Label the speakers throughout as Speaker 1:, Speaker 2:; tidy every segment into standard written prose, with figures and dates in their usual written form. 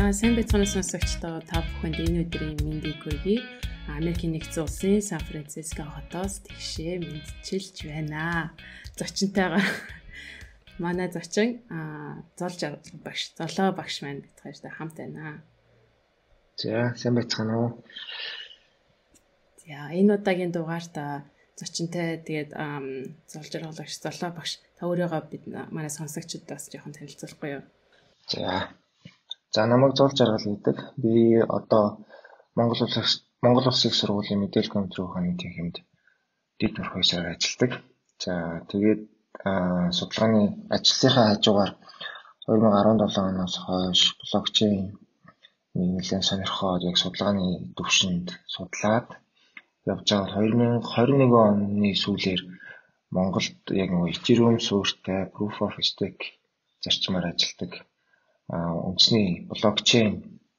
Speaker 1: За сайн байцгаана сонсогчдоо та бүхэнд энэ өдрийн мэндийг хүргэе. Америкийн нэгдсэн улсын Сан Франциско хотоос тэгшээ мэдчилж байна. Зочинтойгоо манай зочин золоо багш маань бидгээртэй хамт байна.
Speaker 2: За сайн байцгаана уу.
Speaker 1: За энэ удаагийн дугаарт зочинтой тэгээд золж аргалагч золоо багш та өөрийгөө бид манай сонсогчдоос жоохон танилцуулахгүй юу?
Speaker 2: За намайг золж аргал гэдэг. Би одоо Монгол Улсын сургуулийн мэдээлэл компьютер ухааны техникт дэд профессораар ажилладаг. За тэгээд судалгааны ажлынхаа хажуугаар 2017 оноос хойш блокчейн нэлээд сонирхоод яг судалгааны төвшөнд судлаад явж байгаа 2021 оны сүүлээр Монголд яг нэг Ethereum суурьтай Proof of Stake зарчмаар ажилладаг үндэсний блокчейн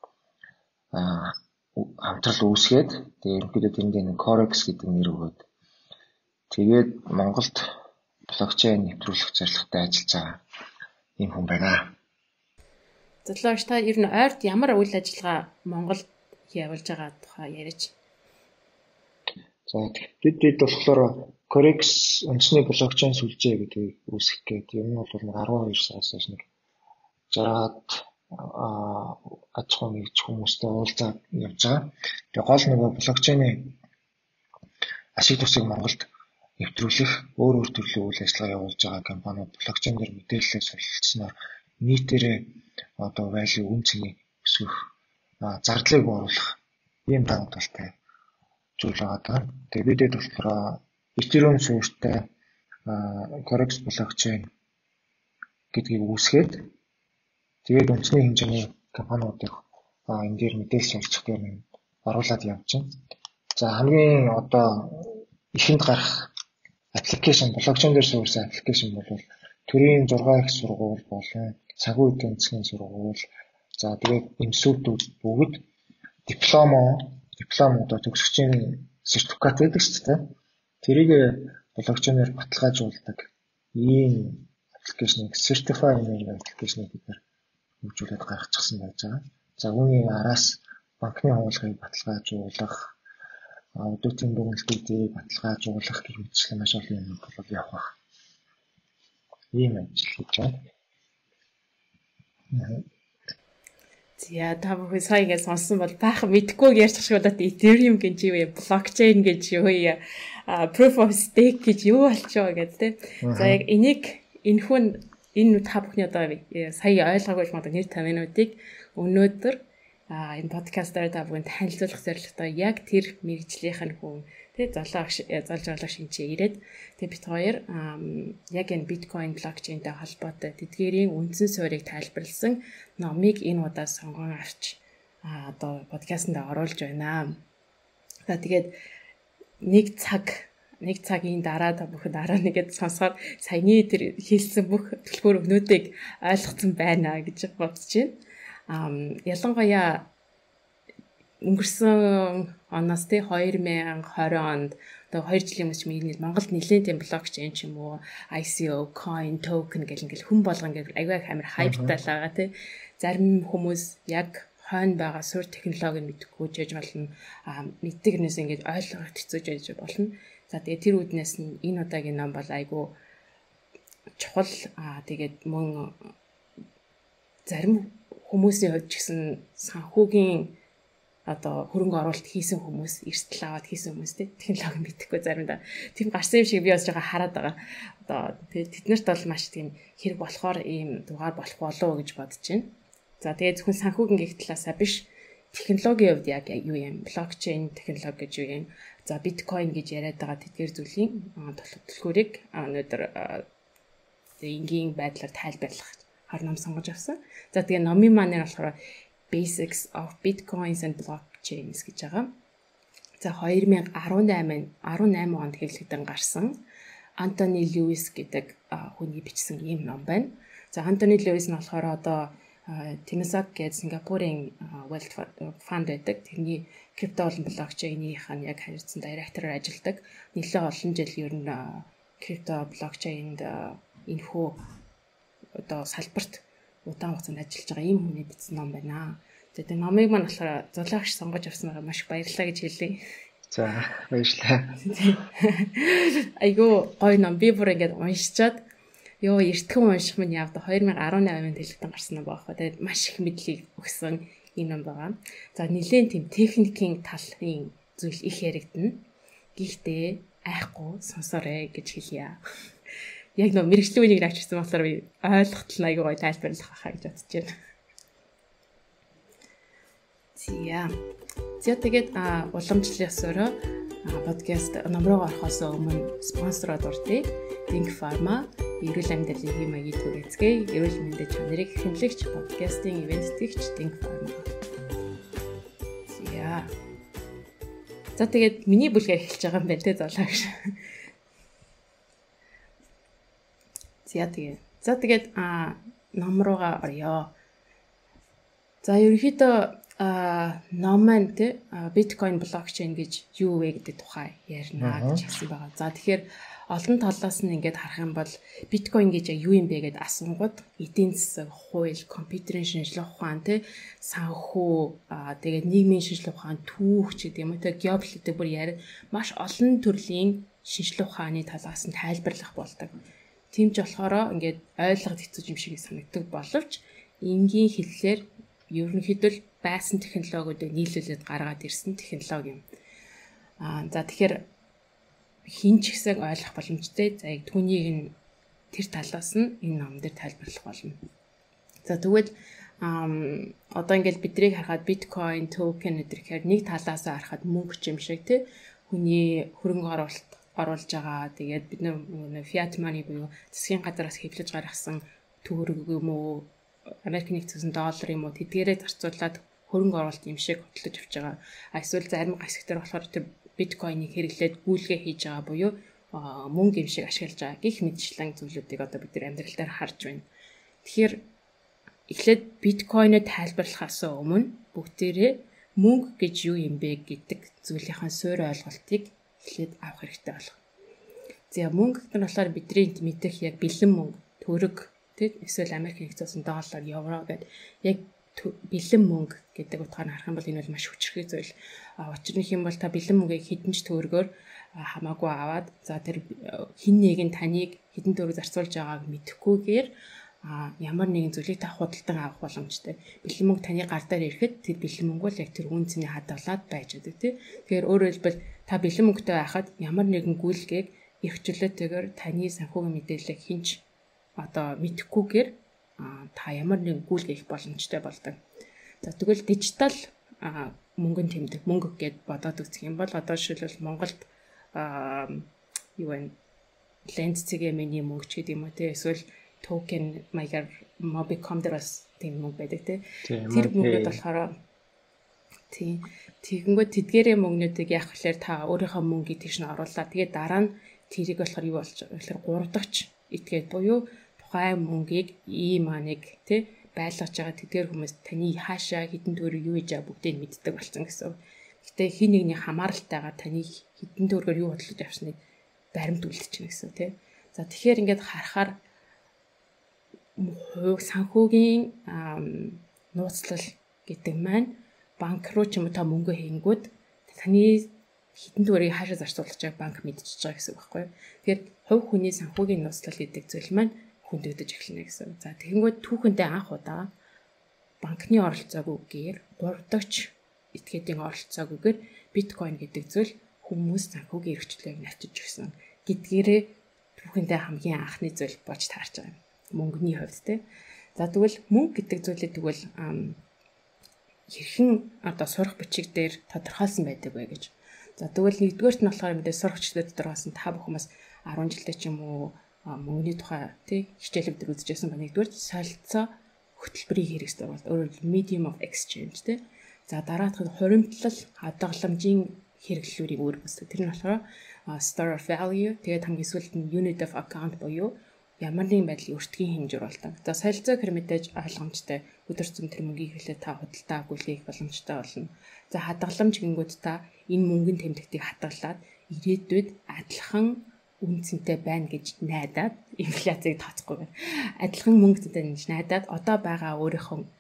Speaker 2: хамтрал үүсгээд тэгээд ерөнхийдөө тэнд нэг Corex гэдэг нэр өгөөд тэгээд Монголд блокчейн нэвтрүүлэх зорилготой ажиллаж байгаа юм хүн байна.
Speaker 1: Золооч та ер нь ойрт ямар үйл ажиллагаа Монголд явуулж байгаа тухай яриач.
Speaker 2: За бид болохоор Corex үндэсний блокчейн сүлжээ гэдгийг үүсгэх гэдэг юм бол 12 сараас хойш нэг 60-аад аж ахуй нэгж хүмүүстэй уулзаад явж байгаа. Тэгээ гол нөгөө блокчейний ашиг тусыг Монголд нэвтрүүлэх өөр төрлийн үйл ажиллагаа явуулж байгаа компаниуд блокчейн дээр мэдээлэлээ суллцсноор нийтээрээ одоо value үн цэнийг өсгөх, зардлыг бууруулах ийм давуу талтай зүйл байгаа. Тэгээ бидэд болохоор Ethereum суурьтай Corex блокчейн гэдгийг үүсгээд тэгээд үндэсний хэмжээний компаниудыг энэ дээр мэдээлэл солилцох дээр оруулаад явж байна. За хамгийн одоо ихэнд гарах аппликейшн блокчейн дээр суурьсан аппликейшн бол төрийн 6 их сургууль болон санхүү эдийн засгийн сургууль. За тэгээд институтууд бүгд диплом одоо төгсөгчийн сертификат байдаг шүү дээ. Тэрийг блокчейнээр баталгаажуулдаг ийм аппликейшнийг Certify Email аппликейшнийг бид хөгжүүлээд гаргачихсан байж байгаа. За үүний араас банкны хуулийг баталгаажуулах, аудитын дүгнэлтүүдийг баталгаажуулах гэх мэтчлэн маш олон юм бол явах байх. Ийм ажил хийж байна.
Speaker 1: За та бүхэн сая гэж сонсон бол баахан мэдгүй ярьчих шиг болоод Ethereum гэж юу вэ? Блокчейн гэж юу вэ? Proof of Stake гэж юу болчихоо гэдэг тийм. За яг энэ та бүхний одоо сая ойлгоогүй юм одоо нэр томьёонуудыг өнөөдөр энэ подкастаар та бүхэнд танилцуулах зорилготой яг тэр мэргэжлийнх нь хүн золж аргалагч шинжээ ирээд бид хоёр яг энэ биткойн блокчейнтэй холбоотой тэдгээрийн үндсэн суурийг тайлбарласан номыг энэ удаа сонгон авч одоо подкастт оруулж байна. За тэгээд нэг цагийн дараа та бүхэн дараа нэгэд сонсоод саяны тэр хийсэн бүх төлхөр өгнүүдийг ойлгоцсон байна гэж бодож байна. Ялангуяа өнгөрсөн оноос 2020 онд одоо 2 жилийн өмнө миний Монголд нэлээд тийм блокчейн ч юм уу ICO, coin, token гэл хүн болгон гэл аягүй амар хайптай л байгаа тий. Зарим хүмүүс яг хойно байгаа суурь технологиг мэдхгүй жиж болно. Мэддэг нээс ингэж ойлгоход хэцүү жиж болно. За тэгээ тэр үднээс нь энэ удаагийн ном бол айгүй чухал тэгээд мөн зарим хүмүүсийн хувьд ч гэсэн санхүүгийн одоо хөрөнгө оруулалт хийсэн хүмүүс, эрсдэл аваад хийсэн хүмүүс технологи мэдхгүй заримдаа тийм гарсан юм шиг би бас жоохон хараад байгаа. Одоо тэд нарт бол маш тийм хэрэг болохоор ийм дугаар болох болов гэж бодож байна. За тэгээ зөвхөн санхүүгийн гих талаасаа биш технологийн хувьд яг юу юм блокчейн технологи гэж юу юм. За биткойн гэж яриад байгаа тэдгээр зүйлийн төлхөөрийг өнөөдөр энгийн байдлаар тайлбарлах ном сонгож авсан. За тэгээ номын маань болохоор Basics of Bitcoins and Blockchains гэж байгаа. За 2018 онд хэвлэгдэн гарсан Антони Льюис гэдэг хүний бичсэн ийм ном байна. За Антони Льюис нь болохоор одоо Temasek гэдэг Сингапурын Wealth Fund байдаг. Тэрний крипто болон блокчейнийх нь яг харилцан директороор ажилладаг. Нэлээд олон жил ер нь крипто блокчейнд энэхүү одоо салбарт удаан хугацаанд ажиллаж байгаа ийм хүний бичсэн ном байна. Тэгээд номыг маань болохоор зулаагч сонгож авсан байгаа маш их баярлалаа гэж хэлье.
Speaker 2: За баярлалаа.
Speaker 1: Айгуу гоё ном. Би бүр ингээд уншичаад эртхэн унших минь явда 2018 онд хэлэлтэн гарсан юм байгаа. Тэгээд маш их мэдлийг өгсөн энэ ном байгаа. За нэлээд тийм техникийн талын зүйл их яригдана. Гэхдээ айхгүй сонсоорой гэж хэлье. Яг нөө мэрэгжлийн үнийг авчирсан болохоор би ойлгохтол нь айгүй гоё тайлбарлах байхаа гэж бодож байна. За тэгээд уламжлалын ёсороо подкаст номроо орохоос өмнө спонсороод урдъя. Think Pharma, эрүүл амьдралын хэм маягийн түрээцгээ, эрүүл мэндийн чанарыг хэмлэгч подкастын ивент тэтгэгч Think Pharma. За тэгээд миний бүлгээр эхэлж байгаа юм байна те золоош. За тэгээд ном руугаа орё. За ерөнхийдөө ном маань те биткойн блокчейн гэж юу вэ гэдэг тухай ярина гэж хэлсэн байгаа. За тэгэхээр олон талаас нь ингээд харах юм бол биткойн гэж юу юм бэ гэдээ асуунгууд эдийн засаг, хууль, компьютерийн шинжилгээ ухаан те санхүү тэгээд нийгмийн шинжилгээ ухаан, түүх ч гэдэг юм уу те геополитик бүр яар маш олон төрлийн шинжилгээ ухааны талаас нь тайлбарлах болдог. Тийм ч болохоор ингээд ойлгоход хэцүү юм шиг санагддаг боловч энгийн хэллэлээр ерөнхийдөө байсан технологиудыг нийлүүлээд гаргаад ирсэн технологи юм. За тэгэхээр хин ч гэсэн ойлгох боломжтой. За яг түүнийг нь тэр талаас нь энэ ном дээр тайлбарлах болно. За тэгвэл одоо ингээд бидрийг харахад биткойн, токен гэдгээр нэг талаас нь харахад мөнгө юм шиг тий хүний хөрөнгө оруулж байгаа. Тэгээд бид нөө fiat money буюу засгийн газараас хэвлэж гаргасан төгрөг юм уу, Америкийн нэгдсэн доллар юм уу тэдгээрээ зарцуулаад хөрөнгө оруулалт юм шиг хөтлөж авч байгаа. Эсвэл зарим хэсэгтэр болохоор тэр биткойныг хэрэглээд гүйлгээ хийж байгаа буюу мөнгө юм шиг ашиглаж байгаа гэх мэтчлэн зүйлүүдийг одоо бид нар амьдрал дээр харж байна. Тэгэхээр эхлээд биткойныг тайлбарлахаас өмнө бүгдээрээ мөнгө гэж юу юм бэ гэдэг зүйлийнхаа суурь ойлголтыг эхлээд авах хэрэгтэй болох. За мөнгө гэдэг нь болохоор бидний мэдэх яг бэлэн мөнгө, төгрөг тийм эсвэл Америкийн нэгдсэн доллар, евро гэдэг яг бэлэн мөнгө гэдэг утгаар нь харах юм бол энэ бол маш хүчрхий зүйл. Учир нь юм бол та бэлэн мөнгийг хэдэн ч төгрөгөөр хамаагүй аваад за тэр хин нэг нь таныг хэдэн төгрөг зарцуулж байгааг мэдэхгүйгээр ямар нэгэн зүйлийг та худалдан авах боломжтой. Бэлэн мөнгө таны гар дээр ирэхэд тэр бэлэн мөнгө бол яг тэр үнцний хадгалаад байж байгаа тийм. Тэгэхээр өөрөөр хэлбэл та бэлэн мөнгөтэй байхад ямар нэгэн гүйлгээг эрхчлөөтэйгээр таны санхүүгийн мэдээллийг хинч одоо мэдэхгүйгээр та ямар нэгэн гүйлгээх боломжтой болдог. За тэгвэл дижитал мөнгөнд тэмдэг мөнгө гэд бодоод үзэх юм бол одоо жишээлбэл Монголд юу вэ? Ленд цэгийн мөнгө ч гэдэг юм уу те эсвэл токен маягаар Mobicom дээр бас тийм мөнгө байдаг те. Тэр мөнгөд болохоор тэгэнгүүт тэдгээрээ мөнгнүүдийг яах вэхээр та өөрийнхөө мөнгийг тийш нь оруулаад тэгээд дараа нь тэрийг болохоор юу болж байгаа гэхээр гуравдагч этгээд буюу тухайн мөнгийг маныг тий байлгаж байгаа тэдгээр хүмүүс таны хаашаа хэдэн төгрөг юу хийж байгаа бүгдийг мэддэг болсон гэсэн. Гэтэ хин нэгний хамааралтайгаар таны хэдэн төгрөгөөр юу бодлож авсныг баримт үлдчихнэ гэсэн тий. За тэгэхээр ингээд харахаар санхүүгийн нууцлал гэдэг маань банк руу ч юм уу та мөнгө хийнгүүд таны хэдэн төгрөгийг хаашаа зарцуулж байгааг банк мэдчихэж байгаа гэсэн үг байхгүй юу. Тэгэхээр хувь хүний санхүүгийн нууцлал гэдэг зүйл маань хүндэгдэж эхэлнэ гэсэн. За тэгэнгүүт түүхэндээ анх удаа банкны оролцоогүйгээр гуравдагч этгээдийн оролцоогүйгээр биткойн гэдэг зүйл хүмүүс санхүүгийн эрхчлөлийг навчиж өгсөн гэдгээрээ түүхэндээ хамгийн анхны зүйл болж таарч байгаа юм. Мөнгөний хувьд те. За тэгвэл мөнгө гэдэг зүйлээ тэгвэл хэрхэн одоо сурах бичиг дээр тодорхойлсон байдаг вэ гэж. За тэгвэл нэгдүгээрт нь болохоор мэдээ сурагчдад тодорхойлсон та бүхэн бас 10 жилдээ ч юм уу мөнгөний тухай тий хичээлүүд үзчихсэн ба нэгдүгээр солилцоо хөтөлбөрийн хэрэгсэл бол өөрөөр medium of exchange тий. За дараахад хуримтлал хадгаламжийн хэрэглэлүүдийг өөргөсдөг. Тэр нь болохоор store of value тэгээд хамгийн сүүлд нь unit of account буюу ямар нэгэн байдлын өртгийн хэмжээр болдог. За солилцоо гэр мэдээж ойлгомжтой. Өдөр тутмын тэр мөнгийг хэлээ та худалдаа гүйлгэх боломжтой болно. За хадгаламж гингүүд та энэ мөнгөний тэмдэгтийг хадгалаад ирээдүйд адилхан үнцэнтэй байна гэж найдаад инфляцийг тооцохгүй байна. Адилхан мөнгө зүйтэй гэж найдаад одоо байгаа өөрийнхөө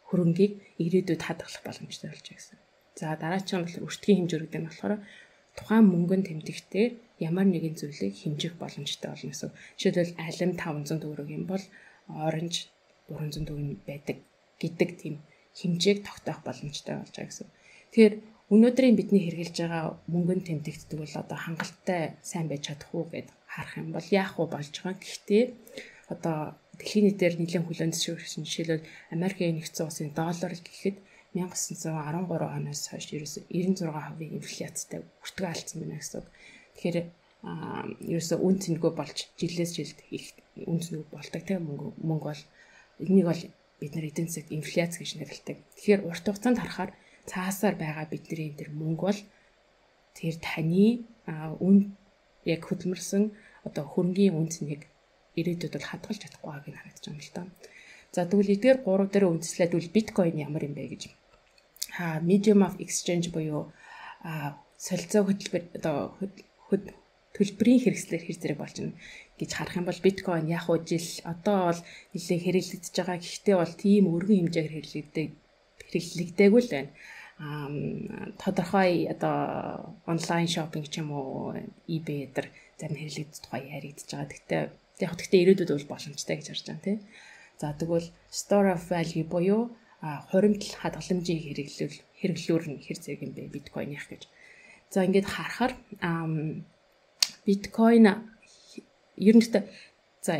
Speaker 1: хөрөнгийг ирээдүйд хадгалах боломжтой болж байгаа гэсэн. За дараагийн бол өртгийн хэмжээ гэдэг нь болохоор тухайн мөнгөнд тэмдэгтээр ямар нэгэн зүйлийг хэмжих боломжтой болно гэсэн. Жишээлбэл алим 500 төгрөг юм бол оранж 400 төгрөг байдаг гэдэг тийм хэмжээг тогтоох боломжтой болж байгаа гэсэн. Тэгэхээр өнөөдрийн бидний хэрэгжилж байгаа мөнгөнд тэмдэгтдэг бол одоо хангалттай сайн байж чадах уу гэд харах юм бол яах вэ болж байгаа. Гэхдээ одоо дэлхийн нийтээр нэлээд хүлээн зөвшөөрсөн жишээлбэл Америкийн нэгдсэн улсын доллар гэхэд 1913 оноос хойш ерөөсө 96% инфляцтай өртгөө алдсан байна гэсэн. Тэгэхээр ерөөсө үн цэнэгүй болж жилээс жилд их үн цэнэгүй болдог тийм мөнгө бол энийг бол бид нар эдийн засаг инфляц гэж нэрлэдэг. Тэгэхээр урт хугацаанд харахаар цаасаар байгаа бидний энэ мөнгө бол тэр таны үн яг хөдөлмөрсөн одоо хөрөнгийн үн цэнийг ирээдүйд бол хадгалж чадахгүй байгааг нь харагдаж байна л да. За тэгвэл эдгээр 3 дээр үндэслээд үл биткойн ямар юм бэ гэж. Medium of exchange буюу солилцоо хөтөлбөр одоо төлбөрийн хэрэгслэр хэр зэрэг болж байна гэж харах юм бол биткойн яг уу жил одоо бол нэлээд хэрэглэгдэж байгаа. Гэхдээ бол тийм өргөн хэмжээгээр хэрэглэгдээгүй л байна. Тодорхой одоо онлайн шопинг ч юм уу eBay дээр зарим хэрэглэгдэж тухай яригдж байгаа. Гэхдээ ирээдүйд бол боломжтой гэж харж байна тийм. За тэгвэл store of value буюу хуримтлал хадгаламжийн хэрэглүүр нь хэр зэрэг юм бэ биткойных гэж. За ингээд харахаар биткойн ер нь за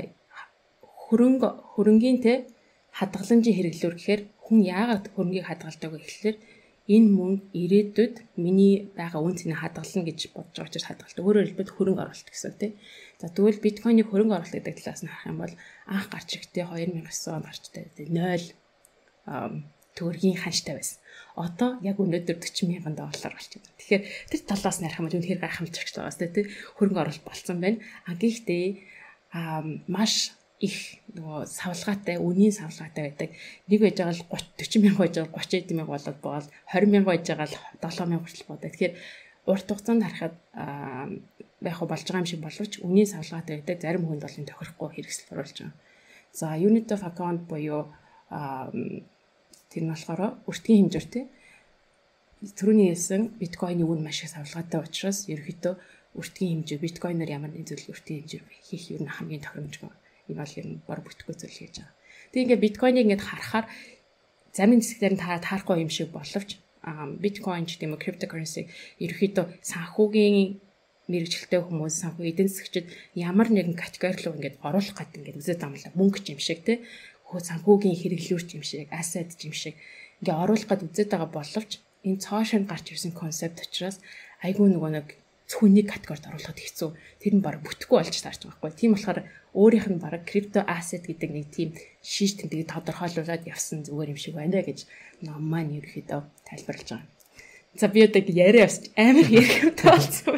Speaker 1: хөрөнгийн те хадгаламжийн хэрэглүүр гэхээр хүн яагаад хөрөнгийг хадгалдаг вэ гэхээр энэ мөнгө ирээдүйд миний байгаа үн цэнийг хадгална гэж бодож байгаа учраас хадгалдаг. Өөрөөр хэлбэл хөрөнгө оруулалт гэсэн тийм. За тэгвэл биткойны хөрөнгө оруулалт гэдэг талаас нь харах юм бол анх гарч ирэхдээ 2009 онд гарчтай 0 төгрөгийн ханштай байсан. Одоо яг өнөөдөр 40 мянган доллар болчиход байна. Тэгэхээр тэр талаас нь харах юм бол үнэхээр гайхамшигч байгаас тийм хөрөнгө оруулалт болсон байна. Гэхдээ маш их нөгөө савлгаатай, үнийн савлгаатай байдаг. Нэг байж байгаа л 40 мянга байж байгаа 30 мянга болоод боол 20 мянга байж байгаа л 7 мянга хүртэл бодоо. Тэгэхээр урт хугацаанд харахад яг болж байгаа юм шиг боловч үнийн савлгаатай байдаг. Зарим хүнд бол энэ тохирохгүй хэрэгсэл оруулж байгаа. За unit of account буюу тэр нь болохоор өртгийн хэмжээртэй. Түрүүний хэлсэн биткойны үн маш их савлгаатай учраас ерөөхдөө өртгийн хэмжээ биткойноор ямар нэг зүйл өртгийн хэмжээ хийх юу н хамгийн тохиромжгүй. Энэ бол юм бор бүтэхгүй зүйл хийж байгаа. Тэг ингээд биткойныг ингээд харахаар зарим хэсгээр нь таарахгүй юм шиг боловч биткойн ч гэдэм үү cryptocurrency ерөөхдөө санхүүгийн мэрэгчлээ хүмүүс санхүү эдийн засагчид ямар нэгэн категори руу ингээд оруулах гэдэг ингээд үзээд амлаа мөнгө ч юм шиг те санхүүгийн хэрэглүүр ч юм шиг asset ч юм шиг ингээд оруулах гэд үзээд байгаа боловч энэ цоошонд гарч ирсэн концепт учраас айгүй нөгөө нэг зөвхөн нэг категорид оруулахад хэцүү. Тэр нь баг бүтэхгүй болж таарч байгаа байхгүй. Тийм болохоор өөрийнх нь баг крипто ассет гэдэг нэг тийм шийш тэмдгийг тодорхойлуулад явсан зүгээр юм шиг байна гэж маань ерөөхдөө тайлбарлаж байгаа. За би одоо яриа явж амар хэрэгтэй болсон.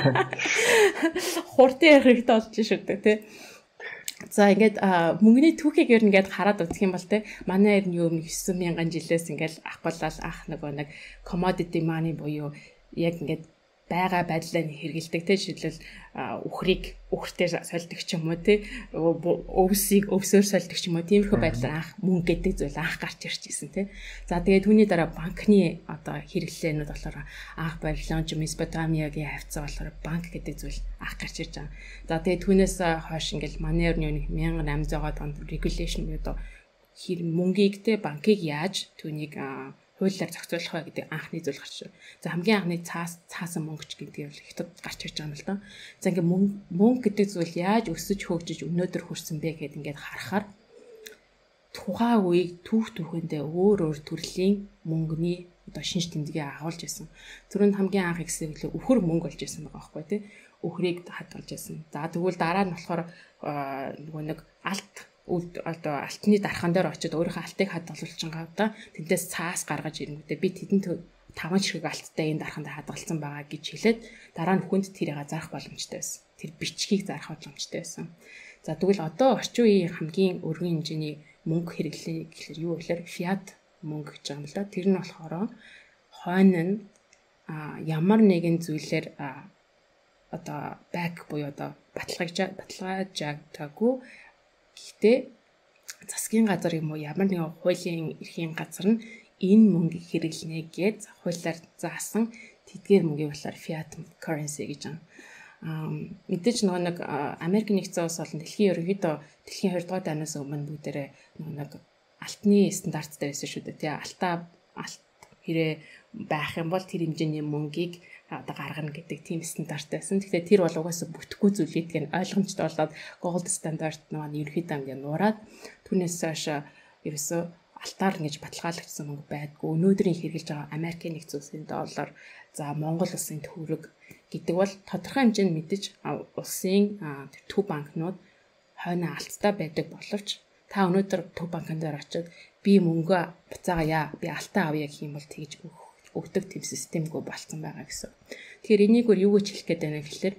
Speaker 1: Хурдан ярих хэрэгтэй болж шүү дээ тий. За ингээд мөнгөний түүхийг ер нь ингээд хараад үзэх юм бол те манай ер нь юу 900,000 жилээс ингээд ахбалал нөгөө нэг commodity money буюу яг ингээд байгаа байдлаа хэрэгэлдэг те жишээлбэл үхрээр сольдог ч юм уу те өвсийг өвсөөр сольдог ч юм уу тиймэрхүү байдлаар анх мөнгө гэдэг зүйл анх гарч ирж ирсэн те. За тэгээд түүний дараа банкны одоо хэрэглээнүүд болохоор анх Вавилон, Месопотамиагийн хавцаа болохоор банк гэдэг зүйл анх гарч ирж байгаа. За тэгээд түүнээс хойш ингээл манай өрний 1800-аад онд regulation буюу мөнгийг те банкыг яаж түүнийг хуулиар зохицуулах вэ гэдэг анхны зүйл гарч ирсэн. За хамгийн анхны цаасан мөнгөч гэдэг нь хятад гарч ирж байгаа юм л да. За ингээ мөнгө гэдэг зүйл яаж өсөж хөгжиж өнөөдөр хүрсэн бэ гэдээ ингээд харахаар тухайн үеийг түүхэндээ өөр төрлийн мөнгөний одоо шинж тэмдгээ агуулж байсан. Түрүүнд хамгийн анх ихсэн хэлээ өхөр мөнгө болж байсан байгаа байхгүй тий. Өхрийг хадгалж байсан. За тэгвэл дараа нь болохоор нөгөө нэг одоо алтны дархан дээр очиод өөрийнхөө алтыг хадгалуулж байгаа тэнтээс цаас гаргаж ирэнгүүтээ би тэдэнд 5 ширхэг алттай энэ дарханд хадгалсан байгаа гэж хэлээд дараа нь хүнд тэрийг зарах боломжтой байсан. Тэр бичгийг зарах боломжтой байсан. За тэгвэл одоо орчин үеийн хамгийн өргөн хэмжээний мөнгө хэрэглээ гэхэлэр юу гэхээр fiat мөнгө гэж байгаа юм л да. Тэр нь болохоор хойно нь ямар нэгэн зүйлээр одоо back буюу одоо баталгаажаагүй гэхдээ засгийн газар юм уу ямар нэгэн хуулийн эрхийн газар нь энэ мөнгийг хэрэглэнэ гэж хуулиар заасан тэдгээр мөнгийг болохоор fiat currency гэж байна. Мэдээж нөгөө нэг Америк нэгдсэн улс болон дэлхийн ерөнхийдөө дэлхийн 2 дугаар дайнаас өмнө бүгдээрээ нөгөө нэг алтны стандарттай байсан шүү дээ. Тэгээ алт хэрэг байх юм бол тэр хэмжээний мөнгийг одоо гаргана гэдэг тийм стандарт байсан. Тэгэхээр тэр бол угаасаа бүтэхгүй зүйл гэдгийг нь ойлгомжтой болоод gold стандарт нөгөө ерөнхийдөө ингээд нураад түүнээс хойш ерөөсөө алтаар ингэж баталгаалагдсан мөнгө байдгүй. Өнөөдрийн хэрэгжилж байгаа Америкийн нэгдсэн улсын доллар, за Монгол улсын төгрөг гэдэг бол тодорхой хэмжээнд мэдээж улсын төв банкнууд хойно алттай байдаг боловч та өнөөдөр төв банкн дээр очиод би мөнгөө буцаагаая, би алтаа авъя гэх юм бол тэгж өгдөг тийм системгүй болцсон байгаа гэсэн. Тэгэхээр энийг юу гэж хэлэх гээд байна гэхээр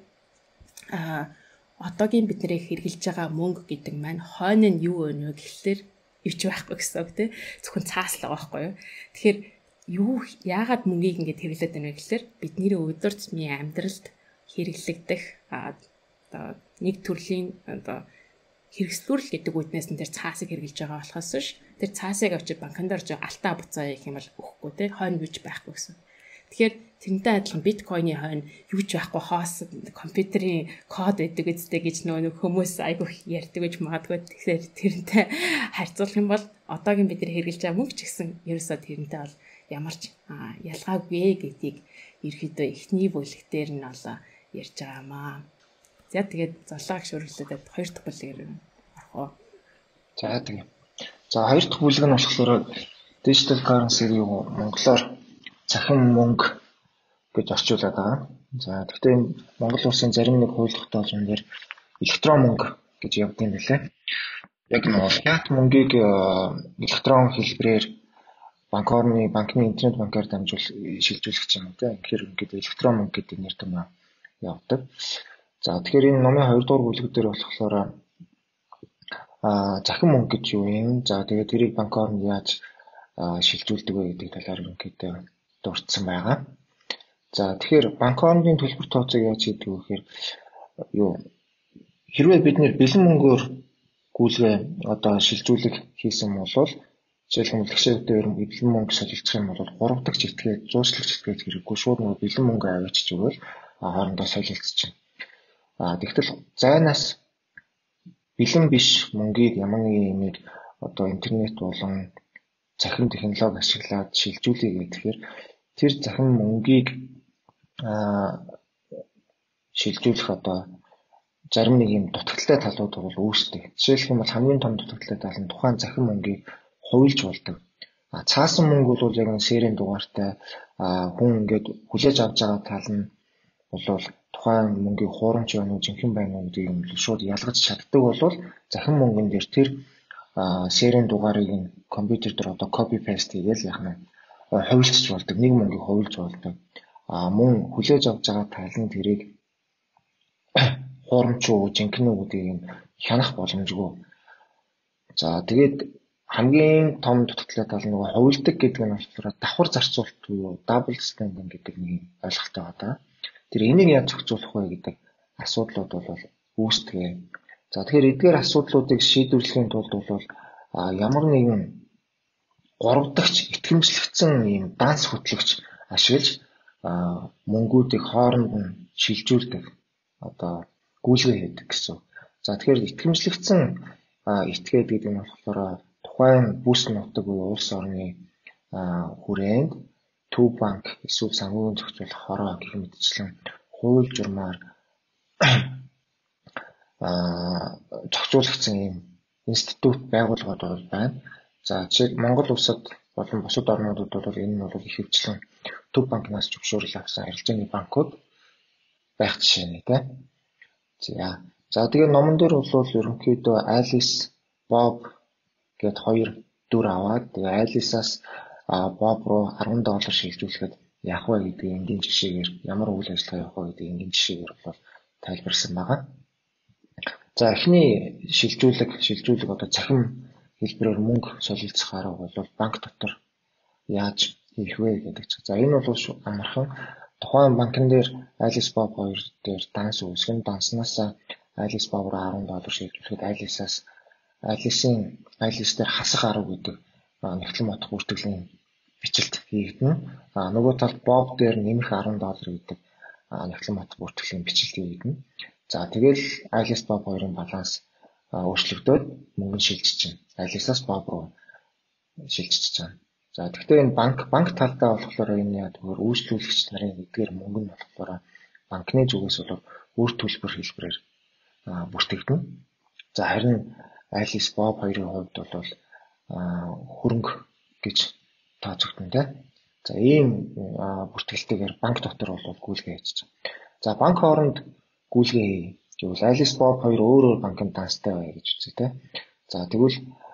Speaker 1: одоогийн бидний хэрэгжилж байгаа мөнгө гэдэг маань хойно нь юу вэ гэхлээр ивч байхгүй гэсэн үг тийм зөвхөн цааслага байхгүй юу. Тэгэхээр яагаад мөнгийг ингэж хэрэглээд байна гэхэлэр бидний өдөр тутмын амьдралд хэрэглэгдэх одоо нэг төрлийн одоо хэрэгслүүрэл гэдэг үднээс нь тэр цаасыг хэрэглэж байгаа болохоос ш тэр цаасыг авчид банкнд орж алтаа буцаая гэх юм бол өгөхгүй тийм хойно юуж байхгүй гэсэн. Тэгэхээр тэрнтэй адилхан биткойны хойно юуж байхгүй хоос компьютерийн код байдаг үстэй гэж нөгөө хүмүүс айгүйх ярьдаг гэж магадгүй. Тэгэхээр тэрнтэй харьцуулах юм бол одоогийн бидний хэрэглэж байгаа мөнгө ч гэсэн ерөөсөө тэрнтэй бол ямар ч ялгаагүй гэдгийг ерөөдөө эхний бүлэгтэр нь олоо ярьж байгаамаа. За тэгээд золоог шүрлээд 2 дахь бүлгээр орох уу.
Speaker 2: За тэгээд. За 2 дахь бүлэг нь болохоор digital currency юу монголоор цахим мөнгө гэж орчуулад байгаа. За гэхдээ Монгол улсын зарим нэг хууль тогтоолзон дээр электрон мөнгө гэж явдаг юм билээ. Яг нэг fiat мөнгийг электрон хэлбэрээр банкны интернет банкар дамжуул шилжүүлэх юм тийм. Тэгэхээр ингээд электрон мөнгө гэдэг нэр томьёо явдаг. За тэгэхээр энэ номын 2 дугаар бүлэг дээр болохоор захин мөнгө гэж юу юм? За тэгээд тэрийг банкор нь яаж шилжүүлдэг вэ гэдэг талаар ерөнхийдөө дурдсан байгаа. За тэгэхээр банкорны төлбөр тооцоог яаж хийдэг вэ гэхээр хэрвээ бид нэр бэлэн мөнгөөр гүйлгээ одоо шилжүүлэх хийсэн бол жишээлбэл гişгдээр бэлэн мөнгө солилцох юм бол 3 дахь чигтгээд зуурчлах чигтгээд хэрэггүй шууд нөгөө бэлэн мөнгө аваач өгвөл хоорондоо солилцчихна. Тэгтэл зайнаас бэлэн биш мөнгийг ямар нэг одоо интернет болон захин технологи ашиглаад шилжүүлэе гэхээр тэр захин мөнгийг шилжүүлэх одоо зарим нэг юм дутагдaltaй талууд бол үүсдэг. Жишээлх юм бол хамгийн том дутагдaltaй тал нь тухайн захин мөнгийг хувилж болдог. Цаасан мөнгө бол яг нэг серийн дугаартай хүн ингээд хүлээж авч байгаа тал нь бол тухайн мөнгийн хуурамч байна уу, жинхэнэ байна уу гэдгийг нь шууд ялгаж чаддаг бол захин мөнгөн дээр тэр серийн дугаарыг нь компьютер дээр одоо copy paste хийгээл яах нь хувилж болдог. Нэг мөнгийг хувилж болдог. Мөн хүлээж авч байгаа тал нь тэрийг хуурамч уу, жинхэнэ үү гэдгийг нь хянах боломжгүй. За тэгээд хамгийн том дутагдaltaй тал нь нөгөө хувилдаг гэдэг нь болохоор давхар зарцуулалт буюу double standing гэдэг нэг ойлголттой байна. Тэр энийг яаж зохицуулах вэ гэдэг асуудлууд бол үүсдэг. За тэгэхээр эдгээр асуудлуудыг шийдвэрлэхийн тулд бол ямар нэгэн 3 дахь итгэмжлэгдсэн ийм данс хөтлөгч ашиглаж мөнгүүдийг хооронд нь шилжүүлдэг одоо гүйлгээ хийдэг гэсэн. За тэгэхээр итгэмжлэгдсэн этгээд гэдэг нь болохоор тухайн бүс нутаг буюу улс орны хүрээнд төв банк эсвэл санхүүгийн зохицуулах хороо гэх мэтчлэн хууль журмаар зохицуулагдсан ийм институт байгууллагууд бол байна. За жишээ Монгол улсад болон бусад орнуудад бол энэ нь бол их хвчлэн төв банкнаас зөвшөөрөл авсан харилцааны банкуд байх жишээ нэ тэ. За тэгээ номон дээр бол ерөнхийдөө Alice Bob гэд 2 дүр аваад тэгээ Alice-аас Bob руу $10 шилжүүлэхэд яах вэ гэдэг энгийн жишээгээр ямар үйл ажиллагаа явах вэ гэдэг энгийн жишээгээр бол тайлбарсан байгаа. За эхний шилжүүлэг одоо цахим хэлбэрээр мөнгө солилцох арга бол банк дотор яаж хийх вэ гэдэг чинь. За энэ бол амархан тухайн банкн дээр Alice Bob 2 дээр данс үүсгэн данснаас Alice Bob руу $10 шилжүүлэхэд Alice-аас айлс дээр хасах 10 гэдэг нэгтлэн бодох бүртгэлийн бичлэлт хийгдэнэ. Нөгөө талд Bob дээр нэмэх $10 гэдэг нэгтлэн бодох бүртгэлийн бичлэлт хийгдэнэ. За тэгэл айлс Bob хоёрын баланс өөрчлөгдөөд мөнгө нь шилжиж байна. Айлсаас Bob руу шилжиж байна. За тэгэхээр энэ банк талдаа болохоор энэ яг зөвхөн үйлчлүүлэгч нарын эдгээр мөнгө нь болохоор банкны зүгээс бол үр төлбөр хэлбэрээр бүртгэгдэнэ. За харин айлс Bob хоёрын хувьд бол хөрөнгө гэж тооцогдсон тийм. За ийм бүртгэлтэйгээр банк дотор бол гүйлгээ хийж байгаа. За банк хооронд гүйлгээ хий гэвэл айлс Bob хоёр өөр банкнд данстай бай гэж үзье тийм. За тэгвэл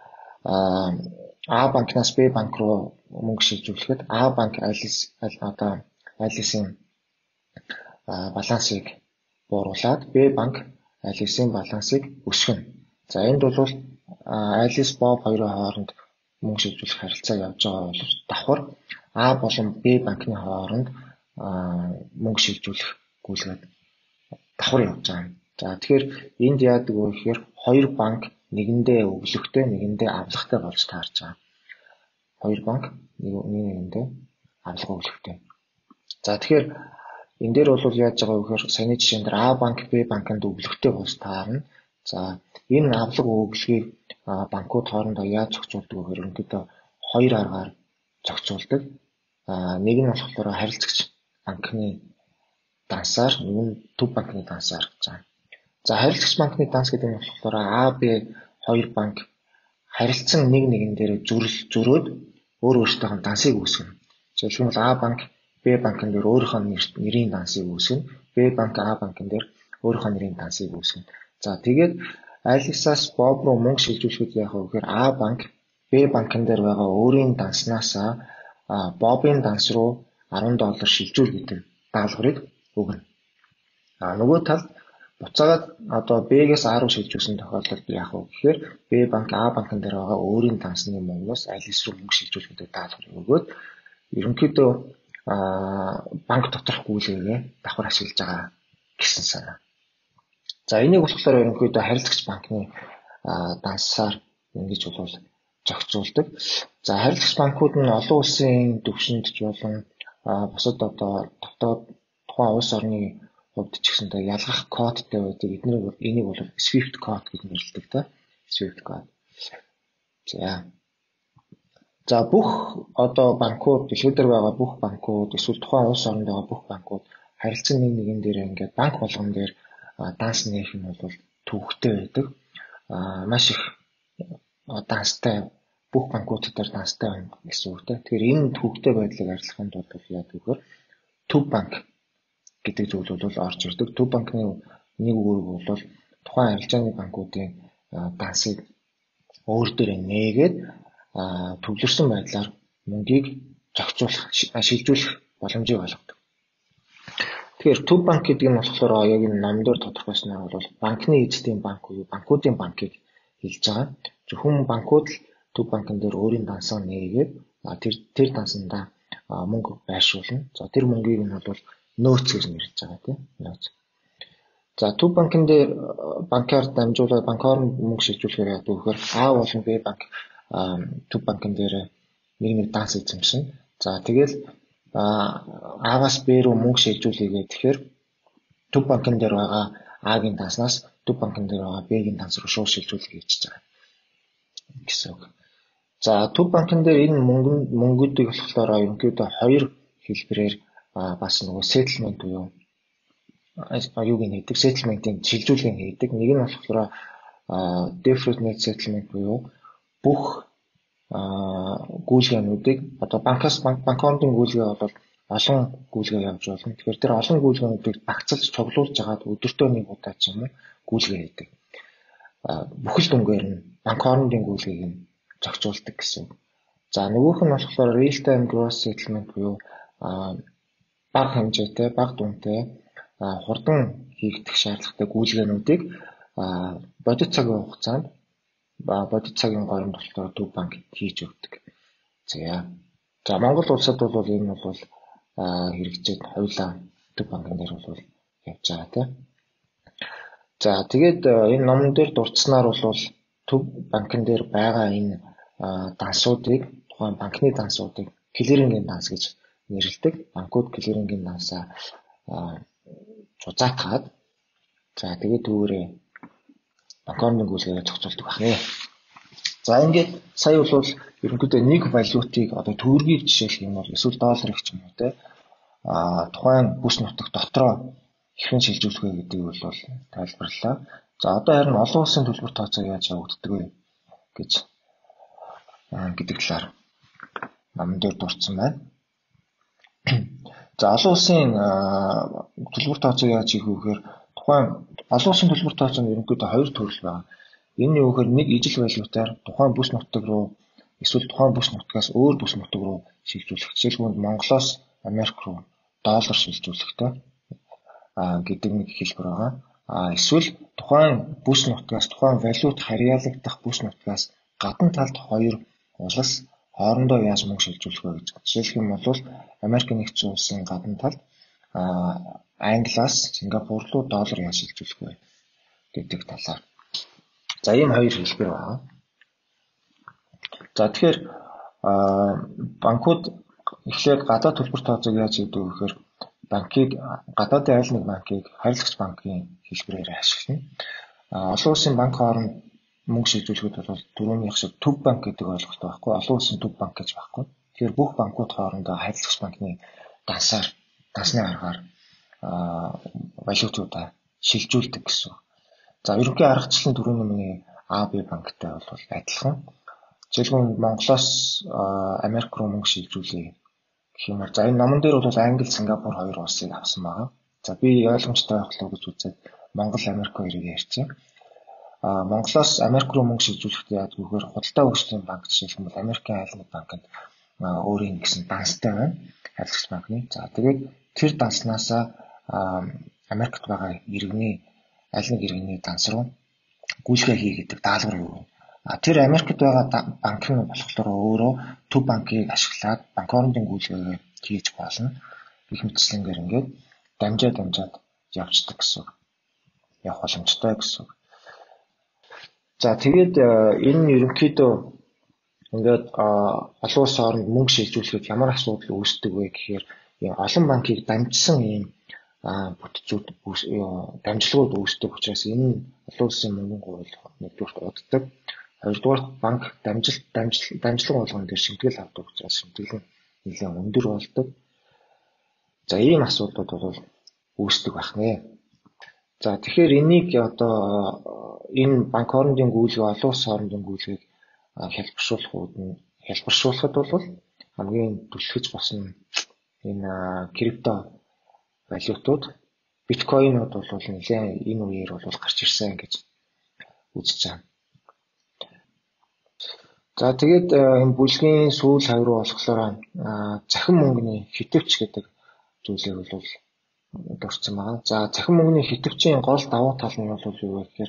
Speaker 2: А банкнаас Б банк руу мөнгө шилжүүлэхэд А банк айлсын балансыг бууруулад Б банк айлсын балансыг өсгөнө. За энд бол айлс Bob хоёрын хооронд мөнгө шилжүүлэх харилцаа явж байгаа бол давхар А болон Б банкны хооронд мөнгө шилжүүлэх гүйлгээд давхар явж байгаа. За тэгэхээр энд яадаг вэ гэхээр хоёр банк нэгэндээ өглөхтэй, нэгэндээ авлахтай болж таарч байгаа. Хоёр банк нэгэндээ авлага өглөхтэй. За тэгэхээр энэ дээр бол яаж байгаа вэ гэхээр саяны жишээн дээр А банк Б банкнд өглөхтэй болж таарна. За энэ авлага өглөхийг банкуд хоорондоо яаж зохицуулдаг вэ гэхээр ерөнхийдөө хоёр аргаар зохицуулдаг. Нэг нь болохоор харилцагч банкны дансаар, нэг нь төв банкны дансаар гэж байна. За харилцагч банкны данс гэдэг нь болохоор А, Б хоёр банк харилцсан нэг нэгэн дээр зөрөөд өөрөөсөө дансыг үүсгэнэ. Жишээлбэл А банк Б банкн дээр өөрийнхөө нэрийн дансыг үүсгэнэ. Б банк А банкн дээр өөрийнхөө нэрийн дансыг үүсгэнэ. За тэгээд айлсаас Bob руу мөнгө шилжүүлэхэд яах вэ гэхээр А банк Б банкн дээр байгаа өөрийн данснаас Bob-ын данс руу $10 шилжүүл гэдэг даалгаврыг өгнө. Нөгөө талд буцаагаад одоо Б-гээс А руу шилжүүлсэн тохиолдолд яах вэ гэхээр Б банк А банкн дээр байгаа өөрийн дансны мөнгөөс айлс руу мөнгө шилжүүлэх гэдэг даалгаврыг өгөөд ерөнхийдөө банк доторх гүйлгээгээ давхар ашиглаж байгаа гэсэн санаа. За энийг болохоор ерөнхийдөө харилцагч банкны дансаар ингэж бол зохицуулдаг. За харилцагч банкуд нь олон улсын түвшинд ч болон бусад одоо дотоод тухайн улс орны хувьд ч гэсэндээ ялгах кодтай байдаг. Энийг бол Swift код гэж нэрлэдэг та. Swift код. За бүх одоо банкуд дэлхийд дээр байгаа бүх банкуд эсвэл тухайн улс оронд байгаа бүх банкуд харилцан нэг нэгэн дээр ингээд банк болгон дээр данс нээх нь бол төвөгтэй байдаг. Маш их данстай бүх банкуд дээр данстай байна гэсэн үг тийм. Тэгэхээр энэ төвөгтэй байдлыг арилгахын тулд яадаг вэ? Төв банк гэдэг зүйл бол орж ирдэг. Төв банкны нэг үүрэг бол тухайн арилжааны банкуудын дансыг өөр дээрээ нээгээд төвлөрсөн байдлаар мөнгийг зохицуулах, шилжүүлэх боломжийг олгодог. Тэгэхээр төв банк гэдэг нь болохоор яг энэ ном дээр тодорхойлсноор бол банкны эзэдийн банк буюу банкуудын банкыг хэлж байгаа. Зөвхөн банкуд л төв банкн дээр өөрийн дансаа нээгээд тэр дансандаа мөнгө байршуулна. За тэр мөнгийг нь бол нөөц гэж нэрлэж байгаа тийм нөөц. За төв банкн дээр банкар дамжуулаад банкор мөнгө шилжүүлэхээр яадаг вэ гэхээр А болон Б банк төв банкн дээр нэг данс эзэмшин. За тэгэл А-гаас Б руу мөнгө шилжүүлээгээ тэгэхээр төв банкн дээр байгаа А-гийн данснаас төв банкн дээр байгаа Б-гийн данс руу шууд шилжүүлэх гэж байгаа гэсэн үг. За төв банкн дээр энэ мөнгүүдийг болохоор ерөнхийдөө хоёр хэлбэрээр бас нөгөө settlement буюу юуг нээдэг, settlement-ийн шилжүүлгийг хийдэг. Нэг нь болохоор deferred settlement буюу бүх гүйлгээнүүдийг одоо банкны гүйлгээ бол олон гүйлгээ явж болно. Тэгэхээр тэр олон гүйлгээнүүдийг багцлж цуглуулж агаад өдөртөө нэг удаа ч юм уу гүйлгээ хийдэг. Бүхэл дүнгээр нь банкны гүйлгээг нь зохицуулдаг гэсэн. За нөгөөх нь болохоор real time gross settlement буюу бага хэмжээтэй, бага дүнтэй хурдан хийгдэх шаардлагатай гүйлгээнүүдийг бодит цагийн хугацаанд бодит цагийн горонд болохоор төв банк хийж өгдөг. За Монгол улсад бол энэ бол хэрэгжээд хоёулаа төв банкн дээр бол явж байгаа тийм. За тэгээд энэ номон дээр дурдсанаар бол төв банкн дээр байгаа энэ дансуудыг тухайн банкны дансуудыг клирингийн данс гэж нэрлэдэг. Банкуд клирингийн дансаа зузаатгаад за тэгээд түүгээрээ банк орны гүйлгээ зохицуулдаг байна. За ингээд сая бол ерөнхийдөө нэг валютыг одоо төгрөгийг жишээлх юм бол эсвэл долларыг ч юм уу те тухайн бүс нутаг дотроо хэрхэн шилжүүлэх вэ гэдгийг бол тайлбарлаа. За одоо харин олон улсын төлбөр тооцоо яаж явагддаг вэ гэдэг талаар номон дээр дурдсан байна. За олон улсын төлбөр тооцоо яаж хийх вэ гэхээр тухайн олон улсын төлбөр тооцоо нь ерөнхийдөө хоёр төрөл байна. Энэ юу гэхээр нэг ижил валютаар тухайн бүс нутаг руу эсвэл тухайн бүс нутгаас өөр бүс нутаг руу шилжүүлэх. Жишээлбэл Монголоос Америк руу доллар шилжүүлэхтэй гэдэг нэг хэлбэр байгаа. Эсвэл тухайн бүс нутгаас тухайн валют харьяалагдах бүс нутгаас гадна талд хоёр улс хоорондоо яаж мөнгө шилжүүлэх вэ гэж. Жишээлх юм бол Америк нэгдсэн улсын гадна талд Англиас Сингапур руу доллар яаж шилжүүлэх вэ гэдэг талаар. За ийм хоёр хэлбэр байна. За тэгэхээр банкуд эхлээд гадаад төлбөр тооцоог яаж хийдэг вэ гэхээр банкыг гадаадын айл нэг банкыг харилцагч банкын хэлбэрээр ашиглана. Олон улсын банк хооронд мөнгө шилжүүлэхэд бол түрүүнийх шиг төв банк гэдэг ойлголт байхгүй. Олон улсын төв банк гэж байхгүй. Тэгэхээр бүх банкуд хоорондоо харилцагч банкны дансны аргаар валютуудаа шилжүүлдэг гэсэн. За ерөнхий аргачлалын түрүүний миний АБ банктай бол адилхан. Жишээлбэл Монголоос Америк руу мөнгө шилжүүлээ гэх юмар. За энэ номон дээр бол Англи, Сингапур хоёр улсыг авсан байгаа. За би ойлгомжтой байх л гэж үзээд Монгол, Америк хоёрыг ярьчих. Монголоос Америк руу мөнгө шилжүүлэхдээ яадаг вэ гэхээр худалдаа хөгжлийн банк жишээлбэл Америкийн айлын банкнд өөрийн гэсэн данстай байна. Харилцагч банкны. За тэгээд тэр данснасаа Америкт байгаа аль нэг иргэний данс руу гүйцэтгэх хийгээд даалгавар өгнө. Тэр Америкт байгаа банк нь болохоор өөрөө төв банкыг ашиглаад банк орнын гүйцэтгэлээ хийж болно. Их мэтчлэнгээр ингээд дамжаад явцдаг гэсэн. Явах боломжтой гэсэн. За тэгээд энэ ерөнхийдөө ингээд олон улсын хооронд мөнгө шилжүүлэхэд ямар асуудал үүсдэг вэ гэхээр олон банкыг дамжсан ийм бүтцүүд дамжлагууд үүсдэг учраас энэ олон улсын мөнгөний хууль нэгдүгээр уддаг. Хоёрдугаар банк дамжлага болгоно дээр шимтгэл авдаг учраас шимтгэл нь нэлээд өндөр болдог. За ийм асуудлууд бол үүсдэг байна. За тэгэхээр энийг одоо энэ банк хоорондын гүйлгээ олон улсын хоорондын гүйлгээг хялбаршуулахад бол хамгийн түлхэж болсон энэ крипто валютууд биткойнууд бол нэлээд энэ үеэр бол гарч ирсэн гэж үзэж байна. За тэгээд энэ бүлгийн сүүл хавь руу болохоор захин мөнгөний хитвч гэдэг зүйлийг бол дурдсан байгаа. За захин мөнгөний хитвчийн гол давуу тал нь бол юу вэ гэхээр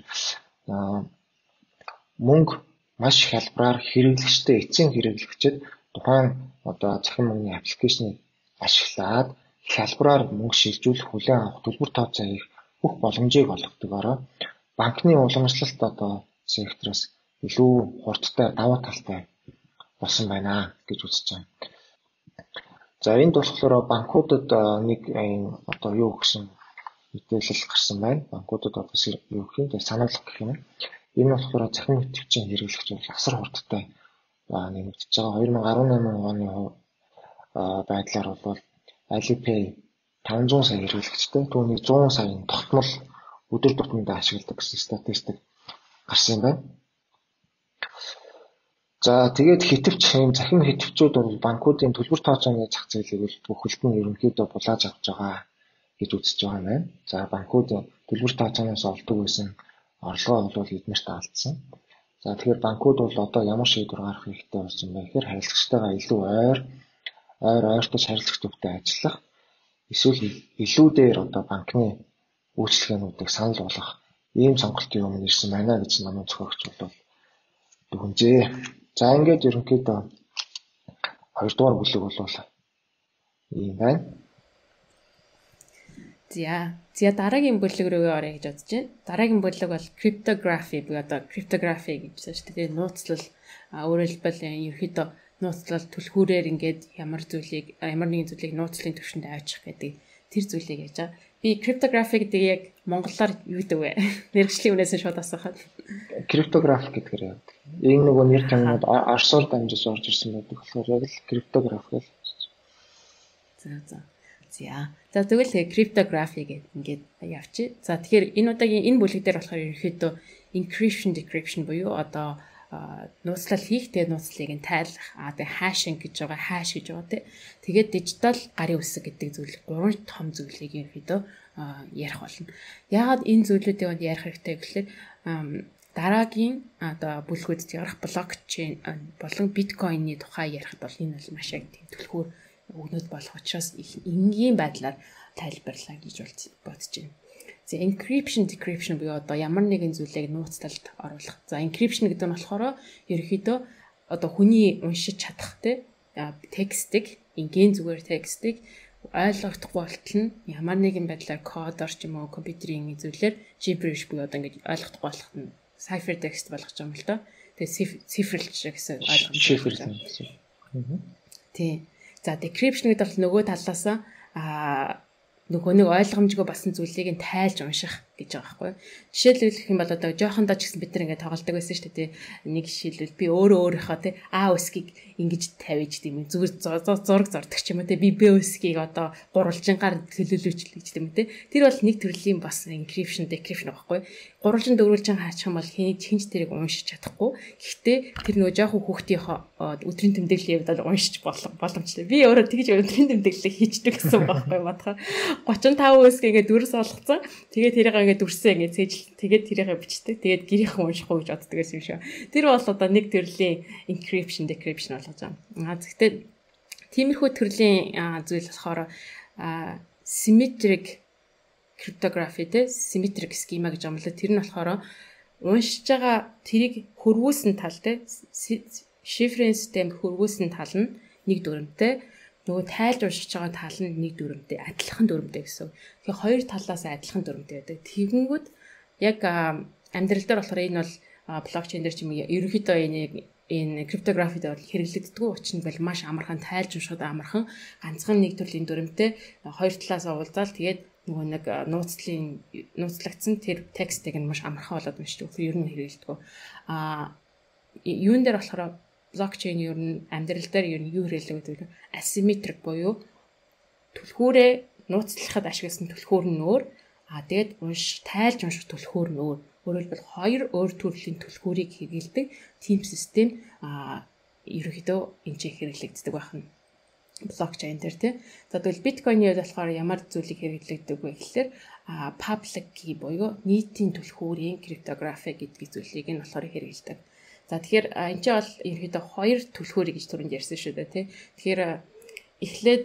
Speaker 2: мөнгө маш хялбараар хэрэглэгчтэй эцсийн хэрэглэгчид тухайн одоо захин мөнгөний аппликейшнийг ашиглаад хялбараар мөнгө шилжүүлэх, хүлээн авах, төлбөр тооцоо хийх бүх боломжийг олгодогоор банкны уламжлалт одоо сектороос илүү хурдтай давуу талтай болсон байна гэж үзэж байна. За энд болохоор банкудад нэг одоо юу гэсэн мэдээлэл гарсан байна. Банкудад одоо юу гэх юм санал гэх юм. Энэ болохоор захин хитвчийн хэрэглэгч бол асар хурдтай нэмэгдэж байгаа. 2018 оны байдлаар бол Alipay 500 сая хэрэглэгчтэй түүний 100 саяын тогтмол өдөр тутмын ашигладаг гэсэн статистик гарсан юм байна. За тэгээд захин хитвчүүд бол банкуудын төлбөр тооцооны зах зээлийг бүхэлд нь ерөнхийдөө булааж авч байгаа гэж үзэж байгаа юм байна. За банкуудын төлбөр тооцооноос олдог байсан орлогоо бол эднэрт алдсан. За тэгэхээр банкуд бол одоо ямар шийдвэр гаргах хэрэгтэй болсон бэ гэхээр харилцагчтайгаа илүү ойртож харилцагч төвтэй ажиллах эсвэл илүү дээр одоо банкны үйлчлэгээнүүдийг санал болгох ийм сонголтын өмнө ирсэн байна гэж намын зохиогч бол дүгнжээ. За ингээд ерөнхийдөө 2 дугаар бүлэг бол ийм байна.
Speaker 1: За дараагийн бүлэг рүү орё гэж бодож байна. Дараагийн бүлэг бол cryptography буюу одоо cryptography гэж байна шүү дээ. Нууцлал өөрөөр хэлбэл ерөөхдөө нууцлал түлхүүрээр ингээд ямар нэгэн зүйлийг нууцлалын түвшинд авчих гэдэг тэр зүйлийг яаж байгаа. Би cryptography гэдэг яг монголоор юу гэдэг вэ? Мэргэжлийн үнээс шууд асуухад.
Speaker 2: Cryptography гэдгээр яа. Энэ нөгөө нэр томнууд арсуур дамжиж орж ирсэн байдаг болохоор яг л cryptography л.
Speaker 1: За тэгвэл cryptography гэдэг ингээд явчих. За тэгэхээр энэ удаагийн энэ бүлэг дээр болохоор ерөөхдөө encryption decryption буюу одоо нууцлал хийх тэгээ нууцлалыг нь тайлах тэгээ хашинг гэж байгаа хаш гэж байгаа тий. Тэгээд дижитал гарын үсэг гэдэг зүйл 3 том зүйлийг ерөөхдөө ярих болно. Яагаад энэ зүйлүүдийг ярих хэрэгтэй гэхээр дараагийн одоо бүлгүүдэд ярих блокчейн болон биткойнны тухай ярихад бол энэ бол маш их төлхөөр өгнөд болох учраас энгийн байдлаар тайлбарлаа гэж бодож байна. За encryption decryption буюу одоо ямар нэгэн зүйлийг нууцлалд оруулах. За encryption гэдэг нь болохоор ерөөхдөө одоо хүний уншиж чадах текстийг энгийн зүгээр текстийг ойлгохдохгүй болтол нь ямар нэгэн байдлаар кодоор ч юм уу компьютерийн зүйлээр gibberish буюу одоо ингэж ойлгохдохгүй болох нь cipher text болгож байгаа юм л доо. Тэгээ цифрлж гэсэн ойлгомжтой. Тий. За decryption гэдэг бол нөгөө талаас нөгөө нэг ойлгомжгүй басан зүйлийг нь тайлж унших гэж байгаа байхгүй. Жишээлбэл юм бол одоо жоохондоо ч гэсэн бид нар ингээд тоглодог байсан шүү дээ. Нэг жишээлбэл би өөрийнхөө тий А үсгийг ингэж тавьж тийм зүгээр зураг зордог ч юм уу тий би Б үсгийг одоо гурвалжингаар төлөөлөж гэж тийм үү тий. Тэр бол нэг төрлийн бас encryption decryption байхгүй. Гурвалжин дөрвөлжин хаачих юм бол хинч тэрийг уншиж чадахгүй. Гэхдээ тэр нөгөө жоохон хүүхдийнхөө өдрийн тэмдэглэлийн хувьд бол уншиж боломжтой. Би өөрөө тэгж өдрийн тэмдэглэлийг хийчдэг гэсэн байхгүй бодохоор 35 үсг ингээд дөрөс болгоцсон. Тэгээд тэрийг ингээд дүрсээ ингээд цээжл. Тэгээд тэрийгээ бичдэг. Тэгээд гэрийнхэн уншихгүй гэж боддог гэсэн юм шиг. Тэр бол одоо нэг төрлийн encryption decryption болгож байгаа. Гэхдээ тиймэрхүү төрлийн зүйл болохоор symmetric cryptography symmetric schema гэж юм л. Тэр нь болохоор уншиж байгаа тэрийг хөрвүүлсэн тал шифрийн систем хөрвүүлсэн тал нь нэг дүрмтэй, нөгөө тайлж уншиж байгаа тал нь нэг дүрмтэй, адилхан дүрмтэй гэсэн. Тэгэхээр хоёр талаас адилхан дүрмтэй байдаг. Тэгэнгүүт яг амьдрал дээр болохоор энэ бол блокчейн дээр ч юм ерөнхийдөө энэ cryptography дээр хэрэглэгддэг учраас бол маш амархан тайлж уншихад амархан ганцхан нэг төрлийн дүрмтэй хоёр талаас уулзаал тэгээд нөгөө нэг нууцлагдсан тэр текстийг нь маш амархан болоод уншиж өгөх ер нь хэрэглэдэг. Юун дээр болохоор блокчейн ер нь амьдрал дээр ер нь юу хэрэглэдэг вэ? Asymmetric буюу түлхүүрээ нууцлахад ашигласан түлхүүр нь өөр, тэгээд тайлж унших түлхүүр нь өөр. Өөрөөр хэлбэл хоёр өөр төрлийн түлхүүрийг хэрэглэдэг team system ерөөхдөө энэ ч хэрэглэгддэг байна. Блокчейн дээр тий. За тэгвэл биткойны хувьд болохоор ямар зүйлийг хэрэглэгддэг вэ гэхээр public key буюу нийтийн түлхүүрийн криптографи гэдэг зүйлийг нь болохоор хэрэглэдэг. За тэгэхээр энэ ч бол ерөөдөө хоёр түлхүүрийг гэж түрүүнд ярьсан шүү дээ тий. Тэгэхээр эхлээд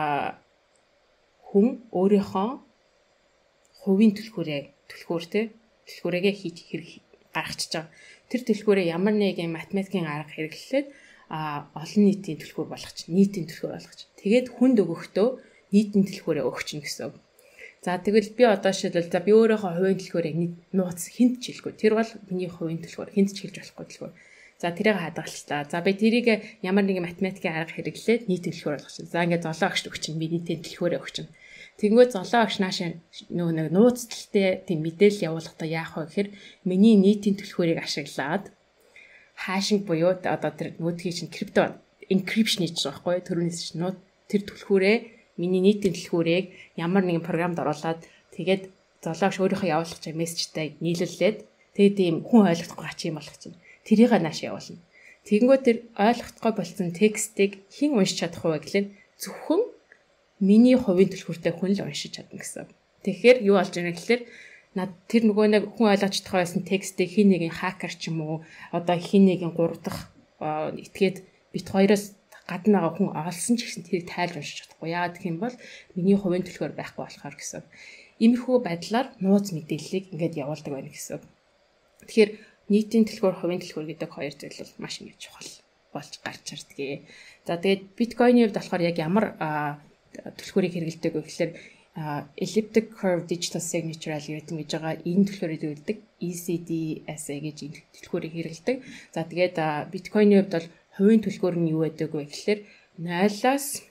Speaker 1: хүн өөрийнхөө хувийн түлхүүр тий түлхүүрээ хийж гаргачихж байгаа. Тэр түлхүүрээ ямар нэгэн математикийн арга хэрэглээд олон нийтийн түлхүүр болгочих. Нийтийн түлхүүр болгочих. Тэгээд хүнд өгөхдөө нийтийн түлхүүрээ өгчихнө гэсэн үг. За тэгвэл би одоо шийдэл за би өөрийнхөө хувийн түлхүүрийг нууц хинт ч хэлгүй. Тэр бол миний хувийн түлхүүр. Хинт ч хэлж болохгүй түлхүүр. За тэрийг хадгалчлаа. За би тэрийг ямар нэгэн математикийн арга хэрэглээд нийтийн түлхүүр болгочих. За ингээд золоо агшд өгчин би нийтийн түлхүүрээ өгчин. Тэнгүүд золоо агш нааш нөгөө нэг нууцтай тийм мэдээлэл явуулахдаа яах вэ гэхээр миний нийтийн түлхүүрийг ашиглаад хашинг буюу одоо тэр нүүдгийн чинь крипто encryption хийж байгаа байхгүй түрүүнээс чинь тэр түлхүүрээ миний нийтийн түлхүүрийг ямар нэгэн програмд оруулаад тэгээд золоош өөрийнхөө явуулах чиг мессежтэй нийлүүлээд тэгээд ийм хүн ойлгохгүй гач юм болох чинь тэрийг нааш явуулна. Тэгэнгүүт тэр ойлгохгүй болсон текстийг хэн уншиж чадах вэ гэхлээр зөвхөн миний хувийн түлхүүртэй хүн л уншиж чадна гэсэн. Тэгэхээр юу болж байгаа гэхлээр тэр нөгөө нэг хүн ойлгож чадах байсан текстийг хин нэгэн хакер ч юм уу одоо хин нэгэн 3 дахь этгээд бит хоёроос гадна байгаа хүн олсон ч гэсэн тэрийг тайлж уншиж чадахгүй. Яагаад гэх юм бол миний хувийн түлхүүр байхгүй болохоор гэсэн. Иймэрхүү байдлаар нууц мэдээллийг ингээд явуулдаг байна гэсэн. Тэгэхээр нийтийн түлхүүр, хувийн түлхүүр гэдэг хоёр зүйл бол маш ингэ чухал болж гарч ирдэг. За тэгээд биткойны хувьд болохоор яг ямар түлхүүрийг хэрэглэдэг вэ гэхээр elliptic curve digital signature algorithm гэж байгаа энэ төлхөөр өгдөг ECDSA гэж энэ төлхөөрийг хэрэглэдэг. За тэгээд биткойны хувьд бол хувийн төлхөөр нь юу байдаг вэ гэхээр 0-аас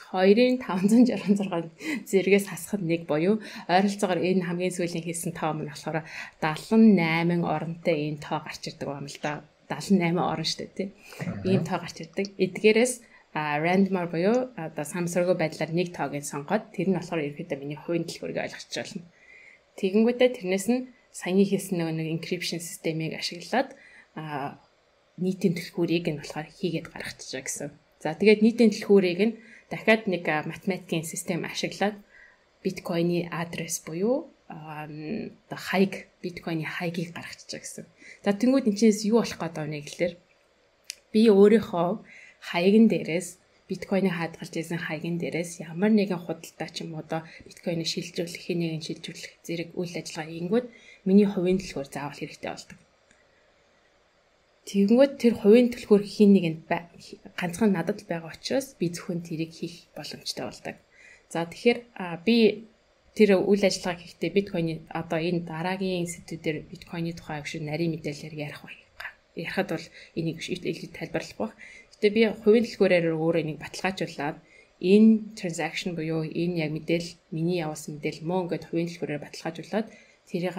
Speaker 1: 2,566 зэрэгээс хасахад 1 буюу ойролцоогоор энэ хамгийн сүүлийн хийсэн тоо маань болохоор 78 оронтой энэ тоо гарч ирдэг юм л да. 78 орон шүү дээ тий. Ийм тоо гарч ирдэг. Эдгээрээс randomar буюу одоо самсаргүй байдлаар нэг тоог сонгоод тэр нь болохоор ерөөдөө миний хувийн төлхөөрийг ойлгоч болно. Тэгэнгүүтээ тэрнээс нь саяны хийсэн нэг encryption системийг ашиглаад нийтийн төлхөөрийг нь болохоор хийгээд гаргачихжээ гэсэн. За тэгээд нийтийн төлхөөрийг нь дахиад нэг математикийн систем ашиглаад биткойны адрес буюу одоо хайг биткойны хайгийг гаргачихжээ гэсэн. За тэнгууд энэ чинээс юу болох гээд байна гэхэлэр би өөрийнхөө хаягн дээрээс биткойны хадгалж ирсэн хаягн дээрээс ямар нэгэн худалдаа ч юм уу одоо биткойныг шилжүүлэх, хэнийг шилжүүлэх зэрэг үйл ажиллагаа хийнгүүт миний хувийн төлхөөр заавал хэрэгтэй болдог. Тэгэнгүүт тэр хувийн төлхөөр хин нэгэнд ганцхан надад байгаа учраас би зөвхөн тэрийг хийх боломжтой болдог. За тэгэхээр би тэр үйл ажиллагаа хийхдээ биткойны одоо энэ дараагийн сэдвүүдээр биткойны тухай агш нарийн мэдээлэлээр ярихад бол энийг илүү тайлбарлах байх. Гэтэ би хувийн төлхөөрөөр өөрөө энийг баталгаажуулаад энэ transaction буюу энэ яг мэдээлэл миний явуулсан мэдээлэл мөн ингээд хувийн төлхөөрөөр баталгаажуулаад тэрийг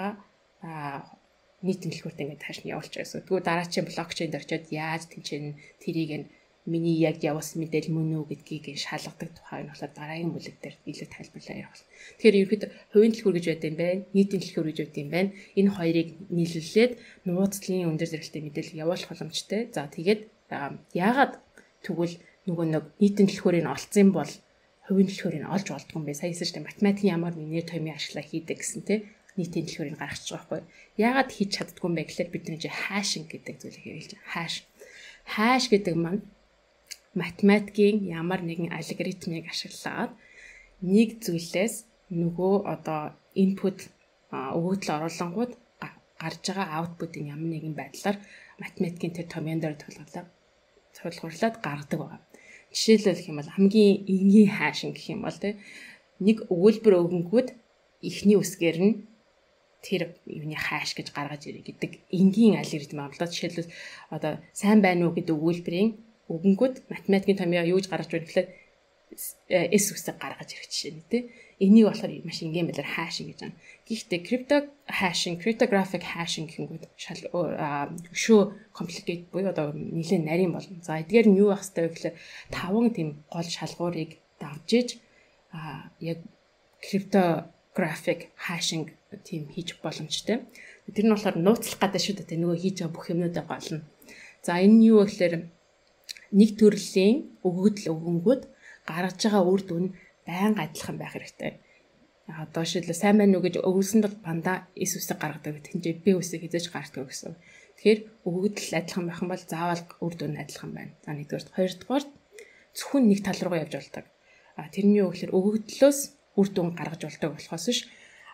Speaker 1: нийтийн төлхөөрт ингээд тааш нь явуулж байгаа. Тэгвэл дараачийн блокчейнд орчоод яаж тэнцэн тэрийг нь миний яг явуулсан мэдээлэл мөн үү гэдгийг шалгадаг тухай нь болохоор дараагийн бүлэг дээр илүү тайлбарлаа ярих. Тэгэхээр ерөөд хувийн төлхөөр гэж байдаг юм байна, нийтийн төлхөөр гэж байдаг юм байна. Энэ хоёрыг нийлүүлээд нууцлын өндөр зэрэгтэй мэдээлэл явуулах боломжтой. За тэгээд яагаад тэгвэл нөгөө нэг нийтийн төлхөөрийг олцсон бол хувийн төлхөөрийг олж болдгоо юм бэ? Сая хэлсэн чинь математикийн ямар нэр томьёо ашиглаа хийдэг гэсэн тий нийтийн төлхөөрийг гаргачих жоохгүй. Яагаад хийж чаддгүй юм бэ гэхээр бид нэг хашинг гэдэг зүйлийг хэрэглэж байгаа. Хаш гэдэг маань математикийн ямар нэгэн алгоритмыг ашиглаад нэг зүйлээс нөгөө одоо input өгөгдөл оруулангууд гарч байгаа output-ын ямар нэгэн байдлаар математикийн тэр томьёон дээр тулгуурлаад гаргадаг байна. Жишээлбэл гэх юм бол хамгийн энгийн хаашин гэх юм бол нэг өгүүлбэр өгөнгүүд эхний үсгээр нь тэр юуны хааш гэж гаргаж ирэх гэдэг энгийн алгоритм амлаад жишээлбэл одоо сайн байна уу гэдэг өгүүлбэрийн өгөнгүүд математикийн томьёо юу гэж гаргаж ирэх гэхээр S үсэг гаргаж ирэх жишээ нь тий. Энийг болохоор маш энгийн байдлаар хашинг гэж байна. Гэхдээ cryptographic hashing гэнгүүт шүү complicated буюу одоо нэлээд нарийн болно. За эдгээр нь юу байх ёстой вэ гэхээр 5 тийм гол шалгуурыг давж иж яг cryptographic hashing тийм хийж боломжтой. Тэр нь болохоор нууцлах гэдэг шүү дээ. Нөгөө хийж байгаа бүх юмнуудаа голно. За энэ нь юу вэ гэхээр нэг төрлийн өгөгдөл өгөнгүүд гаргаж байгаа үр дүн байнга адилхан байх хэрэгтэй. Одоо шийдлээ сайн байна уу гэж өгүүлсэнд бол бандаа S үсэг гаргадаг гэх хэмжээ B үсэг хязгаарч гаргадаг гэсэн. Тэгэхээр өгөгдөл адилхан байх юм бол заавал үр дүн адилхан байна. За нэгдүгээр, хоёрдугаар зөвхөн нэг тал руугаа явж болдог. Тэрний юу гэхээр өгөгдлөөс үр дүн гаргаж болдог болохоос ш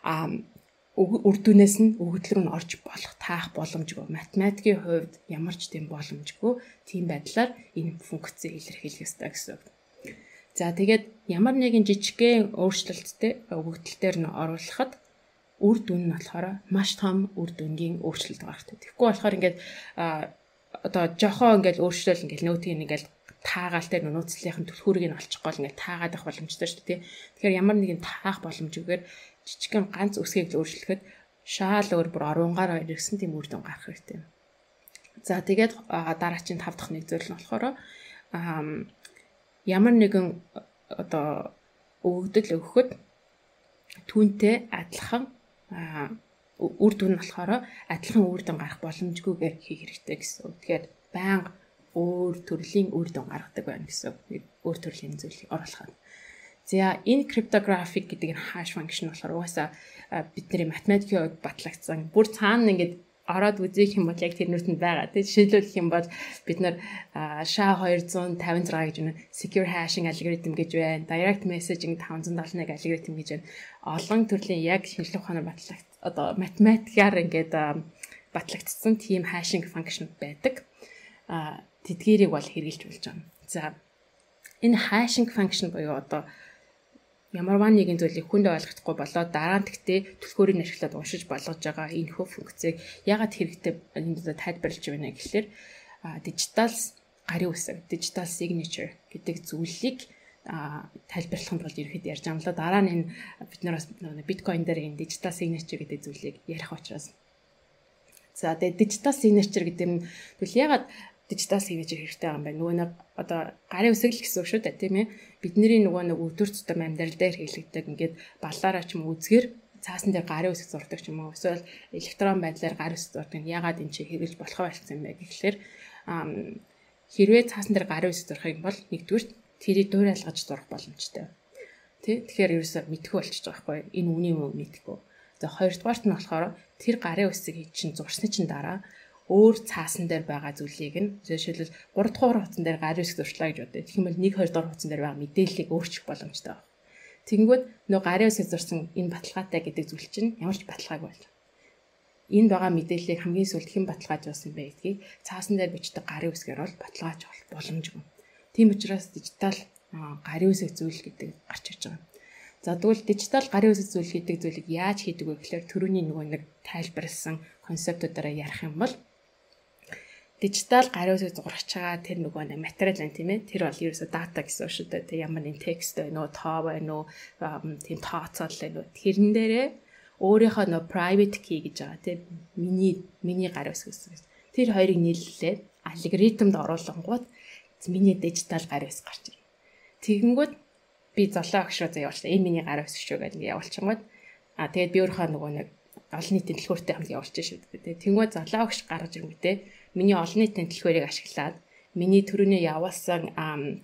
Speaker 1: үр дүнээс нь өгөгдөл рүү орж болох таах боломжгүй. Математикийн хувьд ямар ч тийм боломжгүй. Тийм байдлаар энэ функцийг илэрхийлэх ёстой гэсэн. За тэгээд ямар нэгэн жижигхэн өөрчлөлттэй өгөгдөл дээр нь оруулахад үр дүн нь болохоор маш том үр дүнгийн өөрчлөлт гаргадаг. Тэгэхгүй болохоор ингээд одоо жохоо ингээд өөрчлөл ингээд нөтийн ингээд таагаал дээр нууцлынхын түлхүүрийг нь олчихгүй л ингээд таагаад авах боломжтой шүү дээ. Тэгэхээр ямар нэгэн таах боломжгүйгээр жижигхэн ганц үсгийг л өөрчлөхөд шаал өөр бүр орунгаар ирсэн тийм үр дүн гарах хэрэгтэй. За тэгээд дараачийн 5 дахь нэг зүйл нь болохоор ямар нэгэн одоо өгөгдөл өгөхөд түүнтэй адилхан үр дүн болохоор адилхан үр дүн гарах боломжгүйгээр хийх хэрэгтэй гэсэн. Тэгэхээр байнга өөр төрлийн үр дүн гаргадаг байна гэсэн. Өөр төрлийн зүйлийг оруулах. За энэ cryptographic гэдэг нь hash function болохоор угаасаа бидний математикийн хувьд батлагдсан. Бүр цаана ингээд ороод үзэх юм бол яг тэрнүүт нь байгаа. Тэг жишээлбэл юм бол бид нар SHA-256 гэж байна. Secure hashing algorithm гэж байна. Direct messaging 571 algorithm гэж байна. Олон төрлийн яг шинжлэх ухаанаар одоо математикаар ингээд батлагдсан тийм hashing function байдаг. Тэдгээрийг бол хэрэгжилж болж байна. За энэ hashing function буюу одоо ямарваа нэгэн зүйлийг хүнд ойлгохгүй болоод дараа нь тэгтээ түлхүүрийг ашиглаад уншиж болгож байгаа энэ хөө функцийг яагаад хэрэгтэй энд тайлбарлаж байна гэхэлэр дижитал гарын үсэг, digital signature гэдэг зүйлийг тайлбарлахын тулд ерөөд ярьж байгаа юм л дараа нь энэ бид нараас биткойн дээр энэ digital signature гэдэг зүйлийг ярих учраас. За тэгээд digital signature гэдэг нь тэгвэл ягаад digital signature хэрэгтэй байгаа юм бэ? Нөгөө нэг одоо гарын үсэг л гэсэн үг шүү дээ, тийм ээ. Бидний нөгөө нэг өдөр тутам амьдрал дээр хэрэглэгдэг ингээд баллаараа ч юм уу үзгээр цаасан дээр гарын үсэг зурдаг ч юм уу. Эсвэл электрон байдлаар гарын үсэг зурдаг нь ягаад энэ чинь хэрэглэж болох байлцсан юм бэ гэхлээр хэрвээ цаасан дээр гарын үсэг зурах юм бол нэгдүгээр тэрийг дуурайлгаж зурах боломжтой. Тэ? Тэгэхээр ерөөсөө мэдхгүй болчихж байгаа байхгүй. Энэ үний юм уу мэдхгүй. За хоёрдугаарт нь болохоор тэр гарын үсгийг чинь зурсны чинь дараа өөр цаасан дээр байгаа зүйлийг нь жишээлбэл 3 дугаар хуудсан дээр гарын үсэг зурчлаа гэж бодъё. Тэгэх юм бол 1 2 дугаар хуудсан дээр байгаа мэдээллийг өөрчлөх боломжтой байна. Тэгэнгүүт нөгөө гарын үсэг зурсан энэ баталгаатай гэдэг зүйл чинь ямар ч баталгаагүй байна. Энд байгаа мэдээллийг хамгийн сүүлд хэн баталгаажуулсан бэ гэдгийг цаасан дээр бичдэг гарын үсгээр бол баталгааж боломжгүй. Тийм учраас дижитал гарын үсэг зүйл гэдэг гарч ирж байгаа. За тэгвэл дижитал гарын үсэг зүйл гэдэг зүйлийг яаж хийдэг вэ гэхээр түрүүний нөгөө нэг тайлбарлсан концептуудаараа ярих юм бол дижитал гарын үсэг зурагч байгаа тэр нөгөө нэг материал байна тийм ээ. Тэр бол ерөөсө дата гэсэн үг шүү дээ. Тэг ямар нэг текст байна уу, тоо байна уу, тийм тооцоол байна уу. Тэрэн дээрээ өөрийнхөө нөгөө private key гэж байгаа тийм миний гарын үсэг гэсэн. Тэр хоёрыг нийлүүлээд алгоритмд оруулангууд миний дижитал гарын үсэг гарч ирнэ. Тэгэнгүүт би золоо агш руу явуулсан. Энэ миний гарын үсэг шүү гэдэг явуулчихгод тэгээд би өөрийнхөө нөгөө нэг олон нийтийн дэлгүүртэй хамт явуулчих шүү дээ. Тэнгүү золоо агш гаргаж ирэнгүүтээ миний олон нийтийн дэлгүүрийг ашиглаад миний төрөний явуулсан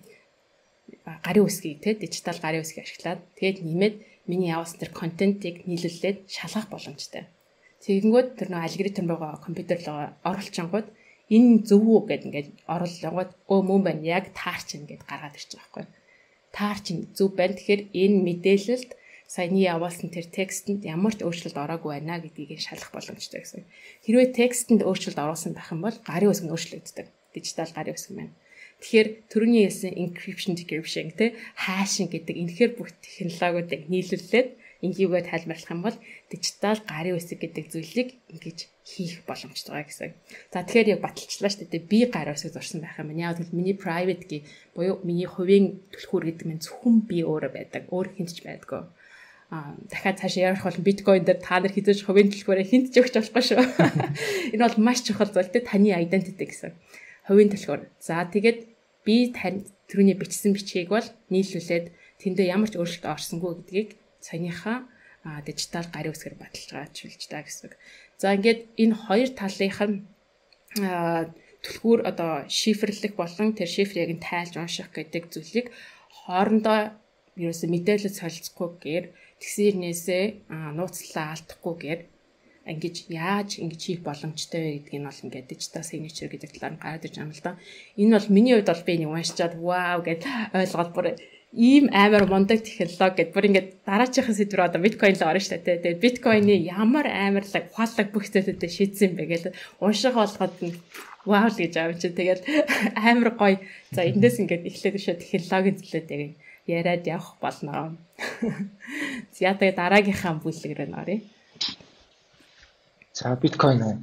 Speaker 1: гарын үсгийг те дижитал гарын үсгийг ашиглаад тэгээд нэмээд миний явуулсан тэр контентыг нийлүүлээд шалгах боломжтой. Тэгэнгүүт тэр нөгөө алгоритм руугаа компьютер руу оруулчингууд энэ зөв үү гэд ингээд оруулангууд мөн байна яг таарч ингээд гаргаад ирж байгаа байхгүй. Таарч зөв байна. Тэгэхээр энэ мэдээлэлд саяны явуулсан тэр текстэнд ямар ч өөрчлөлт ороогүй байна гэдгийг шалгах боломжтой гэсэн. Хэрвээ текстэнд өөрчлөлт оруулсан байх юм бол гарын үсэг нь өөрчлөгддөг. Дижитал гарын үсэг маань. Тэгэхээр түрүүний хэлсэн encryption, decryption те хаашинг гэдэг энэхэр бүх технологиудыг нийлүүлээд ингээгээ тайлбарлах юм бол дижитал гарын үсэг гэдэг зүйлийг ингэж хийх боломжтой гэсэн. За тэгэхээр яг баталчлаа шүү дээ. Би гарын үсэг зурсан байх юм. Яг л миний private key буюу миний хувийн түлхүүр гэдэг нь зөвхөн би өөрөө байдаг. Өөр хинтж байдаггүй. Дахиад цаашаа ярих бол биткойн дээр та нар хизээж хувийн төлхөөрөө хинтж өгч болохгүй шүү. Энэ бол маш чухал зүйл те таны identity гэсэн. Хувийн төлхөөр. За тэгээд би тань түрүүний бичсэн бичгийг бол нийлүүлээд тэндээ ямар ч өөрчлөлт орсонгүй гэдгийг саяныхаа дижитал гарын үсгээр баталгаажуулж та гэсэн. За ингээд энэ хоёр талынх нь түлхүүр одоо шифрлэх болон тэр шифрийг нь тайлж унших гэдэг зүйлийг хоорондоо ерөөсөө мэдээлэл солилцохгүйгээр тэгсэрнээсээ нууцлаа алдахгүйгээр ингэж яаж ингэж хийх боломжтой вэ гэдгийг нь бол ингээд digital signature гэдэг талаар нь гараад ирж байгаа юм л да. Энэ бол миний хувьд бол би нэг уншичаад вау гэж ойлгоод бүр ийм амар мундаг технологи гэд бүр ингээд дараачихын сэдвэр одоо биткойн л орно шүү дээ. Тэгээд биткойны ямар амарлаг ухаалаг бүх зүйлүүдэд шийдсэн бэ гэж унших болгоод вау л гэж аав чи тэгээд амар гоё. За эндээс ингээд эхлээд шүү технологийн зүйлүүд яг яриад явах болно. За тэгээд дараагийнхаа бүлэг рүү нөрье.
Speaker 2: За биткойн уу.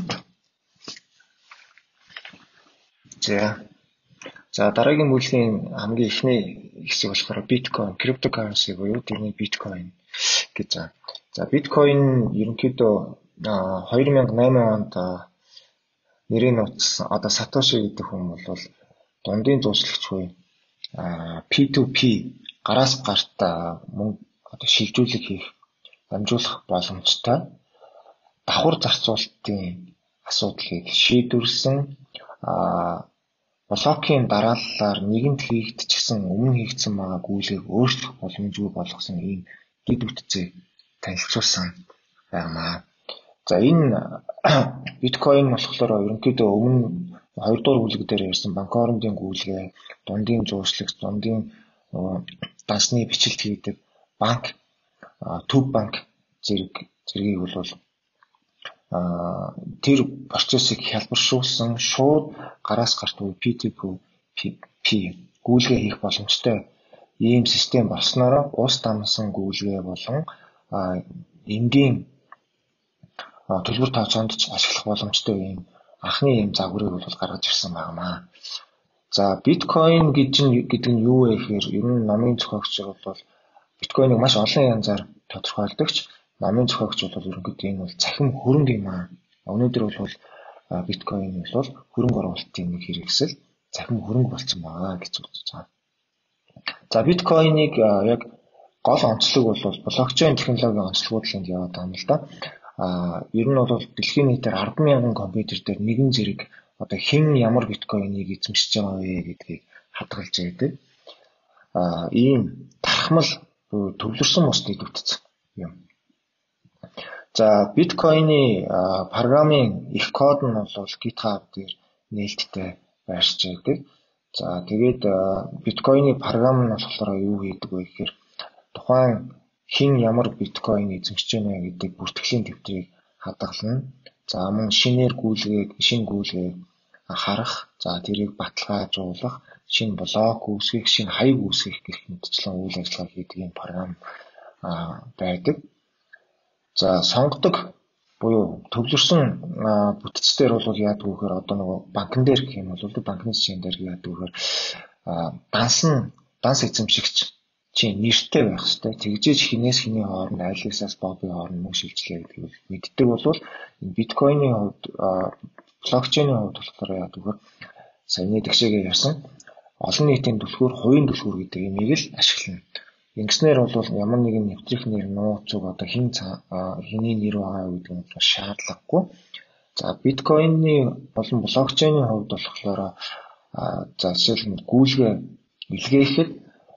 Speaker 2: За дараагийн бүлгийн хамгийн ихний хэсэг болохоор биткойн, cryptocurrency буюу тэрний биткойн гэж байна. За биткойн ерөнхийдөө 2008 онд нэрийг нууцсан одоо Сатоши гэдэг хүн бол дундын дууслагч буюу P2P гараас гарт мөнгө одоо шилжүүлэг хийх, дамжуулах боломжтой давхар зарцуулалтын асуудлыг шийдвэрлсэн блокийн дарааллаар нэгэнд хийгдчихсэн өмнө хийгдсэн байгаа гүйлгийг өөрчлөх боломжгүй болгосон ийм гид үтцийг танилцуулсан байна. За энэ биткойн болохоор ерөнхийдөө өмнө 2 дугаар бүлэг дээр ярьсан банкорндын гүйлгээ, дундын зуурчлагч, дундын дансны бичлэлт хийдэг банк, төв банк зэргийг бол тэр процессыг хялбаршуулсан шууд гараас гарт буй P2P гүйлгээ хийх боломжтой ийм систем болсноор ус дамсан гүйлгээ болон энгийн төлбөр тооцоонд ч ашиглах боломжтой ийм анхны ийм загварыг бол гаргаж ирсэн байнамаа. За биткойн гэдэг нь юу вэ гэхээр ер нь номын зохиогч бол биткойныг маш олон янзаар тодорхойлдог ч номын зохиогч бол ерөнхийдөө энэ бол цахим хөрөнгө юм аа. Өнөөдөр бол биткойн бол хөрөнгө оруулалтын нэг хэрэгсэл цахим хөрөнгө болсон байгаа гэж үзэж байгаа. За биткойныг яг гол онцлог бол блокчейн технологийн онцлогууд л яваад байгаа юм л да. Ер нь бол дэлхийн нийтээр 10,000 компьютер дээр нэгэн зэрэг одоо хэн ямар биткойныг эзэмшиж байгаа вэ гэдгийг хадгалж байдаг. Ийм тархмал төвлөрсөн бус дэдвүтцэн юм. За биткойны программын их код нь бол GitHub дээр нээлттэй байршиж байдаг. За тэгээд биткойны програм нь болохоор юу хийдэг вэ гэхээр тухайн хэн ямар биткойн эзэмшиж байна гэдэг бүртгэлийн төвтрийг хадгална. За мөн шинэ гүйлгээг харах, за тэрийг баталгаажуулах, шинэ блок үүсгэх, шинэ хаяг үүсгэх гэх мэтчлэн үйл ажиллагаа хийдэг юм програм байдаг. За сонгодог буюу төвлөрсөн бүтцээр бол яадаг вэ гэхээр одоо нөгөө банкн дээр гэх юм бол банкны систем дээр яадаг вэ гэхээр данс эзэмшигч чинь нэртэй байх хэрэгтэй. Тэгжээж хинээс хиний хооронд айлгасаас бобын хооронд мөнгө шилжлээ гэдгийг мэддэг болвол энэ биткойны хувьд блокчейний хувьд болохоор яадаг вэ? Саяны тэгшээгээ ярьсан олон нийтийн түлхүүр, хувийн түлхүүр гэдэг имийг л ашиглана. Ингэснээр бол ямар нэгэн нэвтрэх нэр нууц зүг одоо хиний нэр байгаа гэдэг нь шаардлагагүй. За биткойны болон блокчейний хувьд болохоор за жишээлбэл гүйлгээ илгээхэд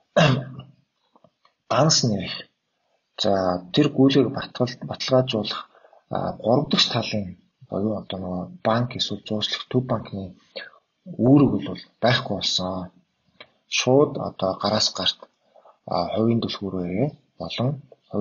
Speaker 2: данс нэрх. За тэр гүйлгээг баталгаажуулах 3 дахь талын буюу одоо нөгөө банк эсвэл зуучлах төв банкны үүрэг бол байхгүй болсон. Шууд одоо гараас гарт хувийн түлхүүрээр болон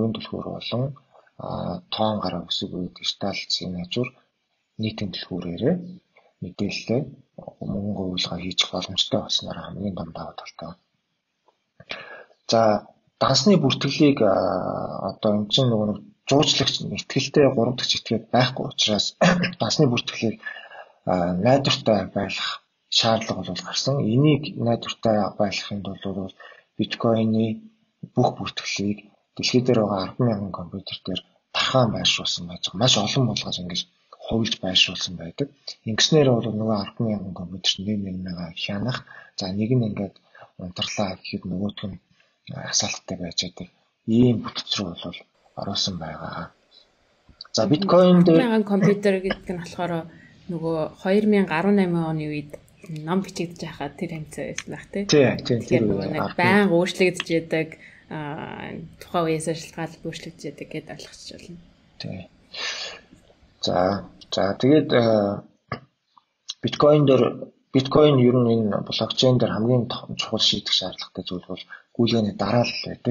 Speaker 2: тоон гараа өсөг буюу дижитал сигнатур нийтийн түлхүүрээр мэдээлэлээ мөнгө оруулалт хийчих боломжтой болсноор хамгийн том давуу талтай. За дансны бүртгэлийг одоо энэ чинь нөгөө жуучлагч ихтгэлтэй 3 дахь этгээд байхгүй учраас дансны бүртгэлийг найдвартай байлгах шаардлага бол гарсан. Энийг найдвартай байлгахын тулд бол биткойны бүх бүртгэлийг дэлхий дээр байгаа 10,000 компьютер дээр тархан байршуулсан байж байгаа. Маш олон болгож ингэж хувилж байршуулсан байдаг. Ингэснээр бол нөгөө 10,000 компьютер нэмнэгаа хянах. За нэг нь ингээд унтарлаа гэхэд нөгөөх нь асаалттай байж байгаа. Ийм бүтц рүү бол оруулсан байгаа. За биткойн дээр
Speaker 1: 1000 компьютер гэдэг нь болохоор нөгөө 2018 оны үед ном бичигдэж байхад тэр хэмцээ байсан байх тий. Тэгэхээр нөгөө нэг байнга өөрчлөгдөж яадаг тухайн үеэс шалтгаалж өөрчлөгдөж яадаг гэдээ ойлгочих болно.
Speaker 2: Тий. За тэгээд биткойн ер нь энэ блокчейн дээр хамгийн чухал шийдэх шаардлагатай зүйл бол гүйлгээний дараалал байдаг.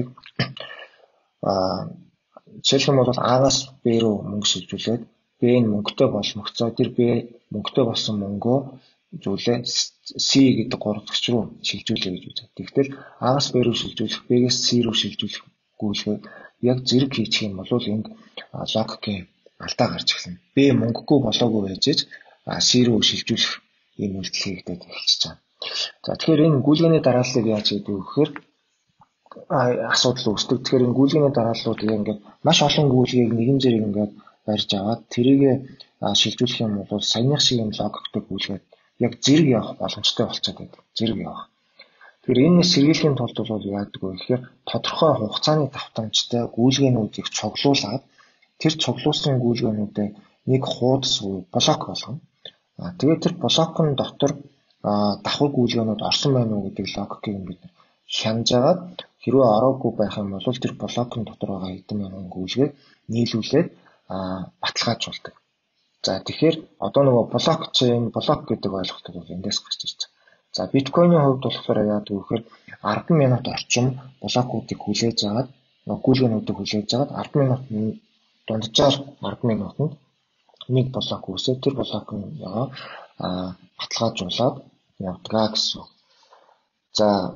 Speaker 2: Жишээлбэл бол А-наас Б рүү мөнгө шилжүүлээд Б нь мөнгөтэй болмогцоо тэр Б мөнгөтэй болсон мөнгөө зүйлээ C гэдэг 3 дахь руу шилжүүлээ гэж үздэг. Тэгэхээр А-наас Б рүү шилжүүлэх, Б-гээс C рүү шилжүүлэх гүйлгээ яг зэрэг хийчих юм бол энд логикийн алдаа гарч эхэлнэ. Б мөнгөгүй болоогүй байжээж C рүү шилжүүлэх ийм үйлдэл хийгдээд эхэлчихэж байгаа. За тэгэхээр энэ гүйлгээний дарааллыг яаж хийдэг вэ гэхээр асуудал үүсдэг. Тэгэхээр энэ гүйлгээний дарааллууд ингээд маш олон гүйлгээг нэгэн зэрэг ингээд барьж аваад тэрийг шилжүүлэх юм бол саяных шиг юм логиктэй гүйлгээд яг зэрэг явах боломжтой болчиход байдаг. Зэрэг явах. Тэгэхээр энэ сэргийлэхийн тулд бол яадаг вэ гэхээр тодорхой хугацааны давтамжтай гүйлгээнүүдийг цуглуулад тэр цуглуулсан гүйлгээнүүдээ нэг хуудас блок болгоно. Тэгээд тэр блокын дотор давхар гүйлгээнүүд орсон байна уу гэдэг логикийг бид хянаж агаад хэрвээ ороогүй байх юм бол тэр блокын дотор байгаа хэдэн мянган гүйлгээ нийлүүлээд баталгаажуулдаг. За тэгэхээр одоо нөгөө блок гэдэг ойлголт бол эндээс гарч ирж байгаа. За биткойны хувьд болохоор яадаг вэ гэхээр 10 минут орчим блокуудыг хүлээж агаад гүйлгээнүүдийг хүлээж агаад 10 минутын дунджаар 10 минутанд нэг блок үүсээд тэр блокыг баталгаажуулаад явдгаа гэсэн. За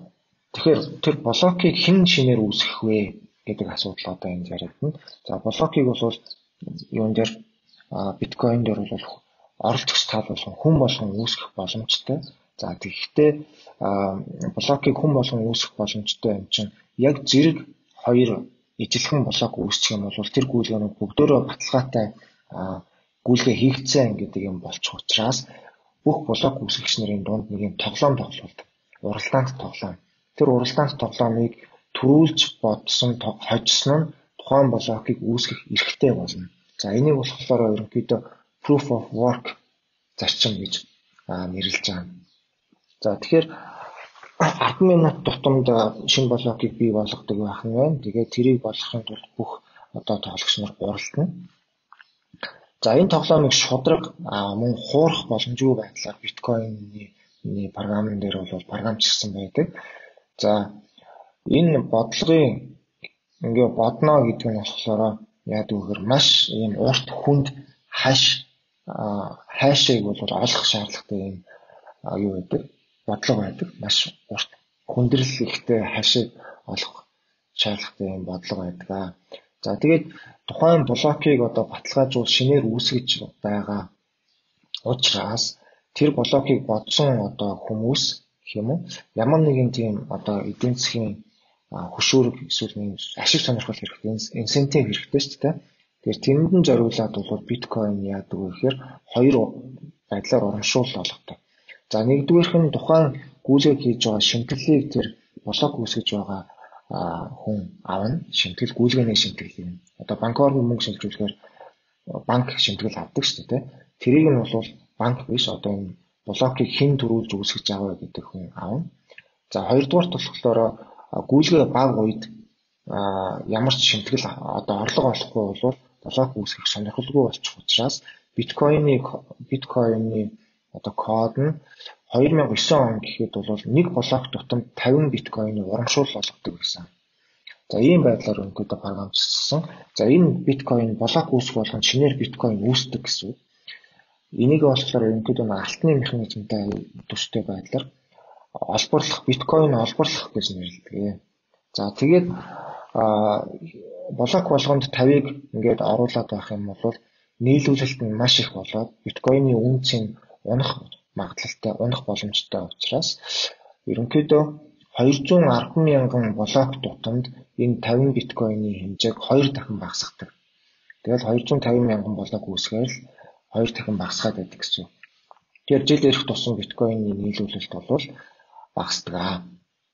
Speaker 2: Тэгэхээр тэр блокийг хэн шинээр үүсгэх вэ гэдэг асуудал одоо энд яригдана. За блокийг бол юун дээр биткойн дээр бол оролцогч тал болгон хүн болгон үүсгэх боломжтой. За тэгэхдээ блокийг хүн болгон үүсгэх боломжтой юм чинь яг зэрэг хоёр ижилхэн блок үүсчих юм бол тэр гүйлгээнүүд бүгдөө баталгаатай гүйлгээ хийгдсэн гэдэг юм болчих учраас бүх блок үүсгэгч нарын дунд нэг юм тоглоом тоглолдог. Уралдаант тоглоом. Тэр уралдаант тоглоомыг төрүүлж бодсон хожсон нь тухайн блокийг үүсгэх эрхтэй болно. За энийг болохоор ерөнхийдөө proof of work зарчим гэж нэрлэж байгаа. За тэгэхээр 10 минут тутамд шинэ блокийг бий болгодог байх нь байна. Тэгээд тэрийг болгохын тулд бүх одоо тоглогч нар уралдана. За энэ тоглоомыг шудраг мөн хуурах боломжгүй байдлаар биткойнны програмн дээр бол програмчилсан байдаг. За энэ бодлогын ингээ бодно гэдэг нь болохоор яадаг вэхээр маш ийм урт хүнд хайшийг бол олох шаардлагатай юм юу байдаг бодлого байдаг. Маш урт хүндрэл ихтэй хайшийг олох шаардлагатай юм бодлого байдаг. За тэгээд тухайн блокийг одоо баталгаажуул шинээр үүсгэж байгаа учраас тэр блокийг бодсон одоо хүмүүс гэх юм уу ямар нэгэн тийм одоо эдийн засгийн хөшөөрөг эсвэл нэг ашиг сонирхол хэрэгтэй инсентив хэрэгтэй шүү дээ. Тэгэхээр тэндэн зориулаад бол биткойн яадаг вэ гэхээр хоёр байдлаар урамшуул болгодог. За нэгдүгээрх нь тухайн гүйлгээ хийж байгаа шимтгэлийг тэр блок үүсгэж байгаа хүн авна. Шимтгэл гүйлгээний шимтгэл юм. Одоо банкор мөнгө шилжүүлэхээр банк шимтгэл авдаг шүү дээ. Тэрийг нь бол банк биш одоо энэ блокийг хэн төрүүлж үүсгэж байгаа гэдэг хүн авна. За хоёрдугаарт болохоор гүйлгээ баг үед ямар ч шимтгэл одоо орлого олохгүй бол блок үүсгэх сонирхолгүй болчих учраас биткойны одоо код нь 2009 он гэхэд бол нэг блок тутамд 50 биткойны урамшуул болгодог гэсэн. За ийм байдлаар өнөөдөр програмчилсан. За энэ биткойн блок үүсгэх болгон шинээр биткойн үүсдэг гэсэн. Энийг болохоор өнөөдөр алтны механизмтай төстэй байдлаар биткойн олборлох гэж нэрлэдэг. За тэгээд блок болгонд 50-ыг ингээд оруулаад байх юм бол нийлүүлэлт нь маш их болоод биткойны үнцийн унах магадлалтай унах боломжтой учраас ерөнхийдөө 210,000 блок тутамд энэ 50 биткойны хэмжээг 2 дахин багасгадаг. Тэгэл 250,000 блок үүсгээр л 2 дахин багасгаад байдаг гэсэн. Тэгэхээр жил ирэх тусам биткойны нийлүүлэлт бол багасдаг.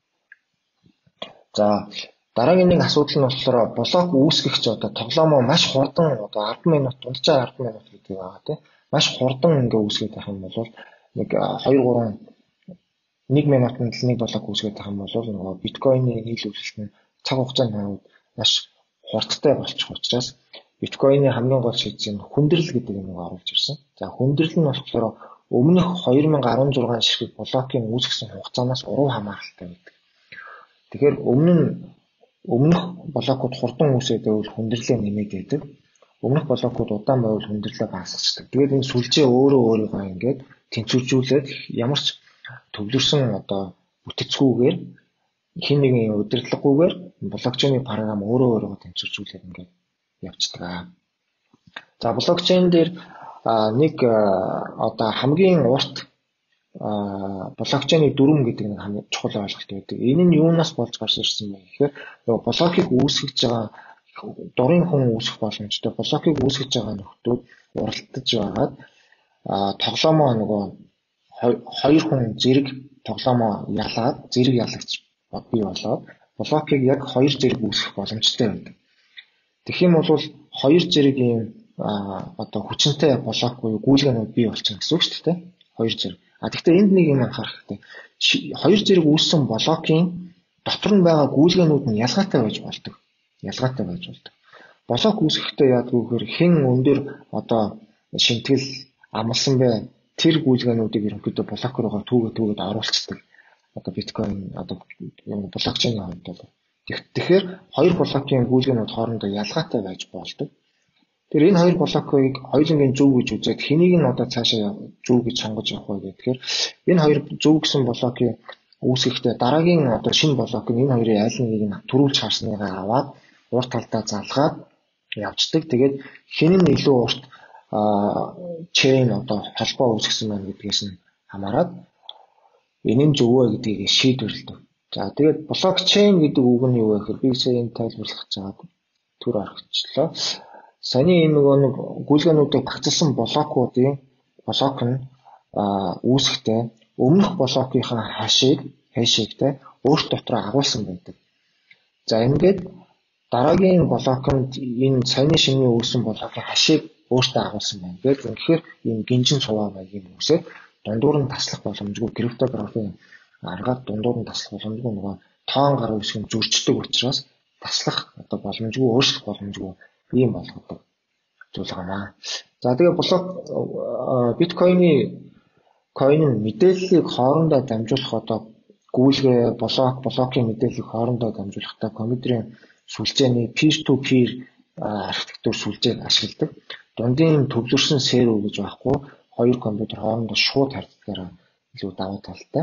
Speaker 2: За дараагийн нэг асуудал нь болохоор блок үүсгэгч одоо тоглоомоо маш хурдан одоо 10 минут дунджаа 10 минут гэдэг байгаа тийм маш хурдан ингээ үүсгэж байх юм бол нэг 2-3 1 минутанд л нэг блок үүсгэж байх юм бол нөгөө биткойны нийлүүлэлт нь цаг хугацааны хувьд маш хурдтай болчих учраас биткойны хамгийн гол шийдэл нь хүндрэл гэдэг нэг оруулж ирсэн. За хүндрэл нь болохоор өмнөх 2016 ширхэг блокийн үүсгэсэн хугацаанаас уруу хамааралтай байдаг. Тэгэхээр өмнөх блокууд хурдан үүсээд байвал хүндрэлээ нэмээд байдаг. Өмнөх блокууд удаан байвал хүндрэлээ багасгацдаг. Тэгээд энэ сүлжээ өөрийгөө ингээд тэнцвэржүүлээд ямар ч төвлөрсөн одоо бүтэцгүйгээр хин нэгэн удирдлаггүйгээр блокчейний програм өөрийгөө тэнцвэржүүлээд ингээд явцдаг. За блокчейн дээр нэг одоо хамгийн урт блокчейний дүрм гэдэг нэг хамгийн чухал ойлголт байдаг. Энэ нь юунаас болж гарч ирсэн бэ гэхээр нөгөө блокийг үүсгэж байгаа дурын хүн үүсгэх боломжтой блокийг үүсгэж байгаа нөхдүүд уралдаж байгаад тоглоомоо нөгөө хоёр хүн зэрэг тоглоомоо ялаад зэрэг ялагч бий болоод блокийг яг хоёр зэрэг үүсгэх боломжтой байдаг. Тэгэх юм бол хоёр зэрэг ийм одоо хүчинтэй блок буюу гүйлгээнүүд бий болчихно гэсэн үг шүү дээ. Хоёр зэрэг. Гэхдээ энд нэг юм анхаарах хэрэгтэй. Хоёр зэрэг үүссэн блокийн дотор нь байгаа гүйлгээнүүд нь ялгаатай байж болдог. Блок үүсгэхдээ яадгүй гэхээр хэн өндөр одоо шинтгэл амлсан бэ? Тэр гүйлгээнүүдийг ерөнхийдөө блок руугаа түүгээд оруулцдаг. Одоо биткойн одоо блокчейний хувьд бол. Тэгэхээр хоёр блокийн гүйлгээнүүд хоорондоо ялгаатай байж болдог. Тэр энэ хоёр блокийг хоёулангийн зөв гэж үзээд хэнийг нь одоо цаашаа зөв гэж сонгож явах вэ гэхээр энэ хоёр зөв гэсэн блокийн үүсгэхдээ дараагийн одоо шинэ блок нь энэ хоёрын аль нэгийг нь төрүүлж харсныгаа аваад урт талдаа залгаад явцдаг. Тэгээд хэн нь илүү урт чейн одоо холбоо үүсгэсэн байна гэдгээс нь хамаарат энэ нь зөв үү гэдгийг шийдвэрлэдэг. За тэгээд блокчейн гэдэг үг нь юу вэ гэхээр би сая энэ тайлбарлах гэж байгаа төр аргачлаа. Саяны энэ нэг гүйлгээнүүдийг багцлсан блок нь үүсэхдээ өмнөх блокийнхаа хэшигтэй өөрт дотроо агуулсан байдаг. За ингээд дараагийн блокнд энэ саяны шинийн үүссэн блокийн хашийг өөртөө агуулсан байна. Тэгэхээр энэ гинжин суваа маягийн үүсээд дундуур нь таслах боломжгүй криптографийн аргаар дундуур нь таслах боломжгүй нөгөө тоон гар үсгийн зөрчдөг учраас таслах одоо боломжгүй өөрчлөх боломжгүй ийм болгодог зүйл байна. За тэгээ блок биткойн мэдээллийг хоорондоо дамжуулах одоо гүйлгээ блокийн мэдээллийг хоорондоо дамжуулахдаа компьютерийн сүлжээний peer to peer архитектур сүлжээг ашигладаг. Дундын төвлөрсөн сервер гэж байхгүй хоёр компьютер хоорондоо шууд харьцдагаараа илүү давуу талтай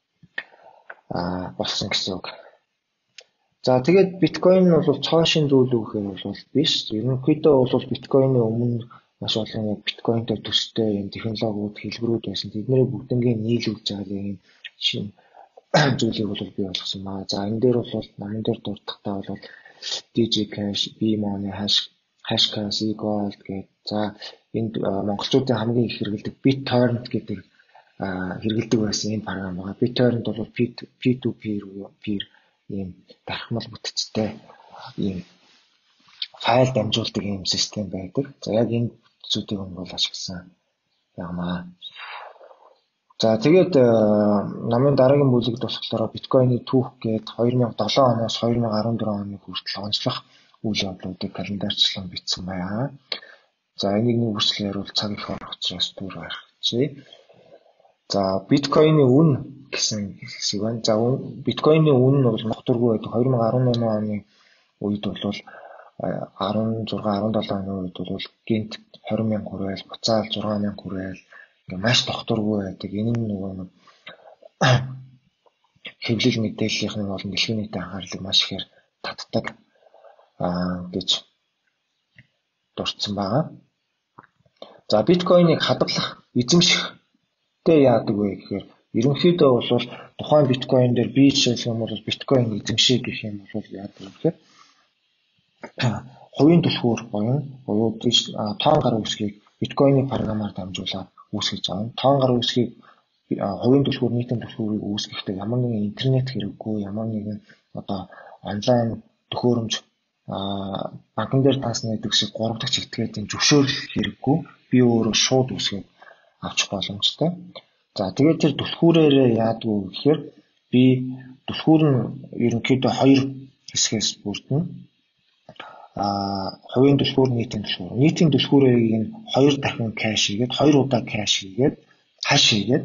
Speaker 2: болсон гэсэн үг. За тэгээд биткойн нь бол цоошин зүйл үү гэхээр бол биш. Ерөнхийдөө бол биткойны өмнө маш олон биткойнтой төстэй юм технологиуд хэлбэрүүд байсан. Тэдний бүгднийг нийлүүлж байгаа юм шинэ зүйлийг бол бий болгосон маа. За энэ дээр бол намын дээр дурдахтаа бол DigiCash, B-Money, Hashcash, eGold гэх. За энд монголчуудын хамгийн их хэрэглэдэг BitTorrent гэдэг хэрэглэдэг байсан энэ програм байгаа. BitTorrent бол peer ийм дархмал бүтцтэй ийм файл дамжуулдаг ийм систем байдаг. За яг энэ зүйлийг бол ашигласан юмаа. За тэгээд намын дараагийн бүлэгт болохоор биткойны түүх гээд 2007 оноос 2014 оны хүртэл онцлог үйл явдлуудыг календарчлан бичсэн байна. За энийг нэг үслээр бол цаг их орох учраас түр гаргачихъя. За биткойны үн гэсэн хэсэг байна. За биткойны үн нь бол ногдургүй байдаг. 2018 оны үед бол 16-17 оны үед бол гинт 20,000 хүрээл, буцаал 6,000 хүрээл маш докторгүй байдаг. Энэ нь нөгөө хэвлэл мэдээллийнх нь болон дэлхийн нийтийн анхаарлыг маш ихээр татдаг гэж дурдсан байгаа. За биткойныг хадгалах, эзэмшихтэй яадаг вэ гэхээр ерөнхийдөө бол тухайн биткойн дээр би жишээлбэл бол биткойн эзэмших гэх юм бол яадаг вэ гэхээр хувийн түлхүүр буюу тоон гар үсгийг биткойны програмаар дамжуулаад үүсгэж байгаа. Тоон гар үсгийг хувийн түлхүүр, нийтийн түлхүүрийг үүсгэхдээ ямар нэгэн интернет хэрэггүй, ямар нэгэн одоо онлайн төхөөрөмж банкн дээр таасна гэдэг шиг 3 дахь этгээдийн зөвшөөрөл хэрэггүй. Би өөрөө шууд үүсгээд авчих боломжтой. За тэгээд тэр түлхүүрээр яадаг вэ гэхээр би түлхүүр нь ерөнхийдөө 2 хэсгээс бүрдэнэ. Хувийн түлхүүр, нийтийн түлхүүр. Нийтийн түлхүүрийг нь 2 дахин кэш хийгээд 2 удаа кэш хийгээд хаш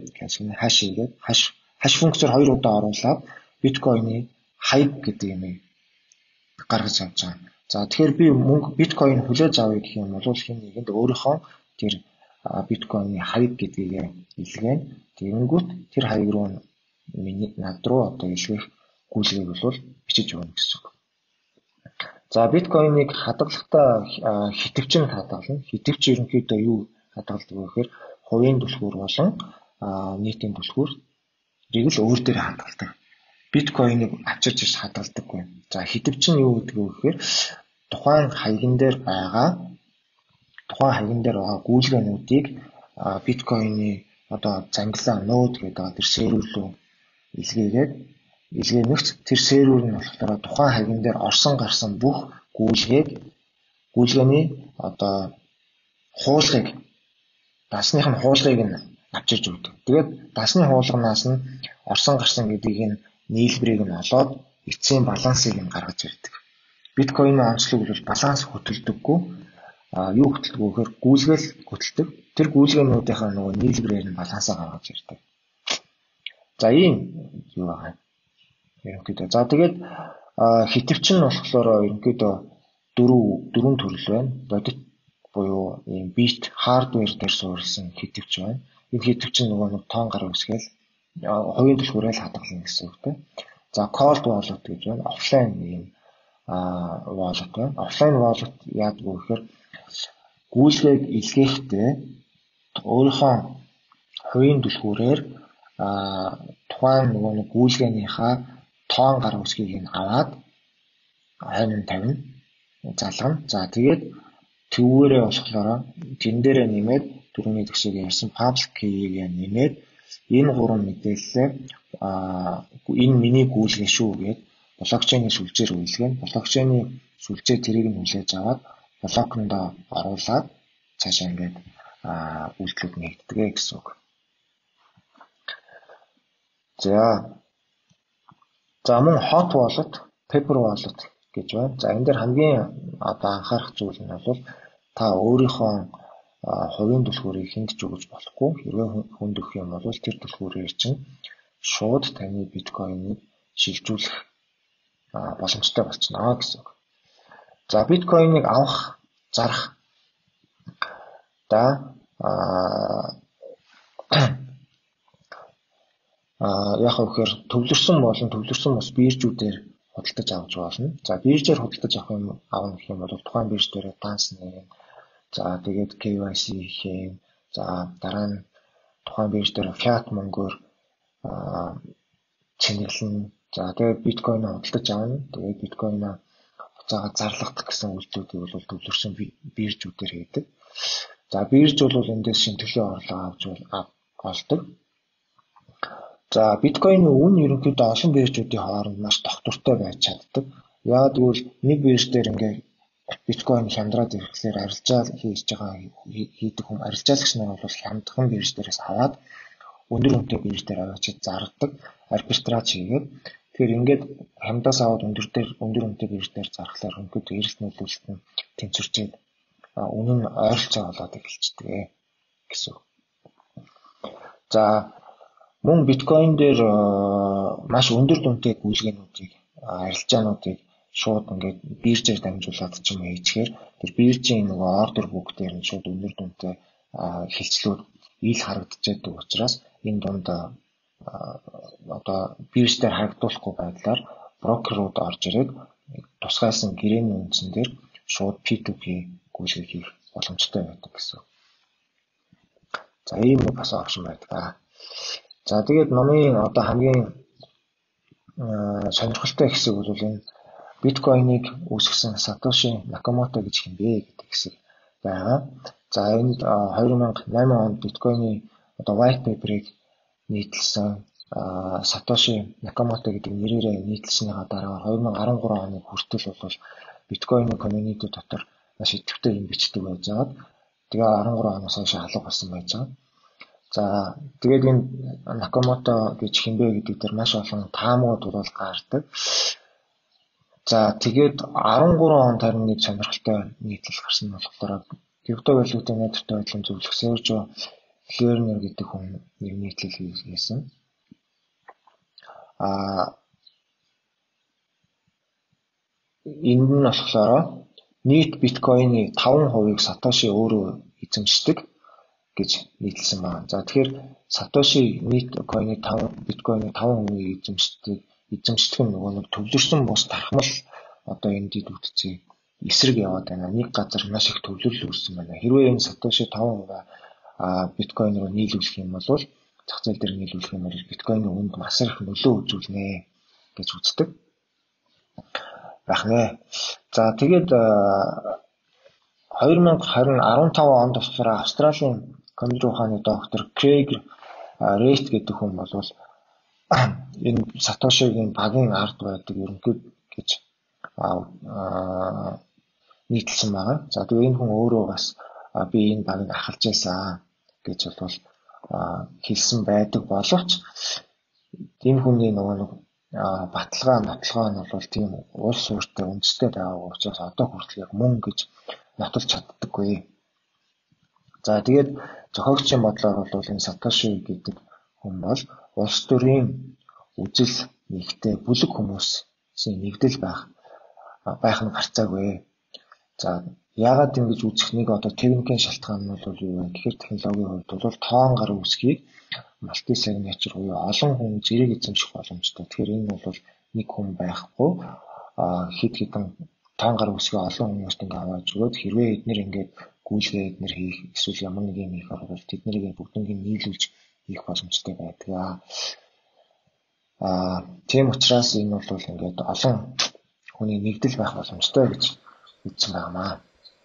Speaker 2: функцээр 2 удаа оруулаад биткойны хайп гэдэг юм гаргаж авч байгаа. За тэгэхээр би мөнгө биткойн хүлээж авъя гэх юм бол хин нэгэнд өөрийнхөө тэр биткойны хайп гэдгийг илгээн. Тэгэнгүүт тэр хаяг руу миний над руу одоо илгээх гүйлгээг бол бичиж өгнө гэсэн үг. За биткойныг хадгалахдаа хитвчэнд хадгална. Хитвч ерөнхийдөө юу хадгалдаг вэ гэхээр хувийн түлхүүр болон нийтийн түлхүүрийг л өөр дээр хадгалдаг. Биткойныг авчирч иш хадгалдаггүй. За хитвч нь юу гэдэг вэ гэхээр тухайн хаягн дээр байгаа гүйлгээнүүдийг биткойны одоо зангилаа нод гэдэг тэр сервер рүү илгээнэгт тэр сервер нь болохоор тухайн хаягн дээр орсон гарсан бүх гүйлгээний одоо хуулгыг дасных нь хуулгыг нь авчирч өгдөг. Тэгээд дасны хуулганаас нь орсон гарсан гэдгийг нь нийлбэрийг нь олоод эцсийн балансыг нь гаргаж ирдэг. Биткойны онцлог бол баланс хөтөлдөггүй. Юу хөтөлдөг вэ гэхээр гүйлгээл хөтөлдөг. Тэр гүйлгээнүүдийнхаа нөгөө нийлбэрээр нь балансаа гаргаж ирдэг. За ийм юу байгаа юм. Ерөнхийдөө. За тэгээд хитвч нь болохоор ерөнхийдөө дөрвөн төрөл байна. Бодит буюу ийм бит хардвер дээр суурилсан хитвч байна. Энэ хитвч нь нөгөө нэг тоон гар үсгээл хувийн түлхүүрээ л хадгална гэсэн үг тийм. За cold wallet гэж байна. Офлайн юм wallet байна. Офлайн wallet яадаг вэ гэхээр гүйцэтгэх илгээхдээ өөрийнхөө хувийн түлхүүрээр тухайн нэг гүйцэтгийнхаа тоон гар үсгийг нь аваад хойно тавина, залгана. За тэгээд төвөөрөө болохоор тэн дээрээ нэмээд түрүүний тгшийг ярьсан public key-ийг нэмээд энэ гурван мэдээллээ энэ миний гүйцэтгэх шүү гэд блокчейний сүлжээр үйлгэн. Блокчейний сүлжээ тэрийг нь хүлээж аваад блоконд оруулаад цаашаа ингээд үйлдэлүүд нэгддэг гэсэн үг. За мөн hot wallet, paper wallet гэж байна. За энэ дээр хамгийн анхаарах зүйл нь бол та өөрийнхөө хувийн түлхүүрийг хүнд ч өгч болохгүй. Хэрвээ хүнд өгөх юм бол тэр түлхүүрээр чинь шууд таны биткойныг шилжүүлэх боломжтой болчихно гэсэн үг. За биткойныг авах, зарах яг үхээр төвлөрсөн болон төвлөрсөн бас биржүүдээр худалдаж авч болно. За биржээр худалдаж авах гэх юм бол тухайн бирж дээр данс нээн. За тэгээд KYC хийн. За дараа нь тухайн бирж дээр fiat мөнгөөр чиглэлнэ. За тэгээд биткойноо худалдаж авна. Тэгээд биткойноо хуцаага зарлагдах гэсэн үйлдэлүүдийг бол төвлөрсөн биржүүдээр хийдэг. За бирж бол эндээс шинтгэлийн орлого авч олдог. За биткойны үн ерөнхийдөө олон биржүүдийн хооронд маш тогтвортой байж чаддаг. Яа тэгвэл нэг бирж дээр ингээд биткойн хямдраад ирэхлээр арилжаа хийдэг хүн арилжаалагч нар бол хямдхан бирж дээрээс аваад өндөр үнэтэй бирж дээр аваачид зардаг, арбитраж хийгээд тэгэхээр ингээд хямдаас аваад өндөр үнэтэй бирж дээр зархлаар хөнгөд эрэлт нөлөөлөлт нь тэнцвэрчээд үнэн нь ойролцоо болоод эхэлждэг гэсэн. За мөн биткойн дээр маш өндөр дүнтэй гүйцэтгэлүүдийг арилжаануудыг шууд ингээд биржээр дамжуулаад ч юм хийчихээр тэр биржийн нөгөө ордер бук дээр нь шууд өндөр дүнтэй хилцлүүд ил харагдчихдаг учраас энэ дунд одоо бирж дээр харагдуулахгүй байдлаар брокерууд орж ирээд тусгайсан гэрээний үндсэн дээр шууд P2P гүйцэтгэх хийх боломжтой байдаг гэсэн. За ийм нэг бас опшн байдаг. За тэгээд номын одоо хамгийн сонирхолтой хэсэг бол энэ биткойныг үүсгэсэн Сатоши Накамото гэж хэм бэ гэдэг хэсэг байгаа. За энд 2008 онд биткойны одоо white paper-ыг нийтлсэн Сатоши Накамото гэдэг нэрээрээ нийтлснийхаа дараа 2013 оны хүртэл бол биткойны community дотор маш идэвхтэй юм бичдэг байж байгаа. Тэгээ 13 оноос хойш алга болсон байж байгаа. За тэгээд энэ Накамото гэж хэмбэ гэдэг дээр маш олон таамууд бол гардаг. За тэгээд 13 онд харин нэг сонирхолтой нийтлэл гарсан нь болохоор криптовалютын найдвартай байдлын зөвлөх Сержо Лернер гэдэг хүн нэг нийтлэл хийсэн. Энэ нь болохоор нийт биткойны 5%-ийг Сатоши өөрөө эзэмшдэг гэж нийтлсэн байна. За тэгэхээр Сатоши нийт биткойны 5% эзэмшдэг нь нөгөө нэг төвлөрсөн бус тархмал одоо энэ дэд үтцээ эсрэг яваад байна. Нэг газар маш их төвлөрөл үүссэн байна. Хэрвээ энэ Сатоши 5% биткойн руу нийлүүлэх юм бол зах зээл дээр нийлүүлэх юм бол биткойны үнд маш их нөлөө үзүүлнэ гэж үздэг. Бахнэ. За тэгээд 2015 онд болохоор Австралийн компьютер ухааны доктор Крейг Рейт гэдэг хүн бол энэ Сатошигийн багийн ард байдаг ерөнхийд гэж нийтлсэн байгаа. За тэгээд энэ хүн өөрөө бас би энэ багийг ахалж байсан гэж бол хэлсэн байдаг боловч энэ хүний нөгөө баталгаа нь бол тийм улс суурьтай үндэстэй байгаа учраас одоо хүртэл яг мөн гэж нотолж чаддаггүй. За тэгээд зохиогчийн бодлоор бол энэ Сатоши гэдэг хүн бол улс төрийн үзэл нэгтэй бүлэг хүмүүсийн нэгдэл байх нь гарцаагүй. За яагаад ингэж үүсэх нэг одоо техникийн шалтгаан нь бол юу вэ гэхээр технологийн хувьд бол тоон гар үүсгийг multi signature буюу олон хүн зэрэг эзэмших боломжтой. Тэгэхээр энэ бол нэг хүн байхгүй хэд хэдэн тоон гар үүсгээ олон хүмүүст ингээ аваад өгөөд хэрвээ эднэр ингээд гүйлгээ эднэр хийх эсвэл ямар нэг юм хийх бол тэднийг бүгднийг нийлүүлж хийх боломжтой байдаг. Тийм учраас энэ бол ингээд олон хүний нэгдэл байх боломжтой гэж үзсэн байнамаа.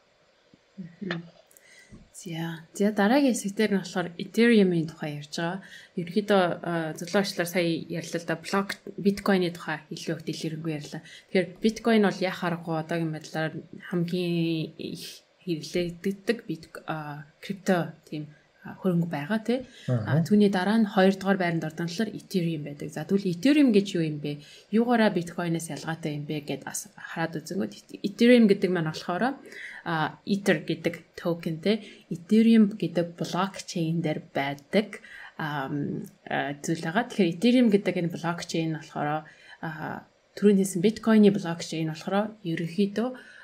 Speaker 1: За дараагийн хэсэг дээр нь болохоор Ethereum-ийн тухай ярьж байгаа. Ерөнхийдөө золиочлоор сая ярьлаа л да биткойны тухай илүү их дэлгэрэнгүй ярьлаа. Тэгэхээр биткойн бол яах аргагүй одоогийн байдлаар хамгийн их хэрэглэгддэг крипто тийм хөрөнгө байгаа тий. Түүний дараа нь 2 дугаар байранд ордог нь Ethereum байдаг. За тэгвэл Ethereum гэж юу юм бэ? Юугаараа биткойноос ялгаатай юм бэ гэд хараад үзэнгүүт Ethereum гэдэг маань болохоор Ether гэдэг токен тий. Ethereum гэдэг блокчейн дээр байдаг зүйл байгаа. Тэгэхээр Ethereum гэдэг энэ блокчейн болохоор түрүүний хэлсэн биткойны блокчейн болохоор ерөнхийдөө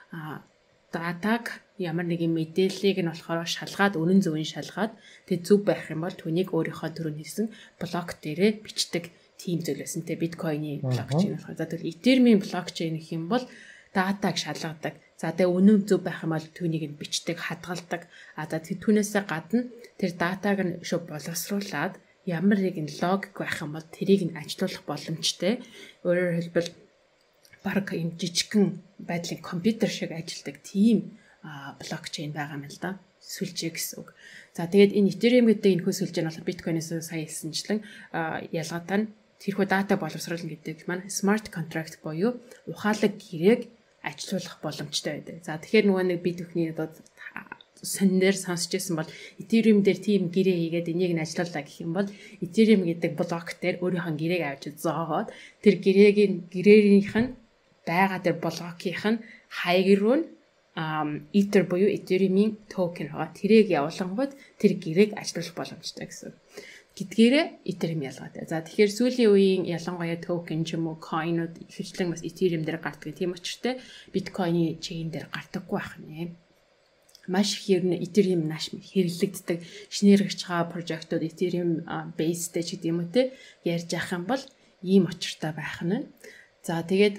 Speaker 1: датаг ямар нэгэн мэдээллийг нь болохоор шалгаад үнэн зөвийн шалгаад тэг зөв байх юм бол түүнийг өөрийнхөө түрүүн хэлсэн блок дээрээ бичдэг тийм зүйлсэн тэ биткойны блокчейн болохоор за тэгвэл Ethereum-ийн блокчейн гэх юм бол датаг шалгадаг. За тэг үнэн зөв байх юм бол түүнийг нь бичдэг, хадгалдаг. За тэг түүнээсээ гадна тэр датаг нь шууд боловсруулад ямар нэгэн логик байх юм бол тэрийг нь ажилуулах боломжтой. Өөрөөр хэлбэл баг юм жижигхэн байдлын компьютер шиг ажилдаг тийм блокчейн байгаа юм л да. Сүлжээ гэсэн үг. За тэгээд энэ Ethereum гэдэг энэ хөө сүлжээ нь бол биткойноос сая хэлсэнчлэн ялгаатай нь тэрхүү дата боловсруулна гэдэг маань smart contract буюу ухаалаг гэрээг ажилуулах боломжтой байдаг. За тэгэхээр нөгөө нэг бид бүхний одоо соннээр сонсч байсан бол Ethereum дээр тийм гэрээ хийгээд энийг нь ажиллууллаа гэх юм бол Ethereum гэдэг блок дээр өөрийнхөө гэрээг авч зоогоод тэр гэрээрийнх нь байгаа тэр блокийнх нь хаяг руу Ether буюу Ethereum-ийн токен байгаа. Тэрийг явуулангууд тэр гэрээг ажилуулах боломжтой гэсэн. Гэдгээрээ Ethereum ялгаатай. За тэгэхээр сүүлийн үеийн ялангуяа токен ч юм уу coin-ууд ихэвчлэн бас Ethereum дээр гардаг. Тийм учраас биткойны чейн дээр гардаггүй байх нэ. Маш их юм Ethereum нааш хэрэглэгддэг шинээр гарч байгаа прожектууд Ethereum base-тэй ч гэдэм үү те ярьж явах юм бол ийм очиртай байх нь. За тэгээд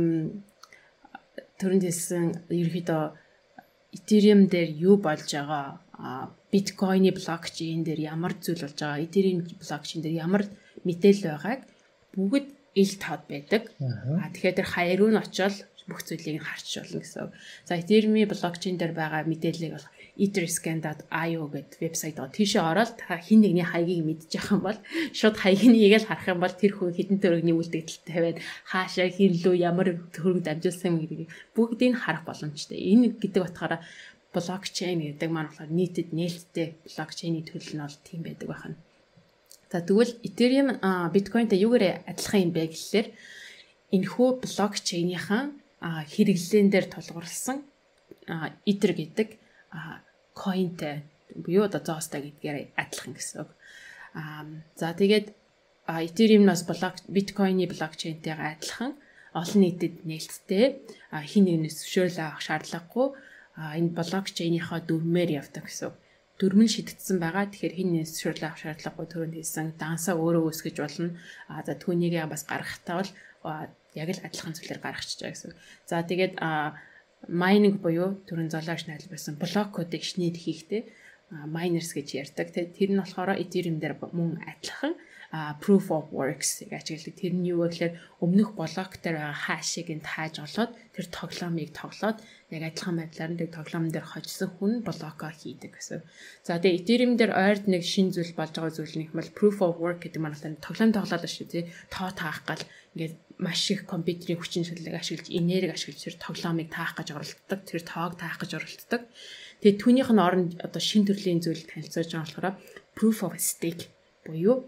Speaker 1: түрүүнд хэлсэн ерөөхдөө Ethereum дээр юу болж байгаа биткойны блокчейн дээр ямар зүйл болж байгаа Ethereum блокчейн дээр ямар мэдээлэл байгааг бүгд ил тод байдаг. Тэгэхээр тэр хаяг руу нь очиод бүх зүйлийг харч болно гэсэн. За Ethereum блокчейн дээр байгаа мэдээллийг бол etherscan.io гэдэг вебсайт аа тийшээ ороод та хин нэгний хаягийг мэдчих юм бол шууд хаягийг нэгээл харах юм бол тэр хүн хэдэн төгрөгийн үлдэгдэлтэй тавиад хаашаа хин лөө ямар төгрөг дамжуулсан юм гэдгийг бүгдийг харах боломжтой. Энэ гэдэг утгаараа блокчейн гэдэг маань болохоор нийтэд нээлттэй блокчейний төлөв нь бол тийм байдаг байна. За тэгвэл Ethereum биткойнтэй юугаар адилхан юм бэ гэхлээр энэхүү блокчейнийхаа хэрэглэн дээр тулгуурласан Ether гэдэг coinтэй буюу одоо зоостой гэдгээр адилхан гэсэн үг. За тэгээд Ethereum-ноос биткойны блокчейнтэйгээ адилхан олон нийтэд нээлттэй хин нэгнээс зөвшөөрөл авах шаардлагагүй энэ блокчейнийхаа дүрмээр явдаг гэсэн үг. Дүрм нь шидэгдсэн байгаа. Тэгэхээр хин нэгнээс зөвшөөрөл авах шаардлагагүй түрүүнд хэлсэн дансаа өөрөө үүсгэж болно. За түүнийгээ бас гаргахтаа бол яг л адилхан зүйлээр гаргачихж байгаа гэсэн. За тэгээд майнинг буюу түрүүн золиоч найлбарсан блок кодыг шинээр хийхдээ miners гэж ярьдаг. Тэр нь болохоор Ethereum дээр мөн адилхан proof of works-ийг ажигладаг. Тэр нь юу вэ гэхээр өмнөх блок дээр байгаа хашийг нь тааж олоод тэр тоглоомыг тоглоод яг адилхан байдлаар нь тэр тоглоом дээр хожсон хүн блокоо хийдэг гэсэн. За тэгээ Ethereum дээр ойрд нэг шин зүйл болж байгаа зүйл нь ихмэл proof of work гэдэг маань тоглоом тоглоод шүү тий. Тоо таах гал ингээд маш их компьютерийн хүчин чармайлтыг ашиглаж энерги ашиглаж тэр тоглоомыг таах гэж оролддог. Тэр тоог таах гэж оролддог. Тэгээ түүнийх нь оронд одоо шин төрлийн зүйл танилцуулж байгаа болохоор proof of stake буюу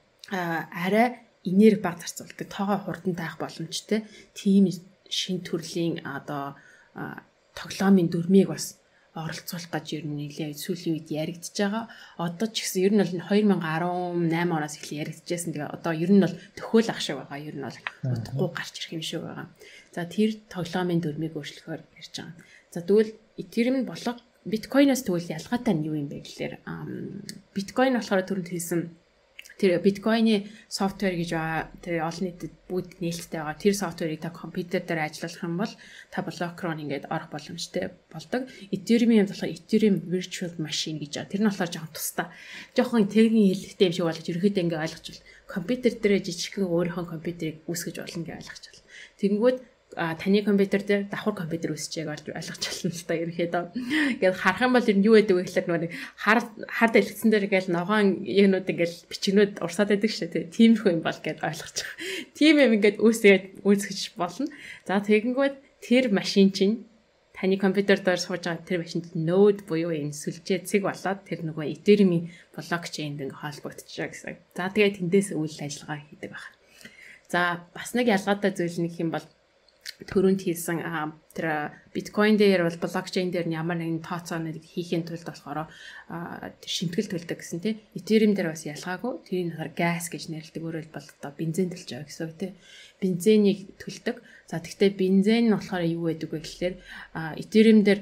Speaker 1: арай энерги баг зарцуулдаг тоогоо хурдан таах боломжтой тийм шин төрлийн одоо тоглоомын дүрмийг бас оролцуулах гэж ер нь нэлээд сүүлийн үед яригдж байгаа. Одоо ч гэсэн ер нь бол 2018 оноос эхлэн яригдчихсэн. Тэгээ одоо ер нь бол төхөөл ах шиг байгаа. Ер нь бол утгагүй гарч ирэх юм шиг байгаа. За тэр тоглоомын дүрмийг өөрчлөхөөр ярьж байгаа. За тэгвэл Ethereum болго биткойноос тэгвэл ялгаатай нь юу юм бэ гэхээр биткойн болохоор түрүүнд хэлсэн тэр биткойны софтвер гэж байгаа. Тэр олон нийтэд бүгд нээлттэй байгаа. Тэр софтверыг та компьютер дээр ажиллуулах юм бол та блок руу ингээд орох боломжтой болдог. Ethereum-ийн болохоор Ethereum Virtual Machine гэж байгаа. Тэр нь болохоор жоохон тусдаа. Жоохон техникийн хэллэгтэй юм шиг болж ерөөхдөө ингээд ойлгочвол компьютер дээр жижигхэн өөрийнхөө компьютерийг үүсгэж болно гэж ойлгочвол. Тэгэнгүүт таны компьютер дээр давхар компьютер үүсчихээг ойлгож байна л та ерөөхдөө. Ингээд харах юм бол ер нь юу гэдэг вэ гэхээр нэг хард элгэцэн дээр ингээл ногоон юмнууд ингээл бичгнүүд урсаад байдаг шүү дээ. Тиймэрхүү юм бол гэж ойлгож байгаа. Тийм юм ингээд үүсгэж болно. За тэгэнгүүт тэр машин чинь таны компьютер дээр сууж байгаа тэр машинд нode буюу энэ сүлжээ цэг болоод тэр нөгөө Ethereum-ийн блокчейнд ингээ холбогдчихжээ гэсэн. За тэгээд тэндээс үйл ажиллагаа хийдэг байна. За бас нэг ялгаатай зүйл нэг юм бол түрүүнд хийсэн тэр биткойн дээр бол блокчейн дээр ямар нэгэн тооцооныг хийхин тулд болохоор шимтгэл төлдөг гэсэн тийм. Ethereum дээр бас ялгаагүй. Тэрийг нөхөр газ гэж нэрлэдэг. Өөрөөр бол одоо бензин төлж байгаа гэсэн үг тийм. Бензинийг төлдөг. За тэгвэл бензин нь болохоор юу байдаг вэ гэхээр Ethereum дээр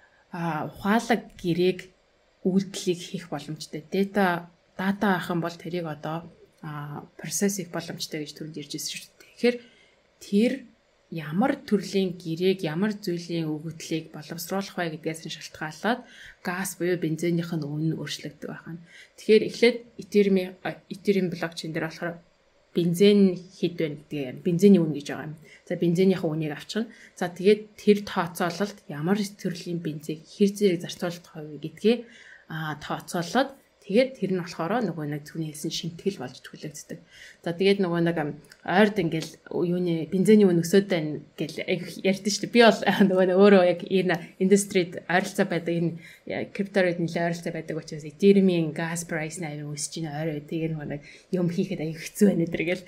Speaker 1: ухаалаг гэрээг үйлдэлийг хийх боломжтой. Дата авах юм бол тэрийг одоо процесс хийх боломжтой гэж түрүүнд ярьж ирсэн шүү дээ. Тэгэхээр тэр ямар төрлийн гэрээг ямар зүйлийн өгөгдлийг боловсруулах вэ гэдгээс нь шалтгаалаад газ буюу бензинийх нь үнэ өөрчлөгдөж байгаа нь. Тэгэхээр эхлээд Ethereum блокчейн дээр болохоор бензин хэд вэ гэдгийг ярина. Бензиний үнэ гэж байгаа юм. За бензинийхээ үнийг авчихна. За тэгээд тэр тооцоололт ямар төрлийн бензин хэр зэрэг зарцуулах вэ гэдгийг тооцоолоод тэгээд тэр нь болохоор нөгөө нэг түүний хэлсэн шимтгэл болж төлөгддөг. За тэгээд нөгөө нэг ойрд ингээл юуны бензиний үн өсөд байна гэл ярьдэн шүү дээ. Би бол нөгөө өөрөө яг энэ индустрид ойролцоо байдаг энэ криптовалютад нэлээд ойролцоо байдаг учраас Ethereum-ийн gas price нь аяа өсөж байна. Ойроо тэгээд нөгөө нэг юм хийхэд аяа хэцүү байна өдр гэл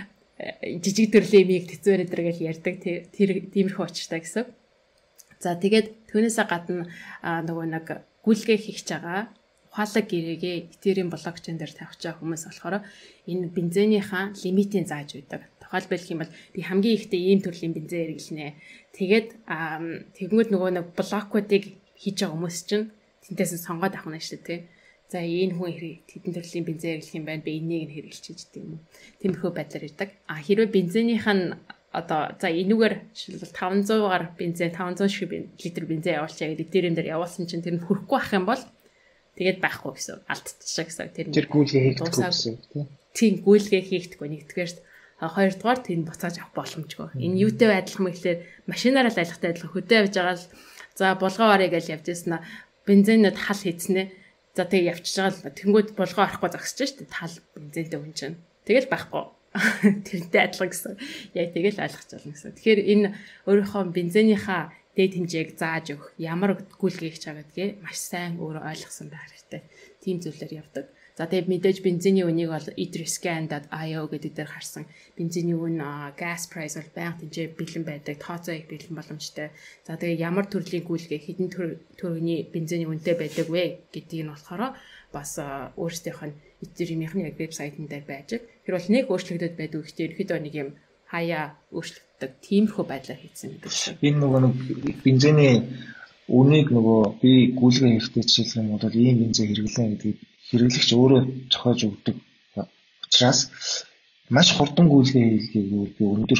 Speaker 1: жижиг төрлийн юмыг хэцүү байна өдр гэл ярьдаг. Тэр тиймэрхүү учиртай гэсэн. За тэгээд түүнээсээ гадна нөгөө нэг гүйлгээ хийж байгаа ухаалаг гэрээгээ Ethereum блокчейн дээр тавьж байгаа хүмүүс болохоор энэ бензинийхаа лимитийн зааж байдаг. Тухайлбал юм бол би хамгийн ихдээ ийм төрлийн бензин хэрэглэнэ. Тэгээд тэгэнгүүт нөгөө нэг блокуудыг хийж байгаа хүмүүс чинь тэнтээс сонгоод авах нь шүү дээ. За энэ хүн хэдэн төрлийн бензин хэрэглэх юм байна. Би энийг нь хэрэглэж гэдэг юм уу. Тиймэрхүү байдлаар ирдэг. Хэрвээ бензинийх нь одоо за энүүгээр 500-аар бензин 500 шиг литр бензин явуулчаа гэдэг Ethereum дээр явуулсан чинь тэр нь хүрэхгүй ах юм бол тэгээд байхгүй гэсэн алдчихсан гэсэн.
Speaker 2: Тэр гүйлгээ хийгдэх гэсэн
Speaker 1: тийм гүйлгээ хийгдэхгүй нэгдүгээр хоёрдугаар тэр буцааж авах боломжгүй. Энэ юутэй адилхан мэхлээр машинаараа л адилхан хөдөө явж байгаа л за булгаа орё гэж явж ирсэн бензинэд хал хийцнэ. За тэгээ явчихж байгаа л тэнгууд булгаа орохгүй зогсож штэ тал бензинтэй хүн чинь. Тэгэл байхгүй. Тэрнтэй адилхан гэсэн. Яг тэгэл ойлгож байна гэсэн. Тэгэхээр энэ өөрийнхөө бензинийхаа дээд хэмжээг зааж өгөх ямар гүйлгээ хийж байгаа гэдгээ маш сайн өөрөө ойлгосон байх хэрэгтэй. Тийм зүйлээр явдаг. За тэгээд мэдээж бензиний үнийг бол etherscan.io гэдэг дээр харсан. Бензиний үн gas price бол байнга тэнцээ бэлэн байдаг. Тооцоо их бэлэн боломжтой. За тэгээд ямар төрлийн гүйлгээ хэдэн төрөний бензиний үнэтэй байдаг вэ гэдгийг нь болохоор бас өөрсдийнх нь Ethereum-ийн яг вебсайтн дээр байж. Тэр бол нэг өөрчлөгдөд байдаг гэхдээ ерөөдөө нэг юм хаяа өөрчлөгддөг тиймэрхүү байдлаар хийсэн гэдэг шиг.
Speaker 2: Энэ нөгөө нэг бензиний үнийг нөгөө би гүйлгээ хийхдээ жишээлх юм бол ийм бензин хэрэглэн гэдгийг хэрэглэгч өөрөө зохиож өгдөг учраас маш хурдан гүйлгээ хийлгээг би өндөр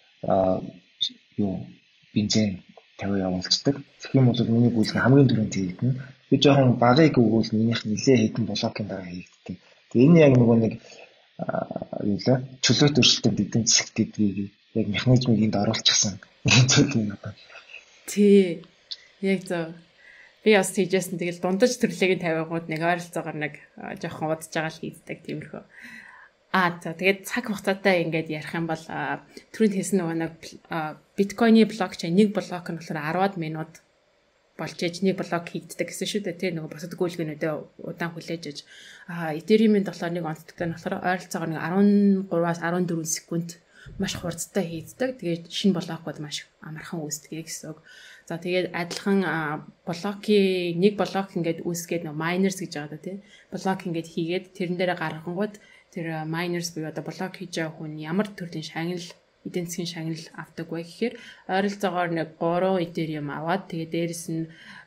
Speaker 2: бензин тавиа явуулцдаг. Тэгэх юм бол миний гүйлгээ хамгийн түрүүнд хийгдэнэ. Би жоохон багыг өгвөл минийх нэлээ хэдэн блокийн дараа хийгддэг. Тэгээ энэ яг нөгөө нэг чөлөөт өршөлтөнд эдийн засагт гэдгийг яг механизмыг энд оруулчихсан зүйл юм байна.
Speaker 1: Тий. Яг зөв. Би бас тийжсэн тэгэл дундаж төрлөгийн тавиагууд нэг ойролцоогоор нэг жоохон удаж байгаа л хийдэг тиймэрхүү. За тэгээд цаг хугацаатай ингээд ярих юм бол түрүүнд хэлсэн нөгөө нэг биткойны блокчейн нэг блок нь болохоор 10 минут болж ээж нэг блок хийгддэг гэсэн шүү дээ. Тэр нөгөө босод гүйлгэнүүдээ удаан хүлээж ээж Ethereum-ийн болохоор нэг онцлогтой нь болохоор ойролцоогоор нэг 13-аас 14 секунд маш хурцтай хийдэг. Тэгээд шинэ блокууд маш амархан үүсдэг гэсэн үг. За тэгээд адилхан блокийн нэг блок ингээд үүсгээд нөө miners гэж байгаа да тий. Блок ингээд хийгээд тэрэн дээрээ гаргангууд тэр miners буюу одоо блок хийж байгаа хүн ямар төрлийн шагнал эдийн засгийн шагнал авдаг вэ гэхээр ойролцоогоор нэг 3 Ethereum аваад тэгээд дээрэс нь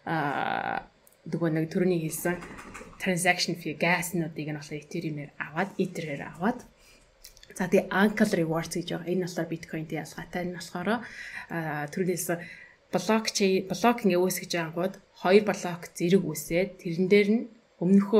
Speaker 1: нөгөө нэг төрөний хэлсэн transaction fee gas-нуудыг нь болохоор Ethereum-ээр аваад Ether-ээр аваад за тэгээ Uncle Rewards гэж байгаа. Энэ болохоор биткойнтэй ялгаатай. Энэ болохоор төрөлөөс блок ингээ үүсгэж байгаагууд 2 блок зэрэг үүсээд тэрэн дээр нь өмнөх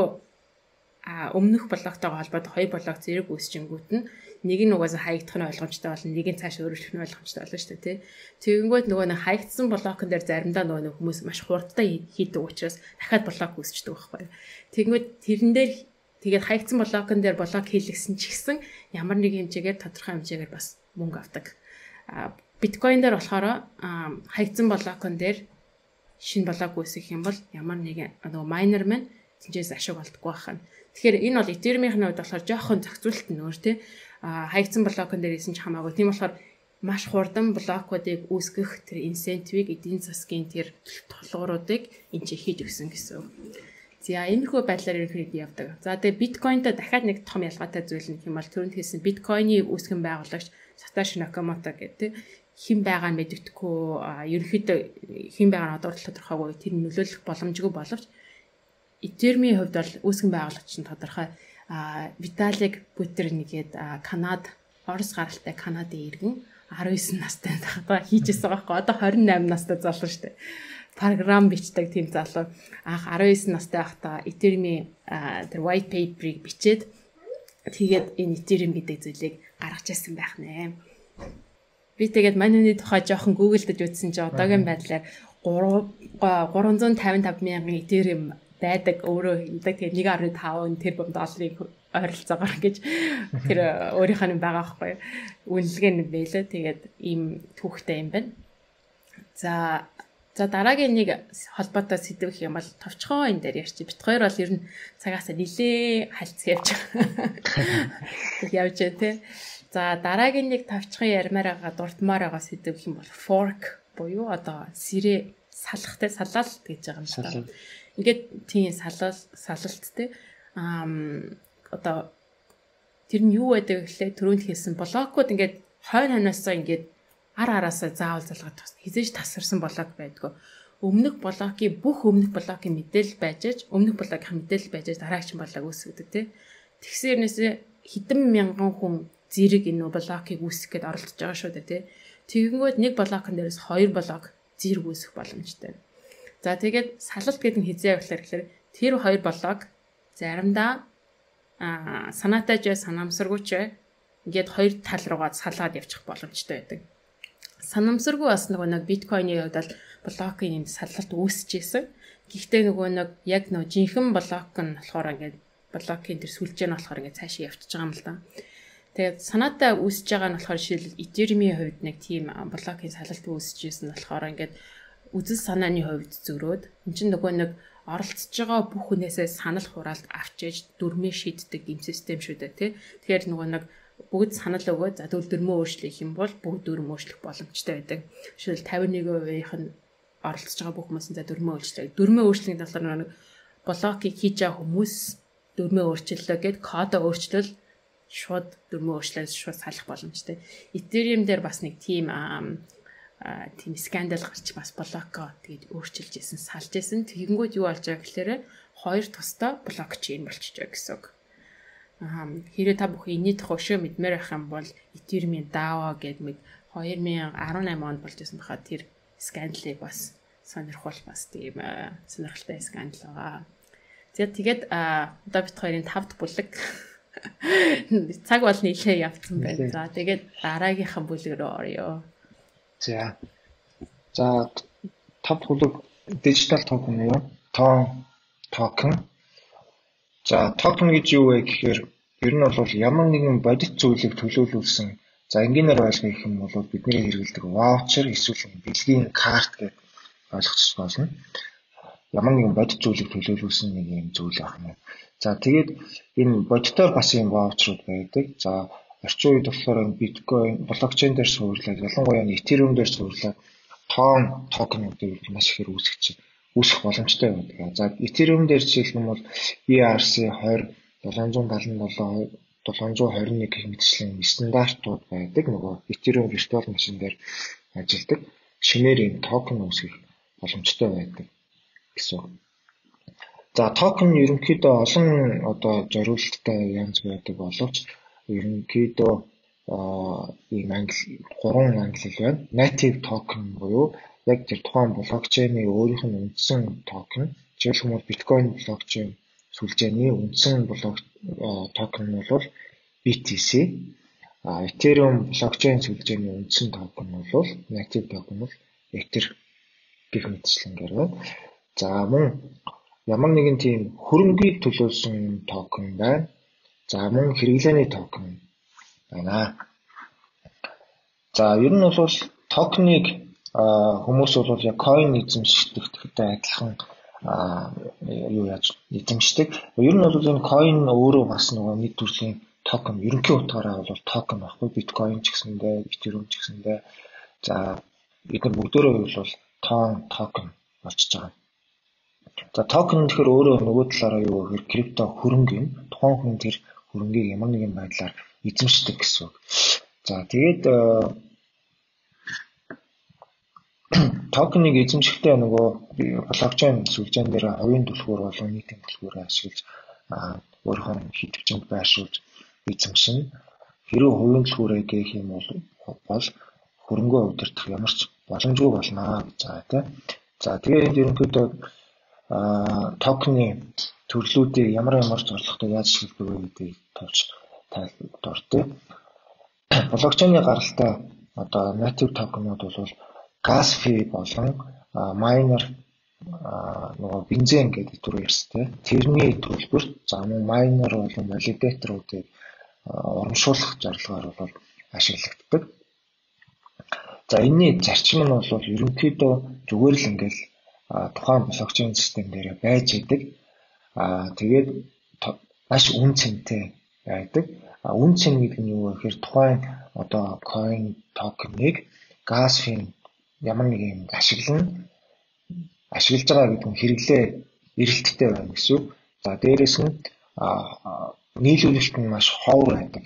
Speaker 1: блоктойгоо холбоотой 2 блок зэрэг үүсчингүүт нь нэг нь угаасаа хаягдах нь ойлгомжтой болно, нэг нь цааш өөрчлөх нь ойлгомжтой болно шүү дээ, тий. Тэгэнгүүт нөгөө нэг хаягдсан блокн дээр заримдаа нөгөө хүмүүс маш хурдтай хийдэг учраас дахиад блок үүсчдэг байхгүй. Тэгэнгүүт тэрэн дээр тэгээд хаягдсан блокн дээр блок хийлгсэн ч гэсэн ямар нэг хэмжээгээр тодорхой хэмжээгээр бас мөнгө авдаг. Биткойн дээр болохоор хаягдсан блокн дээр шинэ блок үүсгэх юм бол ямар нэгэн нөгөө майнер маань тэнцээс ашиг олдохгүй байна. Тэгэхээр энэ бол Ethereum-ийн хувьд болохоор жоохон зохицуулалт нь өөр тий. Хаягдсан блокн дээр исэн ч хамаагүй. Тийм болохоор маш хурдан блокуудыг үүсгэх тэр инсентивийг эдийн засгийн тэр толгууруудыг энэ ч хийж өгсөн гэсэн үг. За иймэрхүү байдлаар ерөнхийдөө явдаг. За тэгээ биткойнтой дахиад нэг том ялгаатай зүйл нь юм бол түрүүнд хэлсэн биткойны үүсгэн байгуулагч Satoshi Nakamoto гэдэг хэн байгаа нь мэддэхгүй ерөнхийдөө хэн байгаа нь одоо тодорхойгүй тэр нөлөөлөх боломжгүй боловч Ethereum-ийн хувьд бол үүсгэн байгуулагч нь тодорхой Vitalik Buterin нэгээд Орос гаралтай Канадын иргэн 19 настай тахта хийжсэн байхгүй одоо 28 настай залуу шүү дээ. Програм бичдэг тийм залуу анх 19 настай байхдаа Ethereum-ийн тэр white paper-ыг бичээд тэгээд энэ Ethereum гэдэг зүйлийг гаргаж ирсэн байх нэ. Би тэгээд манайны тухай жоохон гуглдж үзсэн чи одоогийн байдлаар 355 мянган Ethereum байдаг өөрөө хэлдэг. Тэгээд 1.5 тэрбум долларыг ойролцоогоор гэж тэр өөрийнх нь байгаа байхгүй. Үнэлгээ нь байлаа. Тэгээд ийм түүхтэй юм байна. За дараагийн нэг холбоотой сэдв гэх юм бол товчхон энэ дээр ярьчих. Бит хоёр бол ер нь цагаасаа нилээ хальцах явж байна тий. За дараагийн нэг товчхон ярмаар байгаа дурдмаар байгаа сэдв гэх юм бол fork буюу одоо сэрээ салахтай салаал гэж байгаа юм шиг байна. Ингээд тийм салалттэй одоо тэр нь юу байдаг гэхлээр түрүүнд хэлсэн блокууд ингээд хойноосоо ингээд араасаа заавал залгаад хизээж тасарсан блок байдгүй. Өмнөх блокийн мэдээлэл байж дараагч блок үүсгэдэг тий. Тэгсэрнээсээ хэдэн мянган хүн зэрэг энэ блокийг үүсгэх гээд оролдож байгаа шүү дээ тий. Тэгэнгүүт нэг блокн дээрээс 2 блок зэрэг үүсгэх боломжтой. За тэгээд салалт гэдэг нь хизээ явуулахаар гэхээр тэр 2 блок заримдаа санаатай ч санамсаргүй ч ингээд 2 тал руугаа салаад явчих боломжтой байдаг. Санамсаргүй бас нэг биткойны хувьд бол блокийн салалт үүсэж исэн. Гэхдээ яг жинхэнэ блок нь болохоор ингээд блокийн тэр сүлжээ нь болохоор ингээд цаашаа явчихж байгаа юм л да. Тэгээд санаатай үүсэж байгаа нь болохоор жишээл Ethereum-ийн хувьд нэг тийм блокийн салалт үүсэж исэн болохоор ингээд үзэл санааны хувьд зөрөөд эн чинь нэг оролцож байгаа бүх хүнээсээ санал хураалт авчиж дүрмээ шийддэг юм систем шүү дээ тий. Тэгэхээр нэг бүгд санал өгөө за тэгвэл дүрмөө өөрчлөх юм бол бүгд дүрм өөрчлөх боломжтой байдаг. Жишээл 51%-ийнх нь оролцож байгаа бүх хүмүүс за дүрмөө өөрчлөе. Дүрмөө өөрчлөхийн талаар блокийг хийж байгаа хүмүүс дүрмөө өөрчлөлөө гэд кодоо өөрчлөл шууд дүрмөө өөрчлөөс шууд салах боломжтой. Ethereum дээр бас нэг тийм скандал гарч бас блокоо тэгээд өөрчилж исэн, салж исэн. Тэгэнгүүт юу болж байгаа гэхээр 2 тустай блокчейн болчихж байгаа гэсэн үг. Хэрэг та бүхэн энэний тухай өшөө мэдмээр байх юм бол Ethereum-ийн DAO гэдэг 2018 онд болж исэн байхад тэр скандалыг бас сонирхол бас тийм сонирхолтой скандал байгаа. Тэгээд одоо бит хоёрын 5 дахь бүлэг цаг бол нэлээ явцсан байна. За тэгээд дараагийнхаа бүлэг рүү орё.
Speaker 2: За 5 дахь бүлэг дижитал токен юу? Токен. За токен гэж юу вэ гэхээр ер нь бол ямар нэгэн бодит зүйлийг төлөөлүүлсэн. За энгийнээр ойлгох юм бол бидний хэрэглэдэг ваучер эсвэл бэлгийн карт гэж ойлгочих болно. Ямар нэгэн бодит зүйлийг төлөөлүүлсэн нэг юм зүйл байна. За тэгээд энэ бодитоор бас юм ваучерууд байдаг. За орчин үед болохоор биткойн блокчейн дээр суурлаад ялангуяа Ethereum дээр суурлаад токенуудыг маш ихээр үүсгэх боломжтой байдаг. За Ethereum дээр жишээлх юм бол ERC20 777 721 гэх мэтчлэн стандартууд байдаг. Нөгөө Ethereum virtual machine дээр ажилладаг шинээр юм токен үүсгэх боломжтой байдаг гэсэн. За токен ерөнхийдөө олон одоо зориулалттай янз байдаг боловч ерөнхийдөө ийм гурван англи хэл байна. Native token буюу яг тэр тухайн блокчейний өөрийнх нь үндсэн токен. Жишээлбэл бол биткойн блокчейн сүлжээний үндсэн токен нь бол BTC. Ethereum блокчейн сүлжээний үндсэн токен нь бол native токен бол Ether гэх мэтчлэнгээр байна. За мөн ямар нэгэн тийм хөрөнгийг төлөөсөн токен байна. За мөн хэрэглээний токен байна. За ер нь бол токеныг хүмүүс бол яг coin эзэмшдэгтэй адилхан эзэмшдэг. Ер нь бол энэ coin өөрөө бас нөгөө нэг төрлийн токен, ерөнхий утгаараа бол токен баггүй. Биткойн ч гэсэндээ, Ethereum ч гэсэндээ. За эдгээр бүгдээрээ бол токен болчихж байгаа. За токен тэгэхээр өөрөө нөгөө талаараа юу гэхээр крипто хөрөнгө юм. Тухайн хүн тэр хөрөнгийг ямар нэгэн байдлаар эзэмшдэг гэсэн үг. За тэгээд токеныг эзэмшихдээ нөгөө блокчейн сүлжээн дээр хувийн түлхүүр болон нийтийн түлхүүрээ ашиглаж өөрийнхөө хэвчэнд байршуулж эзэмшин. Хэрэв хувийн түлхүүрээ гээх юм бол хөрөнгөө удирдах ямар ч боломжгүй болно гэж байгаа тийм. За тэгээд ерөнхийдөө токены төрлүүдийг ямар зорилготой яаж ашигладаг вэ гэдгийг товч тайлбарлая. Блокчейний гаралтай одоо native токенууд бол gas fee болон майнер нөгөө бензин гэдэг төрөөр ярьжтэй. Тэрний төлбөрт за мөн майнер болон валидаторуудыг урамшуулах зорилгоор бол ашиглагддаг. За энэний зарчим нь бол ерөнхийдөө зүгээр л ингээл тухайн блокчейн систем дээр байж идэг. Тэгээд маш үн цэнтэй байдаг. Үн цэн гэдэг нь юу вэ гэхээр тухайн одоо coin токеныг gas fee ямар нэг юм ашиглаж байгаа гэдэг нь хэрэглээ эрэлттэй байна гэсэн үг. За дээрэс нь нийлүүлэлт нь маш ховор байдаг.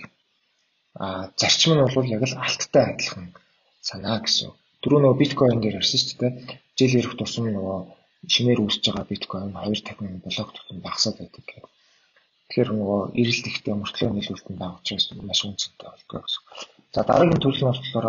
Speaker 2: Зарчим нь бол яг л алттай адилхан санаа гэсэн. Түрүү нөгөө биткойн дээр ярьсан шүү дээ. Жил ирэх тусам нөгөө шинээр үүсэж байгаа биткойн 2 дахин блок тутам багасаад байдаг гэх. Тэгэхээр нөгөө эрэлт ихтэй мөртлөө нийлүүлэлт нь бага учраас маш үнцэнтэй болдог гэсэн. За дараагийн төрөл нь болохоор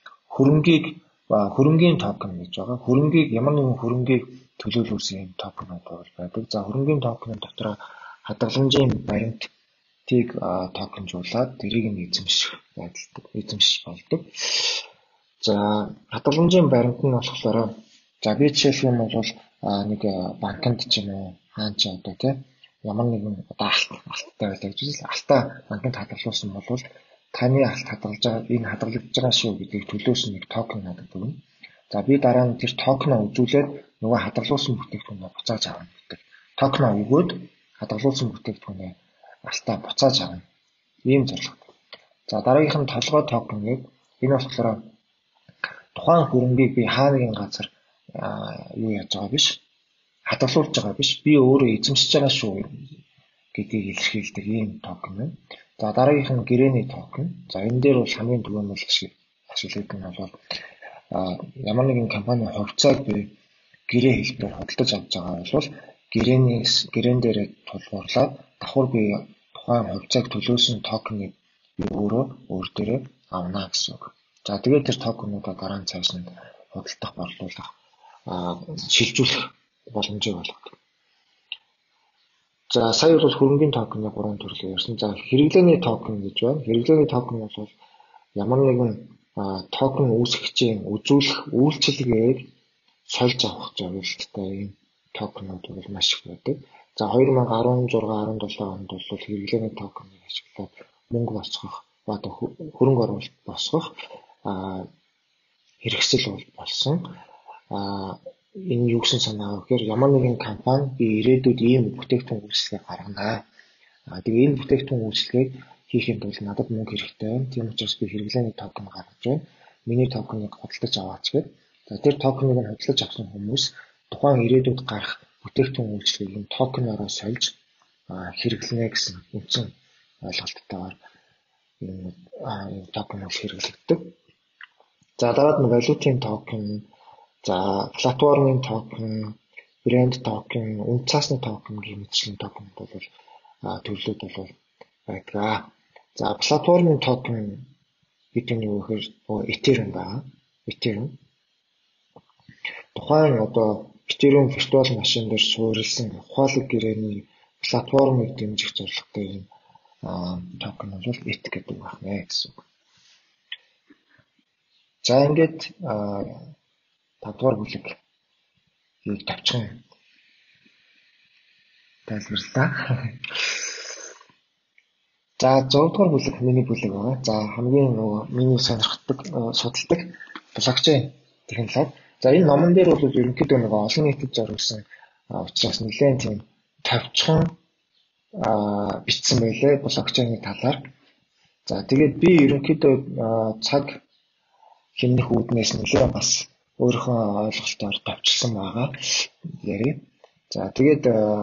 Speaker 2: хөрөнгийн токен гэж байгаа. Хөрөнгийг ямар нэгэн хөрөнгийг төлөөлүүлсэн юм токенууд байдаг. За хөрөнгийн токенын дотор хадгаламжийн баримтыг токенжуулаад тэрийг нь эзэмших болдог. За хадгаламжийн баримт нь болохоор за би жишээлх юм бол нэг банкнд ч юм уу хаан ч одоо тийм ямар нэгэн одоо алттай байлаа гэж үзэл алтаа банкнд хадгалуулсан бол таны алт хадгалж байгаа энэ хадгалагдж байгаа шүү гэдгийг төлөөсөн нэг токен надад өгнө. За би дараа нь тэр токеноо үзүүлээд нөгөө хадгалуулсан бүтээгдэхүүнээ буцааж авна гэдэг. Токеноо өгөөд хадгалуулсан бүтээгдэхүүнээ алтаа буцааж авна. Ийм зорилготой. За дараагийнх нь толгой токен гэдэг энэ болохоор тухайн хөрөнгийг би хаа нэгэн газар юу яаж байгаа биш хадгалуулж байгаа биш би өөрөө эзэмшиж байгаа шүү гэдгийг илэрхийлдэг ийм токен байна. За дараагийнх нь гэрээний токен. За энэ дээр бол хамгийн түрүүнд ашиглагддаг нь бол ямар нэгэн компани хувьцааг би гэрээ хэлбэрээр худалдаж авч байгаа бол гэрээн дээр тулгуурлаад давхар би тухайн хувьцааг төлөөсөн токеныг би өөр дээрээ авна гэсэн үг. За тэгээд тэр токенуудаа дараа нь цааш нь худалдах борлуулах шилжүүлэх боломжийг олгодог. За сая бол хөрөнгөний токены 3 төрлөө ярьсан. За хэрэглээний токен гэж байна. Хэрэглээний токен бол ямар нэгэн токен үүсгэгчийн үзүүлэх үйлчилгээг сольж авах зорилттой ийм токенууд бол маш их байдаг. За 2016-17 онд бол хэрэглээний токеныг ашиглаад мөнгө босгох, одоо хөрөнгө оруулалт босгох хэрэгсэл болсон. Энэ юу гэсэн санаа вэ гэхээр ямар нэгэн компани би ирээдүйд ийм бүтээгдэхүүн үйлчлэгээ гаргана. Тэгээ энэ бүтээгдэхүүн үйлчлэгийг хийхэд бол надад мөнгө хэрэгтэй байна. Тийм учраас би хэрэглээний токен гаргаж байна. Миний токеныг худалдаж аваач гэдэг. За тэр токеныг нь худалдаж авсан хүмүүс тухайн ирээдүйд гарах бүтээгдэхүүн үйлчлэгийг нь токенороо сольж хэрэглэнэ гэсэн үндсэн ойлголттойгоор энэ токеныг хэрэглэгддэг. За дараад нь валютын токен, за платформын токен, брэнд токен, үн цасны токен гэх мэтчлэн токенууд бол төрлүүд бол байдаг. За платформын токен гэдэг нь юу гэхээр Ethereum байна. Ethereum. Тухайн одоо Ethereum виртуал машин дээр суурилсан ухаалаг гэрээний платформыг дэмжих зорилготой юм токен бол ETH гэдэг байна гэсэн үг. За ингээд 5 дугаар бүлэг тавчхан тайлбарлаа. За 6 дугаар бүлэг миний бүлэг байна. За хамгийн миний сонирхдаг судалдаг блокчейн технологи. За энэ номон дээр бол ерөнхийдөө нэг олон нийтэд зориулсан учраас нэлээд тийм тавчхан бичсэн байлээ блокчейний талаар. За тэгээд би ерөнхийдөө цаг хэмнэх үүднээс нэлээд бас өөрийнхөө ойлголтоор тавьчихсан байгаа ярив. За тэгээд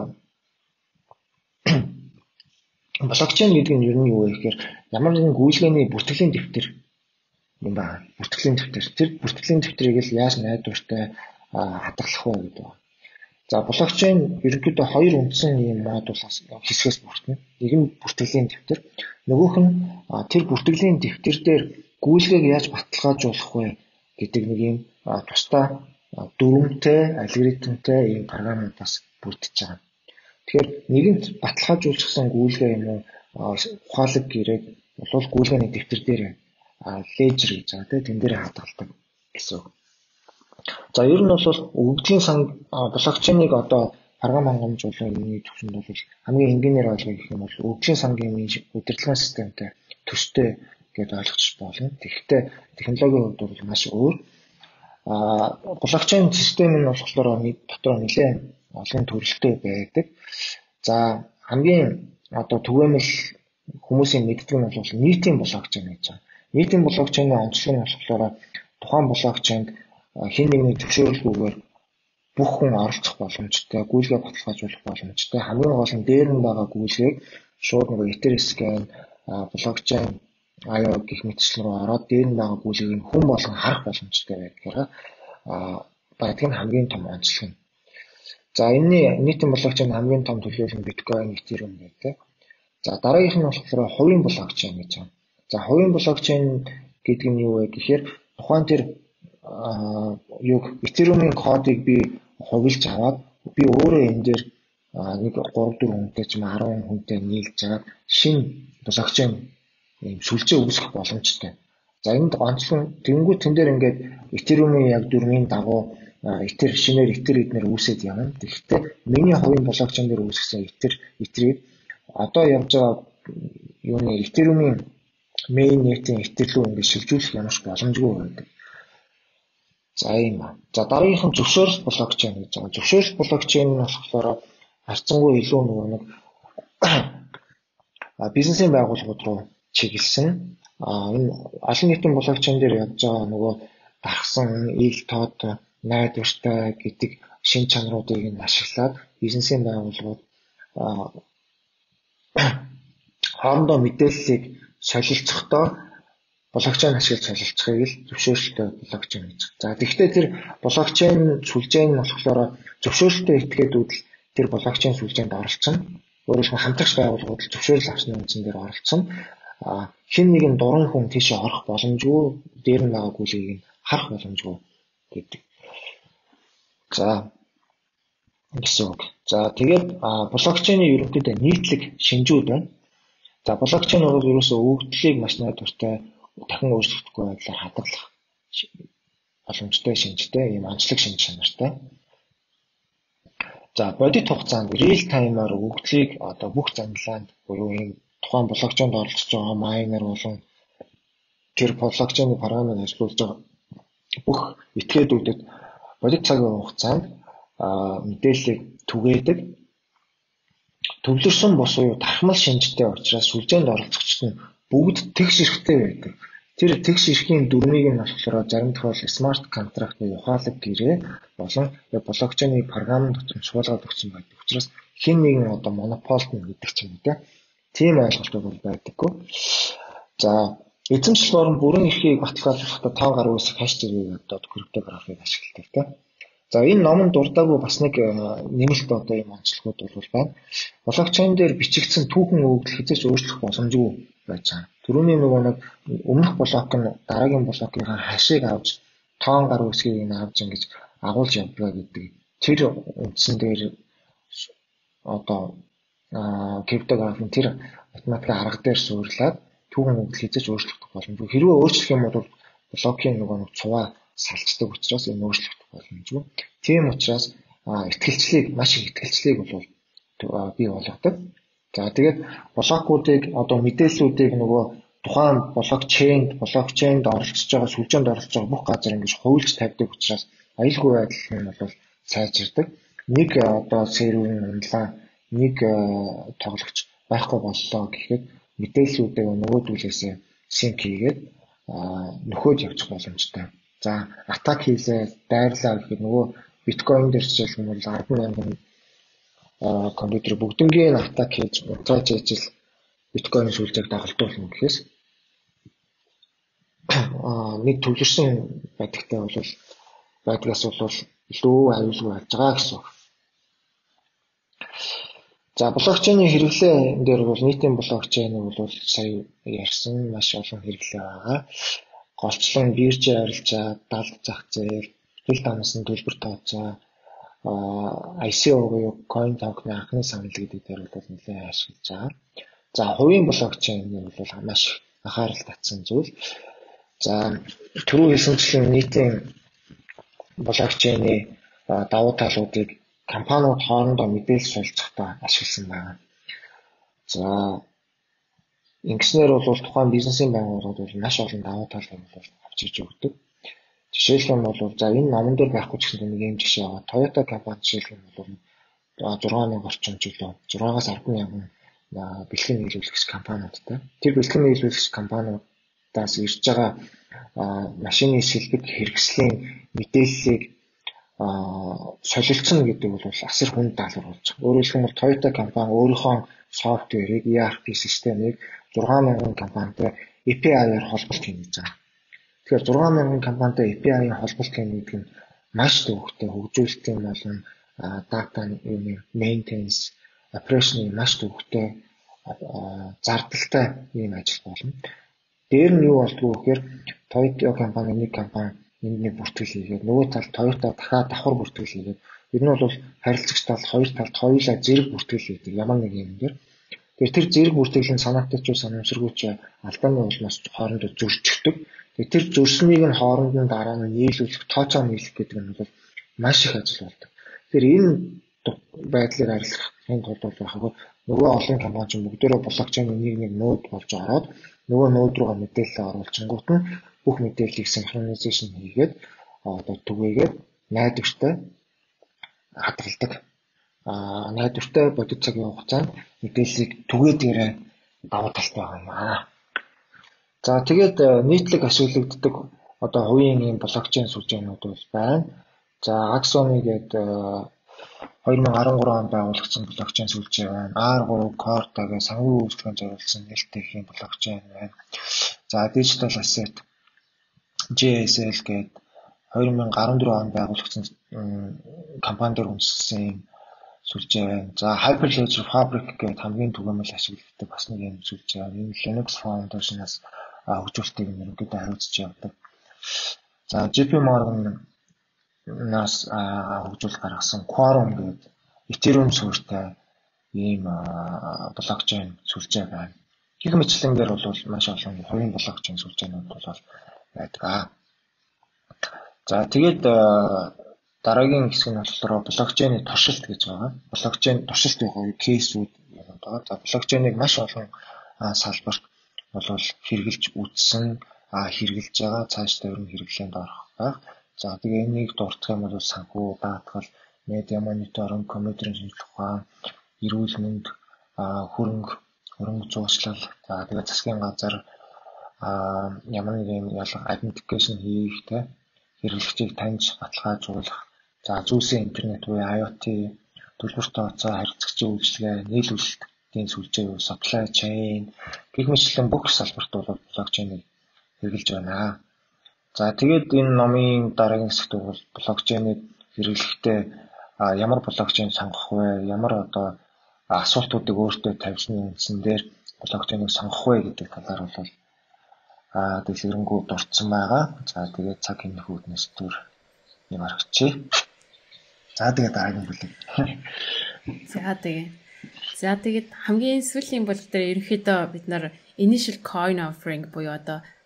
Speaker 2: блокчейн гэдэг нь ер нь юу вэ гэхээр ямар нэгэн гүйцэтгэлийн бүртгэлийн дэвтэр юм байна. Бүртгэлийн дэвтэр. Тэр бүртгэлийн дэвтрийг л яаж найдвартай хадгалах вэ гэдэг. За блокчейн ерөнхийдөө хоёр үндсэн юм модулаас хэсгээс бүрдэнэ. Нэг нь бүртгэлийн дэвтэр, нөгөөх нь тэр бүртгэлийн дэвтэр дээр гүйцэлгийг яаж баталгаажуулах вэ гэдэг нэг юм тусдаа дүрмтэй, алгоритмтэй ийм програмуудаас бүрдэж байгаа. Тэгэхээр нэгэнт баталгаажуулсан гүйцэлгээ юм уу ухаалаг гэрээг бол гүйцэлгээний дэвтэр дээр лежер гэж байгаа тийм дээр хадгалдаг гэсэн үг. За ер нь бол өгөгдлийн блокчейнийг одоо програм хангамжуулалтын юмны төвшөнд бол хамгийн энгийнээр ойлгох гэх юм бол өгөгдлийн сангийн удирдлагын системтэй төстэй гэдээ ойлгож болно. Тэгэхдээ технологийн хувьд бол маш өөр. Блокчейн систем нь болохоор дотор нэлээд олон төрөлтэй байдаг. За хамгийн одоо түгээмэл хүмүүсийн мэддэг нь бол нийтийн блокчейн гэж байна. Нийтийн блокчейний онцлог нь болохоор тухайн блокчейнд хэн нэгний зөвшөөрлгүйгээр бүх хүн оролцох боломжтой, гүйцэлгээ баталгаажуулах боломжтой. Хамгийн гол нь дээр нь байгаа гүйцэлгийг шууд нэг Ethereum блокчейн IO гэх мэтчлэн рүү ороод дээр нь байгаа гүйцэлгийг хүн болгон харах боломжтой байдгаар байдаг нь хамгийн том онцлог нь. За энэний нийтийн блокчейн хамгийн том төлөөлөл нь биткойн, Ethereum байдаг. За дараагийнх нь болохоор хувийн блокчейн гэж байна. За хувийн блокчейн гэдэг нь юу вэ гэхээр тухайн тэр Ethereum-ийн кодыг би хувилж аваад би өөрөө энэ дээр нэг 3-4 хүнтэй ч юм 10 хүнтэй нийлж аваад шинэ блокчейн ийм сүлжээ үүсгэх боломжтой. За энд онцлог тэнгуү тэн дээр ингээд Ethereum-ийн яг дүрмийн дагуу шинээр Ether эднэр үүсээд явна. Тэгэхдээ миний хувийн блокчейн дээр үүсгэсэн Ether-ийг одоо явж байгаа юуны Ethereum-ийн mainnet-ийн Ether рүү ингээд шилжүүлэх ямарч боломжгүй байдаг. За ийм ба. За дараагийнх нь зөвшөөрөл блокчейн гэж байгаа. Зөвшөөрөл блокчейн нь болохоор харьцангуй илүү нэг бизнесийн байгууллагууд руу чиглэсэн. Энэ олон нийтийн блокчейн дээр явж байгаа нөгөө дархсан ил тод найдвартай гэдэг шин чанаруудыг нь ашиглаад бизнесийн байгууллагууд хоорондоо мэдээллийг солилцохдоо блокчейн ашиглаж солилцохыг л зөвшөөрөлтэй блокчейн гэж. За тэгэхдээ тэр блокчейн сүлжээ нь болохоор зөвшөөрөлтэй этгээдүүд л тэр блокчейн сүлжээнд оролцсон. Өөрөөр хэлбэл хамтрагч байгууллагууд л зөвшөөрөл авсны үндсэн дээр оролцсон. Хэн нэгэн дурын хүн тийшээ орох боломжгүй, дээр нь байгаа гүйлгийг нь харах боломжгүй гэдэг. За гэсэн үг. За тэгээд блокчейний ерөнхийдөө нийтлэг шинжүүд байна. За блокчейн бол ерөөсөө өгөгдлийг маш найдвартай дахин өөрчлөгдөхгүй байдлаар хадгалах боломжтой шинжтэй, ийм онцлог шинж чанартай. За бодит хугацаанд real time-аар өгөгдлийг одоо бүх замлаанд буюу ийм тухайн блокчейнд оролцож байгаа майнер болон тэр блокчейний програмыг ажиллуулж байгаа бүх этгээдүүдэд бодит цагийн хугацаанд мэдээллийг түгээдэг. төвлөрсөн бус уу тархмал шинжтэй учраас сүлжээнд оролцогчид нь бүгд тэгш эрэхтэй байдаг. Тэр тэгш эрэхийн дүрмийг нь болохоор зарим тохиолдолд смарт контракт буюу ухаалаг гэрээ болон блокчейн програм дотор суулгаад өгсөн байдаг. Учраас хэн нэгэн одоо монополд нь гэдэг ч юм уу тийм ойлголт бол байдаггүй. За эзэмшлээр нь бүрэн эрхийг баталгаажуулахдаа тоон гаруй үсэх хаштагийг одоо криптографыг ашигладаг тийм. За энэ номонд дурдаагүй бас нэг нэмэлт одоо юм онцлогуд бол байна. Блокчейн дээр бичигдсэн түүхэн өгөгдөл хэзээ ч өөрчлөх боломжгүй байж байгаа. Түрүүний нөгөө нэг өмнөх блок нь дараагийн блокийн хашийг авч тоон гаруй үсгийг нь авч ингэж агуулж явдаг гэдэг. Тэр үндсэн дээр одоо криптографийн тэр математикийн арга дээр суурлаад түүхэн өгөгдөл хэзээ ч өөрчлөгдөх боломжгүй. Хэрвээ өөрчлөх юм бол блокийн нөгөө нэг цуваа салцдаг учраас энэ өөрчлөгдөх боломжгүй. Тийм учраас ихтгэлцлийг маш их ихтгэлцлийг бол бий болгодог. За тэгээд блокуудыг одоо мэдээллүүдийг нөгөө тухайн блокчейнд оролцож байгаа сүлжээнд оролцож байгаа бүх газар ингэж хувилж тавьдаг учраас аюулгүй байдал нь бол сайжирдаг. Нэг одоо серверийн унлаа нэг тоглогч байхгүй боллоо гэхэд мэдээллүүдээ нөгөөдүүлээсээ синк хийгээд нөхөд явчих боломжтой. За атак хийлээ, дайрлаа гэхэд нөгөө биткойн дээр жишээлх нь бол 10,000 компьютер бүгднгийн атак хийж унтрааж ижил биткойн сүлжээг дагалдуулна гэхээс нэг төвлөрсөн байдагтай бол байдгаас бол илүү аюулгүй болж байгаа гэсэн. За блокчейний хэрэглээ дээр бол нийтийн блокчейн бол сая ярьсан маш олон хэрэглээ байгаа. Голчлон биржээ арилжаа, далд зах зээл, хил дамсан төлбөр тооцоо, ICO буюу coin token анхны санал гэдэг дээр бол нэлээд ашиглаж байгаа. За хувийн блокчейн бол маш анхаарал татсан зүйл. За түрүү хэлсэнчлэн нийтийн блокчейний давуу талуудыг компаниуд хоорондоо мэдээлэл солилцохдоо ашигласан байна. За ингэснээр бол тухайн бизнесийн байгууллагууд бол маш олон давуу талыг бол авчирч өгдөг. Жишээлх нь бол за энэ номон дээр байхгүй ч гэсэн нэг юм жишээ байгаа. Toyota компани жишээлх нь бол 6,000 орчим жилөө 6-аас 10,000 бэлтгэн нийлүүлэгч компаниудтай. Тэр бэлтгэн нийлүүлэгч компаниудаас ирж байгаа машины сэлбэг хэрэгслийн мэдээллийг солилцсон гэдэг бол асар хүнд даалгавар болж байгаа. Өөрөөр хэлбэл Toyota компани өөрийнхөө софтверийг ERP системийг 6,000 компанитай API-аар холболт хийж байгаа. Тэгэхээр 6,000 компанитай API-ийн холболт гэдэг нь маш төвөгтэй хөгжүүлэлтийн болон data maintenance operation маш төвөгтэй зардалтай ийм ажил болно. Дээр нь юу болдгоо гэхээр Toyota компани нэг компани нэг бүртгэл хийгээд нөгөө талд Toyota дахиад давхар бүртгэл хийгээд энэ нь бол харилцагч талд хоёр талд хоёулаа зэрэг бүртгэл хийдэг ямар нэг юм дээр. Тэгэхээр тэр зэрэг бүртгэлийн санаатайч санамсаргүйч алдааны улмаас хоорондоо зөрчигдөг. Тэгэхээр тэр зөрснийг нь хооронд нь дараа нь нийлүүлэх, тооцоо нийлэх гэдэг нь бол маш их ажил болдог. Тэгэхээр энэ байдлыг арилгахын тулд бол яг нөгөө олон компани ч бүгдээрээ блокчейн нэг нод болж ороод нөгөө нод руугаа мэдээлэл оруулчингууд нь бүх мэдээллийг синхронизейшн хийгээд одоо түгээгээд найдвартай хадгалдаг. Найдвартай бодит цагийн хугацаанд мэдээллийг түгээдгээрээ давуу талтай байгаа юм аа. За тэгээд нийтлэг ашиглагддаг одоо хувийн ийм блокчейн сүлжээнүүд бол байна. За Axoni гэдэг 2013 онд байгуулагдсан блокчейн сүлжээ байна. R3 Corda гэх санхүүгийн үйлчлэгэнд зориулсан нээлттэй хэм блокчейн байна. За Digital Asset JSL гэдэг 2014 онд байгуулагдсан компанидор үндэслэсэн сүлжээ байна. За Hyperledger Fabric гэдэг хамгийн түгээмэл ашигладаг бас нэг юм сүлжээ байна. Энэ Linux Foundation-аас хөгжүүлэлтийг ерөнхийдөө хариуцж явдаг. За JP Morgan-аас хөгжүүл гаргасан Quorum гэдэг Ethereum суурьтай ийм блокчейн сүлжээ байна. Гэх мэтлэнгээр бол маш олон хувийн блокчейн сүлжээнүүд бол байдаг. За тэгээд дараагийн хэсэг нь болохоор блокчейний туршилт гэж байгаа. Блокчейн туршилт байгаа кейсүүд юм байна. За блокчейнийг маш олон салбарт бол хэрэгжилж үзсэн, хэрэгжилж байгаа, цаашдаа ер нь хэрэглээнд орох байх. За тэгээ энийг дурдах юм бол санхүү, даатгал, медиа мониторинг, компьютерийн шинжилгээ ухаан, эрүүл мэнд, хөрөнгө зуушлал, за тэгээд засгийн газар ямар нэг юм identification хийх те хэрэглэгчийг таньж баталгаажуулах. За зүйлсийн интернет буюу IoT, төлбөр тооцоо, харилцагчийн үйлчилгээ, нийлүүлэлтийн сүлжээ, supply chain гэх мэтлэн бүх салбарт бол блокчейнийг хэрэгжилж байна. За тэгээд энэ номын дараагийн хэсэгт бол блокчейнийг хэрэглэхдээ ямар блокчейн сонгох вэ? Ямар асуултуудыг өөртөө тавьсны үндсэн дээр блокчейнийг сонгох вэ гэдэг талаар бол дэлгэрэнгүй дурдсан байгаа. За тэгээд цаг хэмнэх үүднээс түр юм аргачих. За тэгээд дараагийн бүлэг.
Speaker 1: За тэгээд хамгийн сүүлийн бүлэг дээр ерөнхийдөө бид нар initial coin offering буюу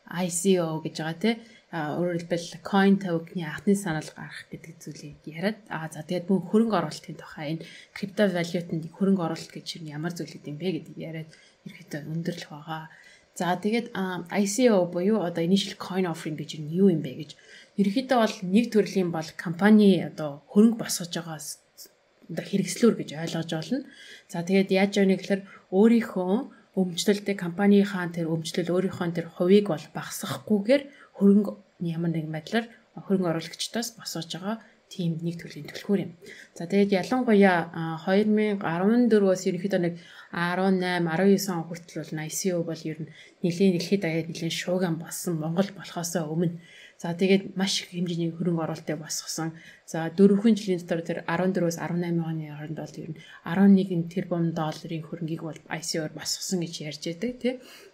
Speaker 1: ICO гэж байгаа тийм өөрөөр хэлбэл coin token-ийн анхны санал гаргах гэдэг зүйлийг яриад за тэгээд мөн хөрөнгө оруулалтын тухай энэ крипто валютанд хөрөнгө оруулалт гэж ямар зүйл юм бэ гэдгийг яриад ерөнхийдөө өндөрлөх байгаа. За тэгээд ICO буюу initial coin offering гэж юу юм бэ гэж ерөнхийдөө бол нэг төрлийн бол компани хөрөнгө босгож байгаас хэрэгслүүр гэж ойлгож байна. За тэгээд яаж яах вэ гэхээр өөрийнхөө өмчлөлтэй компанийнхаа тэр өмчлөл өөрийнхөө тэр хувийг бол багасгахгүйгээр хөрөнгө ямар нэгэн байдлаар хөрөнгө оруулагчдаас босгож байгаа тийм нэг төрлийн төлхөр юм. За тэгээд ялангуяа 2014-өөс ерөнхийдөө нэг 18, 19 он хүртэл бол ICO бол ер нь дэлхийд даяар нэлийн шууган болсон Монгол болохоосоо өмнө. За тэгээд маш их хэмжээний хөрөнгө оруулалтыг босгосон. За 4 жилийн дотор тэр 14-өөс 18 оны хооронд бол ер нь 11 тэрбум долларын хөрөнгийг бол ICO-оор босгосон гэж ярьж байдаг тий.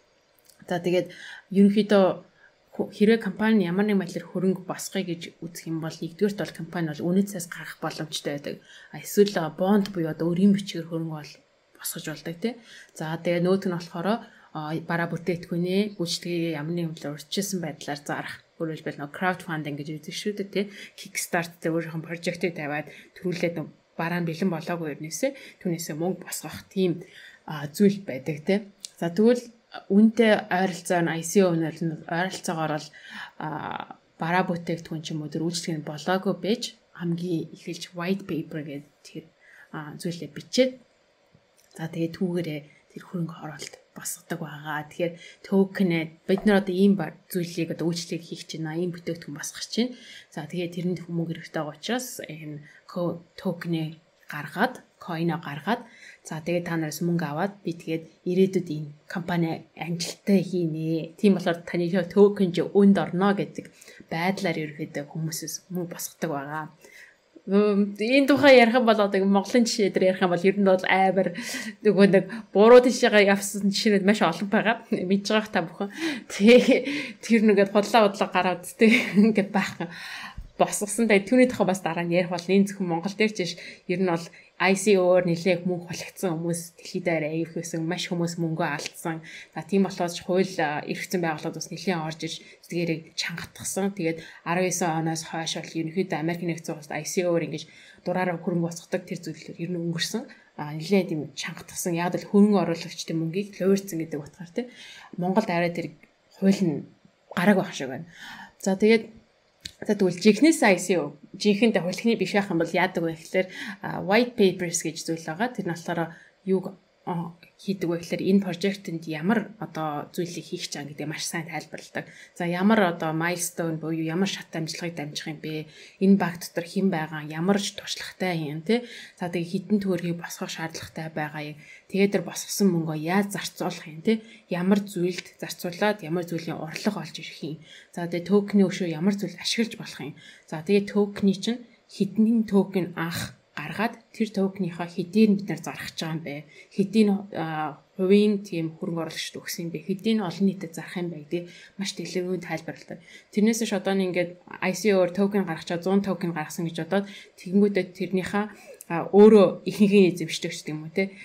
Speaker 1: За тэгээд ерөнхийдөө хэрэг компани ямар нэг байдлаар хөрөнгө босгоё гэж үзэх юм бол нэгдүгээрт бол компани бол үнэт цаас гаргах боломжтой байдаг. Эсвэл бонд буюу өөрийн бичгээр хөрөнгө бол босгож болдог тий. За тэгээд нөгөөх нь болохоор бараа бүтээтгүнээ үйлчлэгийг ямар нэгэн байдлаар урьдчилсан байдлаар зарах. Өөрөөр хэлбэл crowdfunding гэж үздэг шүү дээ тий. Kickstart дээр өөрийнхөө прожектыг тавиад төрүүлээд бараа нь бэлэн болоогүй ернээсээ түүнээсээ мөнгө босгох тийм зүйл байдаг тий. За тэгвэл үнэтэй ойролцоо нь ICO-ноор нь ойролцоогоор бол бараа бүтээгдэхүүн ч юм уу тэр үйлчлэг нь болоогүй байж хамгийн эхэлж white paper гэдэг тэр зүйлээ бичээд за тэгээд түүгээрээ тэр хөрөнгө оруулалт босгодог байгаа. Тэгэхээр токенээ бид нар ийм зүйлийг үйлчлэг хийх чинь ийм бүтээгдэхүүн босгох чинь. За тэгээд тэрэнд мөнгө хэрэгтэй байгаа учраас энэ токенээ гаргаад coin-о гаргаад за тэгээд та нараас мөнгө аваад би тэгээд ирээдүйд энэ компани амжилттай хийнэ. Тийм болохоор таны токен ч өнд орно гэдэг байдлаар ерөөдөө хүмүүсээс мөнгө босгодог байгаа. Энэ тухай ярих юм бол Монголын жишээ дээр ярих юм бол ер нь бол амар нөгөө нэг буруу тийшээ явсан жишээнүүд маш олон байгаа. Мэдж байгаах та бүхэн. Тэр нэгээд худлаа гараад ингээд байх босгосон. Тэгээд түүний тухай бас дараа нь ярих бол энэ зөвхөн Монгол дээр ч ер нь бол ICO-оор нэлээх мөнгө холигдсон хүмүүс дэлхийд даяар аяг хийсэн маш хүмүүс мөнгөө алдсан. За тийм болохоос хууль эрхцэн байгууллагууд бас нэлээд орж ирж зэрэг чангатгсан. Тэгээд 19 оноос хойш бол ерөнхийдөө Америк нэгдсэн улсад ICO-оор ингэж дураараа хөрөнгө босгодог тэр зүйлээр ер нь өнгөрсөн. Нэлээд тийм чангатгсан. Яг л хөрөнгө оруулагчдын мөнгийг луурцсан гэдэг утгаар тийм Монголд арай тэр хууль нь гараг байх шиг байна. За тэгвэл жихнээс ICO жинхэнэ хулигны биш байх юм бол яадаг вэ гэхээр white papers гэж зүйл байгаа. Тэр нь болохоор юг хийдэг вэ гэхээр энэ project-д ямар зүйлийг хийх чам гэдэг маш сайн тайлбарладаг. За ямар milestone буюу ямар шат амжилтыг дамжих юм бэ? Энэ баг дотор хэн байгаа? Ямар ч туршлагатай юм те. За тэгээ хідэн төгрөгийг босгох шаардлагатай байгаа юм. Тэгээд тэр босгосон мөнгөө яаж зарцуулах юм те? Ямар зүйлд зарцуулаад ямар зүйлийн орлого олж ирэх юм. За тэгээ токены өшөө ямар зүйл ашиглаж болох юм. За тэгээ токены чинь хідэн токен анх гаргаад тэр токенийхаа хэдийг бид нар зарах гэж байгаа юм бэ? Хэдийг хувийн тийм хөрөнгө оруулагчд өгсөн юм бэ? Хэдийг олон нийтэд зарах юм бэ гэдэг маш дэлгэрэнгүй тайлбарлалтай. Тэрнээс ш одоо ингээд ICO-оор токен гаргачаа 100 токен гаргасан гэж бодоод тэгэнгүүтээ тэрнийхээ өөрөө ихэнх эзэмшдэг ч юм уу те.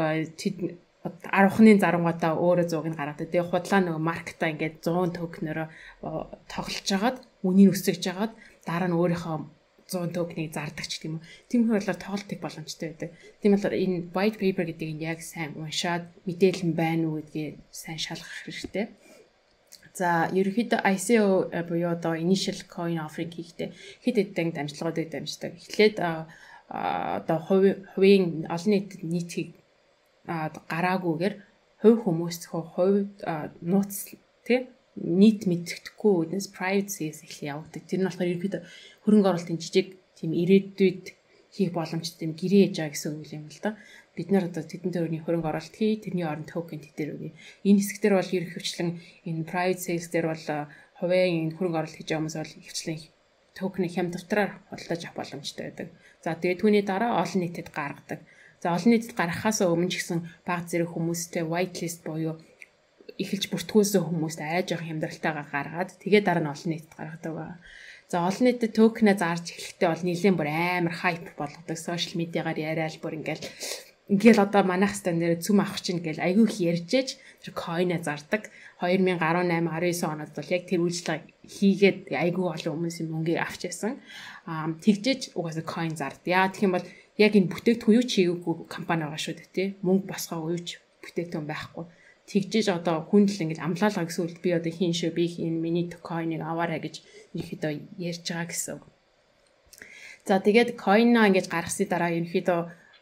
Speaker 1: 10-ны зарангуудаа өөрөө 100-ыг гаргадаг. Тэгээ худлаа нөгөө маркетаа ингээд 100 токенороо тоглож жагаад үнийг өсгөж жагаад дараа нь өөрийнхөө 100 токеныг зардаг ч гэдэм үү. Тийм болохоор тоглолтыг боломжтой байдаг. Тийм болохоор энэ white paper гэдэг нь яг сайн уншаад мэдээлэл байна уу гэдгийг сайн шалгах хэрэгтэй. За ерөнхийдөө ICO буюу initial coin offering хийхдээ хэд хэдэн дамжлагуудыг дамждаг. Эхлээд хувийн олон нийтэд нийтийг гараагүйгээр хувь хүмүүс хувь нууц тий нийт мэддэхгүй үднэс privacy-с их явагддаг. Тэр нь болохоор ерөнхийдөө хөрөнгө оруулалтын жижиг тийм ирээдүйд хийх боломжтой юм гэрээ ээж байгаа гэсэн үг юм л да. Бид нар одоо тэдэн төрлийн хөрөнгө оруулалт хий, тэрний оронд токен тэтэр өгье. Энэ хэсгээр бол ерөнхийдөө энэ private sales дээр бол хувийн хөрөнгө оруулалт хийж байгаа хүмүүс бол ихчлэн токены хям дотроор худалдаж авах боломжтой байдаг. За тэгээд түүний дараа олон нийтэд гаргадаг. За олон нийтэд гаргахаас өмнө ч гэсэн баг зэрэг хүмүүстэй whitelist буюу эхэлж бүртгүүлсэн хүмүүст арай жоох хямдралтайгаа гаргаад тэгээд дараа нь олон нийтэд гаргадаг ба. За олон нийтэд токенээ зарж эхлэхдээ бол нэлээд бүр амар хайп болгодог. Сошиал медиагаар яриад бүр ингээл одоо манайх стан нэр цүм авах чинь ингээл айгүй их ярьжээж тэр койноо зардаг. 2018 19 оноод бол яг тэр үйлчлэг хийгээд айгүй олон хүмүүсийн мөнгөийг авч яасан. Тэгжээж угаасаа койн зард. Яа гэх юм бол яг энэ бүтээгдэхүүн юу ч хийгээгүй компани байгаа шүү дээ тий. Мөнгө босгоо юу ч бүтээгдэхүүн байхгүй. Тэгжээж одоо хүндэл ингэж амлаалгаа гэсэн үг би одоо хийн шүү би энэ миний койныг аваарай гэж ерөөхдөө ярьж байгаа гэсэн. За тэгээд койноо ингэж гаргасны дараа ерөөхдөө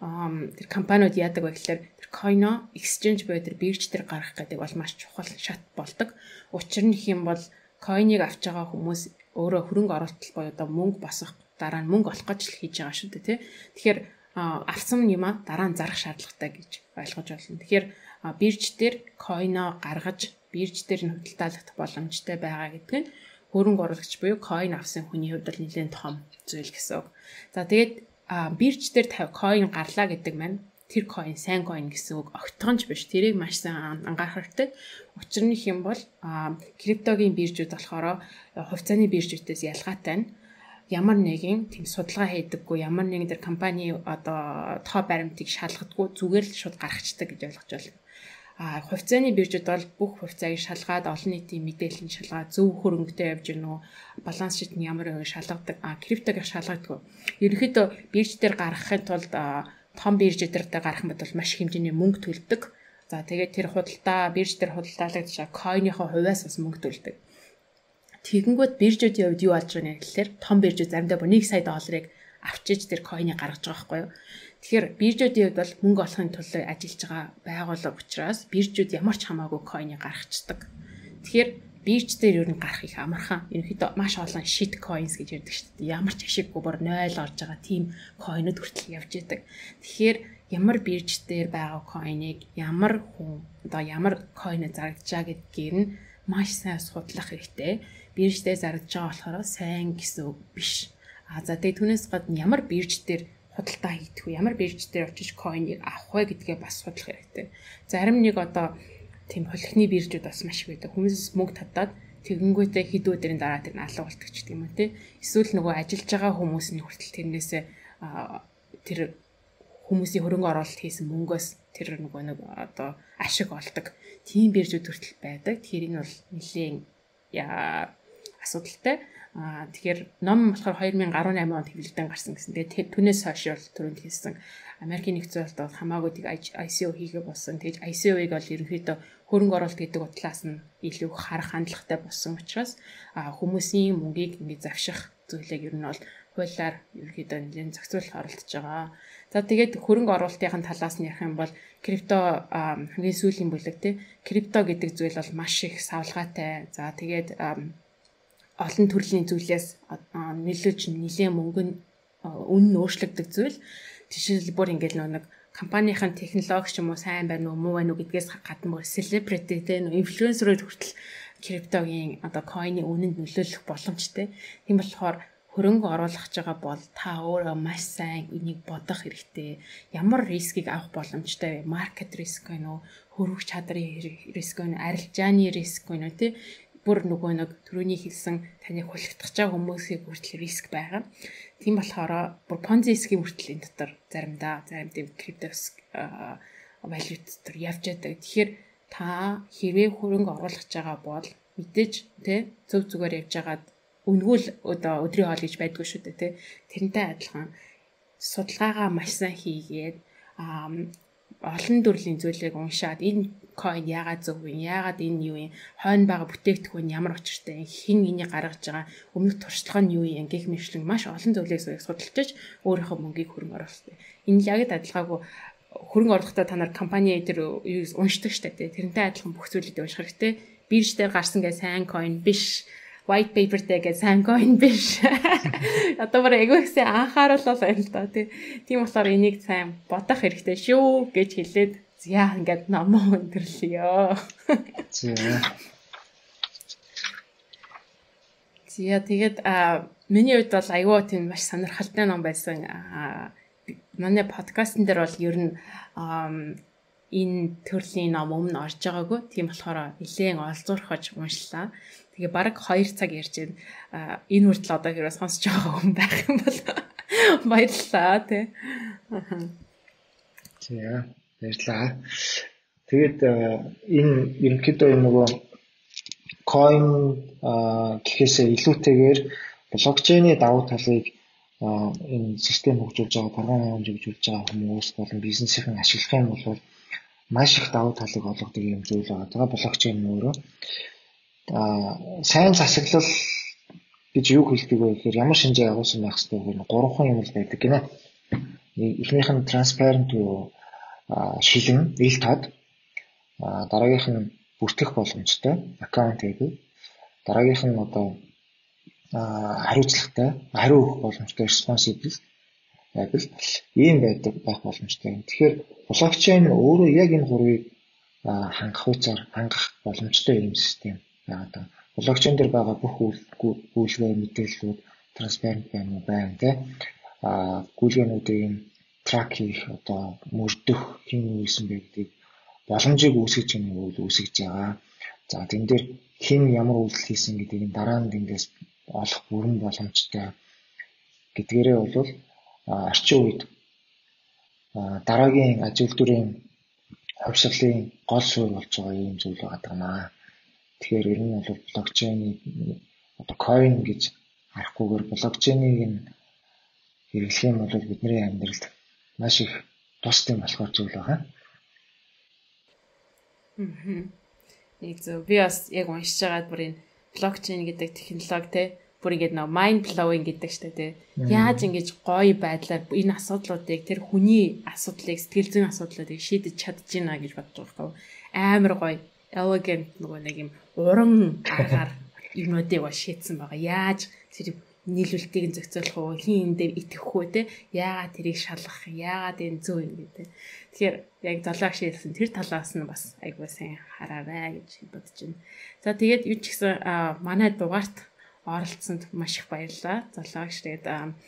Speaker 1: тэр компаниуд яадаг вэ гэхээр тэр койно exchange буюу тэр бирж дээр гаргах гэдэг бол маш чухал шат болдог. Учир нь хэм бол койныг авч байгаа хүмүүс өөрөө хөрөнгө оруулалт буюу одоо мөнгө босгох дараа нь мөнгө олох гэж л хийж байгаа шүү дээ тий. Тэгэхээр авсан юмаа дараа нь зарах шаардлагатай гэж ойлгож байна. Тэгэхээр бирж дээр койно гаргаж бирж дээр нь худалдаалах боломжтой байгаа гэдэг нь хөрөнгө оруулагч буюу койн авсан хүний хувьд бол нэлээд том зүйл гэсэн үг. За тэгээд бирж дээр койн гарлаа гэдэг маань тэр койн сайн койн гэсэн үг огтгонч биш. Тэрийг маш сайн анхаарах хэрэгтэй. Учир нь хэм бол криптогийн биржүүд болохоор хувьцааны биржүүдээс ялгаатай нь ямар нэгэн тийм судалгаа хийдэггүй, ямар нэгэн тэр компани одоо тоо баримтыг шалгадаггүй зүгээр л шууд гаргацдаг гэж ойлгож байна. Хувьцааны биржүүд бол бүх хувьцааг шалгаад олон нийтийн мэдээллийн шалгаад зөв хөрөнгөтэй явж гэнэ үү, баланс шийт нь ямар вэ шалгадаг. Криптог шалгадаг. Ерөнхийдөө бирж дээр гаргахын тулд том биржүүдээр гарах юм бол маш хэмжээний мөнгө төлдөг. За тэгээд тэр бирж дээр худалдаалагдаж койныхоо хувьас бас мөнгө төлдөг. Тэгэнгүүт биржүүдийн хувьд юу болж байгаа нэ гэхээр том биржүүд заримдаа бүр 1 сая долларыг авчиж тэр койныг гаргаж байгаа байхгүй юу. Тэгэхээр биржүүдийн хувьд бол мөнгө олохын тулд ажиллаж байгаа байгууллага учраас биржүүд ямар ч хамаагүй койныг гаргацдаг. Тэгэхээр бирж дээр ер нь гарах их амархан. Ерөнхийдөө маш олон shit coins гэж ярьдаг шүү дээ. Ямар ч ашиггүй бүр 0 орж байгаа тийм койнод хүртэл явж идэг. Тэгэхээр ямар бирж дээр байгаа койныг ямар хүн одоо ямар койно зарагдчаа гэдгээр нь маш сайн судлах хэрэгтэй. Бирж дээр зарагдж байгаа болохоор сайн гэсэн үг биш. За тэгээд түүнээс гадна ямар бирж дээр худалдаа хийдэг вэ? Ямар бирж дээр очиж койныг авах вэ гэдгээ бас судлах хэрэгтэй. Зарим нэг одоо тийм холихны биржүүд бас маш их байдаг. Хүмүүс мөнгө татаад тэгэнгүүтээ хэд өдрийн дараа тэр нь алга болдог ч гэдэг юм уу тий. Эсвэл нөгөө ажиллаж байгаа хүмүүс нь хүртэл тэрнээсээ тэр хүмүүсийн хөрөнгө оруулалт хийсэн мөнгөөс тэр нөгөө нэг одоо ашиг олдог. Тийм биржүүд хүртэл байдаг. Тэр нь бол нэлийн асуудалтай. Тэгэхээр ном болохоор 2018 онд хэвлэгдэн гарсан гэсэн. Тэгээд түүнээс хойш бол түрүүнд хэлсэн Америкийн нэгдсэн улсад хамаагүй тийг ICO хийгээ болсон. Тэгээд ICO-ыг бол ерөнхийдөө хөрөнгө оруулалт гэдэг утгаас нь илүү харах хандлагатай болсон учраас хүмүүсийн мөнгийг ингэ завших зүйлийг ер нь бол хуулиар ерөнхийдөө нэлээд зохицуулах оролдож байгаа. За тэгээд хөрөнгө оруулалтын талаас нь ярих юм бол крипто хамгийн сүүлийн бүлэг тий крипто гэдэг зүйл бол маш их савлгаатай. За тэгээд олон төрлийн зүйлээс нөлөөлж нэлээд мөнгө үнэ өөрчлөгдөг зүйл. Жишээлбэл бүр ингээд нэг компанийн технологи ч юм уу сайн байна уу муу байна уу гэдгээс гадна celebrity те инфлюенсерүүд хүртэл криптогийн одоо койны үнэнд нөлөөлөх боломжтой. Тийм болохоор хөрөнгө оруулах байгаа бол та өөрөө маш сайн энийг бодох хэрэгтэй. Ямар рискийг авах боломжтой вэ? Маркет риск байна уу? Хөрвөх чадрын риск байна уу? Арилжааны риск байна уу? Тэ бүр нөгөө нэг түрүүний хэлсэн таны хулигдах байгаа хүмүүсийн хүртэл риск байгаа. Тийм болохоор бүр Ponzi scheme хүртэл энэ дотор зарим тийм криптос валют дотор явж байдаг. Тэгэхээр та хэрвээ хөрөнгө оруулах байгаа бол мэдээж тэ зөв зүгээр явж байгаад үнгүүл одоо өдрийн хоол гэж байдгүй шүү дээ тэ. Тэрнтэй адилхан судалгаагаа маш сайн хийгээд олон төрлийн зүйлийг уншаад энэ coin яагаад зөв вэ? Яагаад энэ юу юм? Хойно байгаа бүтээгдэхүүн ямар учиртай? Хэн энийг гаргаж байгаа? Өмнөх туршлага нь юу юм? Гэх мэтлэн маш олон зүйлийг судалж өөрийнхөө мөнгийг хөрөнгө оруулах. Энэ яг адилгаагүй хөрөнгө оруулалтаа та нар компани дээр юу уншдаг штэ тий. Тэрнтэй адилхан бүх зүйлийг унших хэрэгтэй. Бирж дээр гарсан гэ сайн coin биш. White paper дээр сайн coin биш. Одоо бүр эгөөсөө анхааруулал байна л да тий. Тийм болохоор энийг сайн бодох хэрэгтэй шүү гэж хэлээд яа ингээд номоо өндөрлөё. Зя тэгээд миний хувьд бол аюу тийм маш сонирхолтой ном байсан. Манай подкастн дээр бол ер нь энэ төрлийн ном өмнө орж байгаагүй. Тийм болохоор нэлээд олзуурхаж уншлаа. Тэгээ бараг 2 цаг ярьж байна. Энэ хүртэл одоо хэрэг сонсож байгаа хүн байх юм бол баярлалаа тий.
Speaker 2: За баярлалаа. Тэгээд энэ ерөнхийдөө юм нөгөө coin гэхээсээ илүүтэйгээр блокчейний давуу талыг энэ систем хөгжүүлж байгаа, програм хөгжүүлж байгаа хүмүүс болон бизнесийн ашиглах юм бол маш их давуу талыг олгодог юм зүйл байгаа. Тэгээ блокчейн өөрөө сайн засаглал гэж юу хэлдэг вэ гэхээр ямар шинжээ агуулсан байх хэрэгтэй вэ? 3 хон юм л байдаг гинэ. Эхнийх нь transparent юу шилэн, ил тод. Дараагийнх нь бүртгэх боломжтой, accountable. Дараагийнх нь одоо хариуцлагатай, хариу өгөх боломжтой, responsible. Ийм байдаг байх боломжтой. Тэгэхээр блокчейн өөрөө яг энэ гурвыг хангах боломжтой юм систем. Яг блокчейн дээр байгаа бүх үйлдвэр мэдээллүүд транспарент байна тий. Гүйлгээнүүдийн трак хийх одоо мөрдөх хин юусэн бэ гэдгийг боломжийг үүсгэж байгаа. За тэн дээр хэн ямар үйлдэл хийсэн гэдгийг дараа нь тэндээс олох бүрэн боломжтой гэдгээрээ бол орчин үед дараагийн аж үйлдвэрийн хувьсгалын гол суурь болж байгаа юм зүйл байгаа. Тэгэхээр ер нь бол блокчейн одоо coin гэж харахгүйгээр блокчейнийг нь хэрэглэх юм бол бидний амьдралд маш их тустай болохоор зүйл байгаа.
Speaker 1: Нэг зөв би бас яг уншиж байгаад бүр энэ блокчейн гэдэг технологи те бүр ингэж нөө mind blowing гэдэг штэ те. Яаж ингэж гоё байдлаар энэ асуудлуудыг тэр хүний асуудлыг сэтгэл зүйн асуудлуудыг шийдэж чадж байна гэж бодож байгаа байхгүй. Амар гоё elegant нөгөө нэг юм уран аргаар юмнуудыг ба шийдсэн байгаа. Яаж тэр нийлүүлэлтийг зохицуулах уу, хин эндээ итгэх үү те. Яагаад тэрийг шалгах, яагаад энэ зөв юм гэдэг. Тэгэхээр яг золиог шийдсэн тэр талаас нь бас айгуу сайн хараарай гэж бодож байна. За тэгээд юу ч гэсэн манай дугаарт оролцсонд маш их баярлалаа. Золиог шийдээд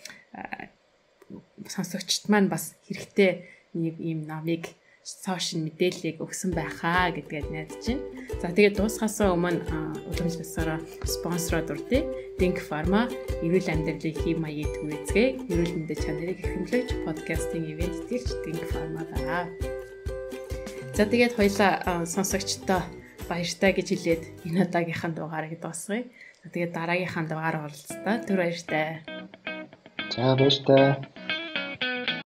Speaker 1: сонсогчд маань бас хэрэгтэй нэг ийм намыг сошиал мэдээллийг өгсөн байхаа гэдгээд найдаж байна. За тэгээд дуусхаасаа өмнө уламжлалсараа спонсороод урдээ. Think Pharma эрүүл амьдралын хэв маягийн түгээцгээ эрүүл мэндийн чанарыг эрхэмлэж подкастын ивент дэлж Think Pharma байгаа. За тэгээд хоёлаа сонсогчдоо баяртай гэж хэлээд энэ удаагийнхаа дугаарыг дуусгая. За тэгээд дараагийнхаа дугаар оролцоо. Түр баяртай.
Speaker 2: За баяртай.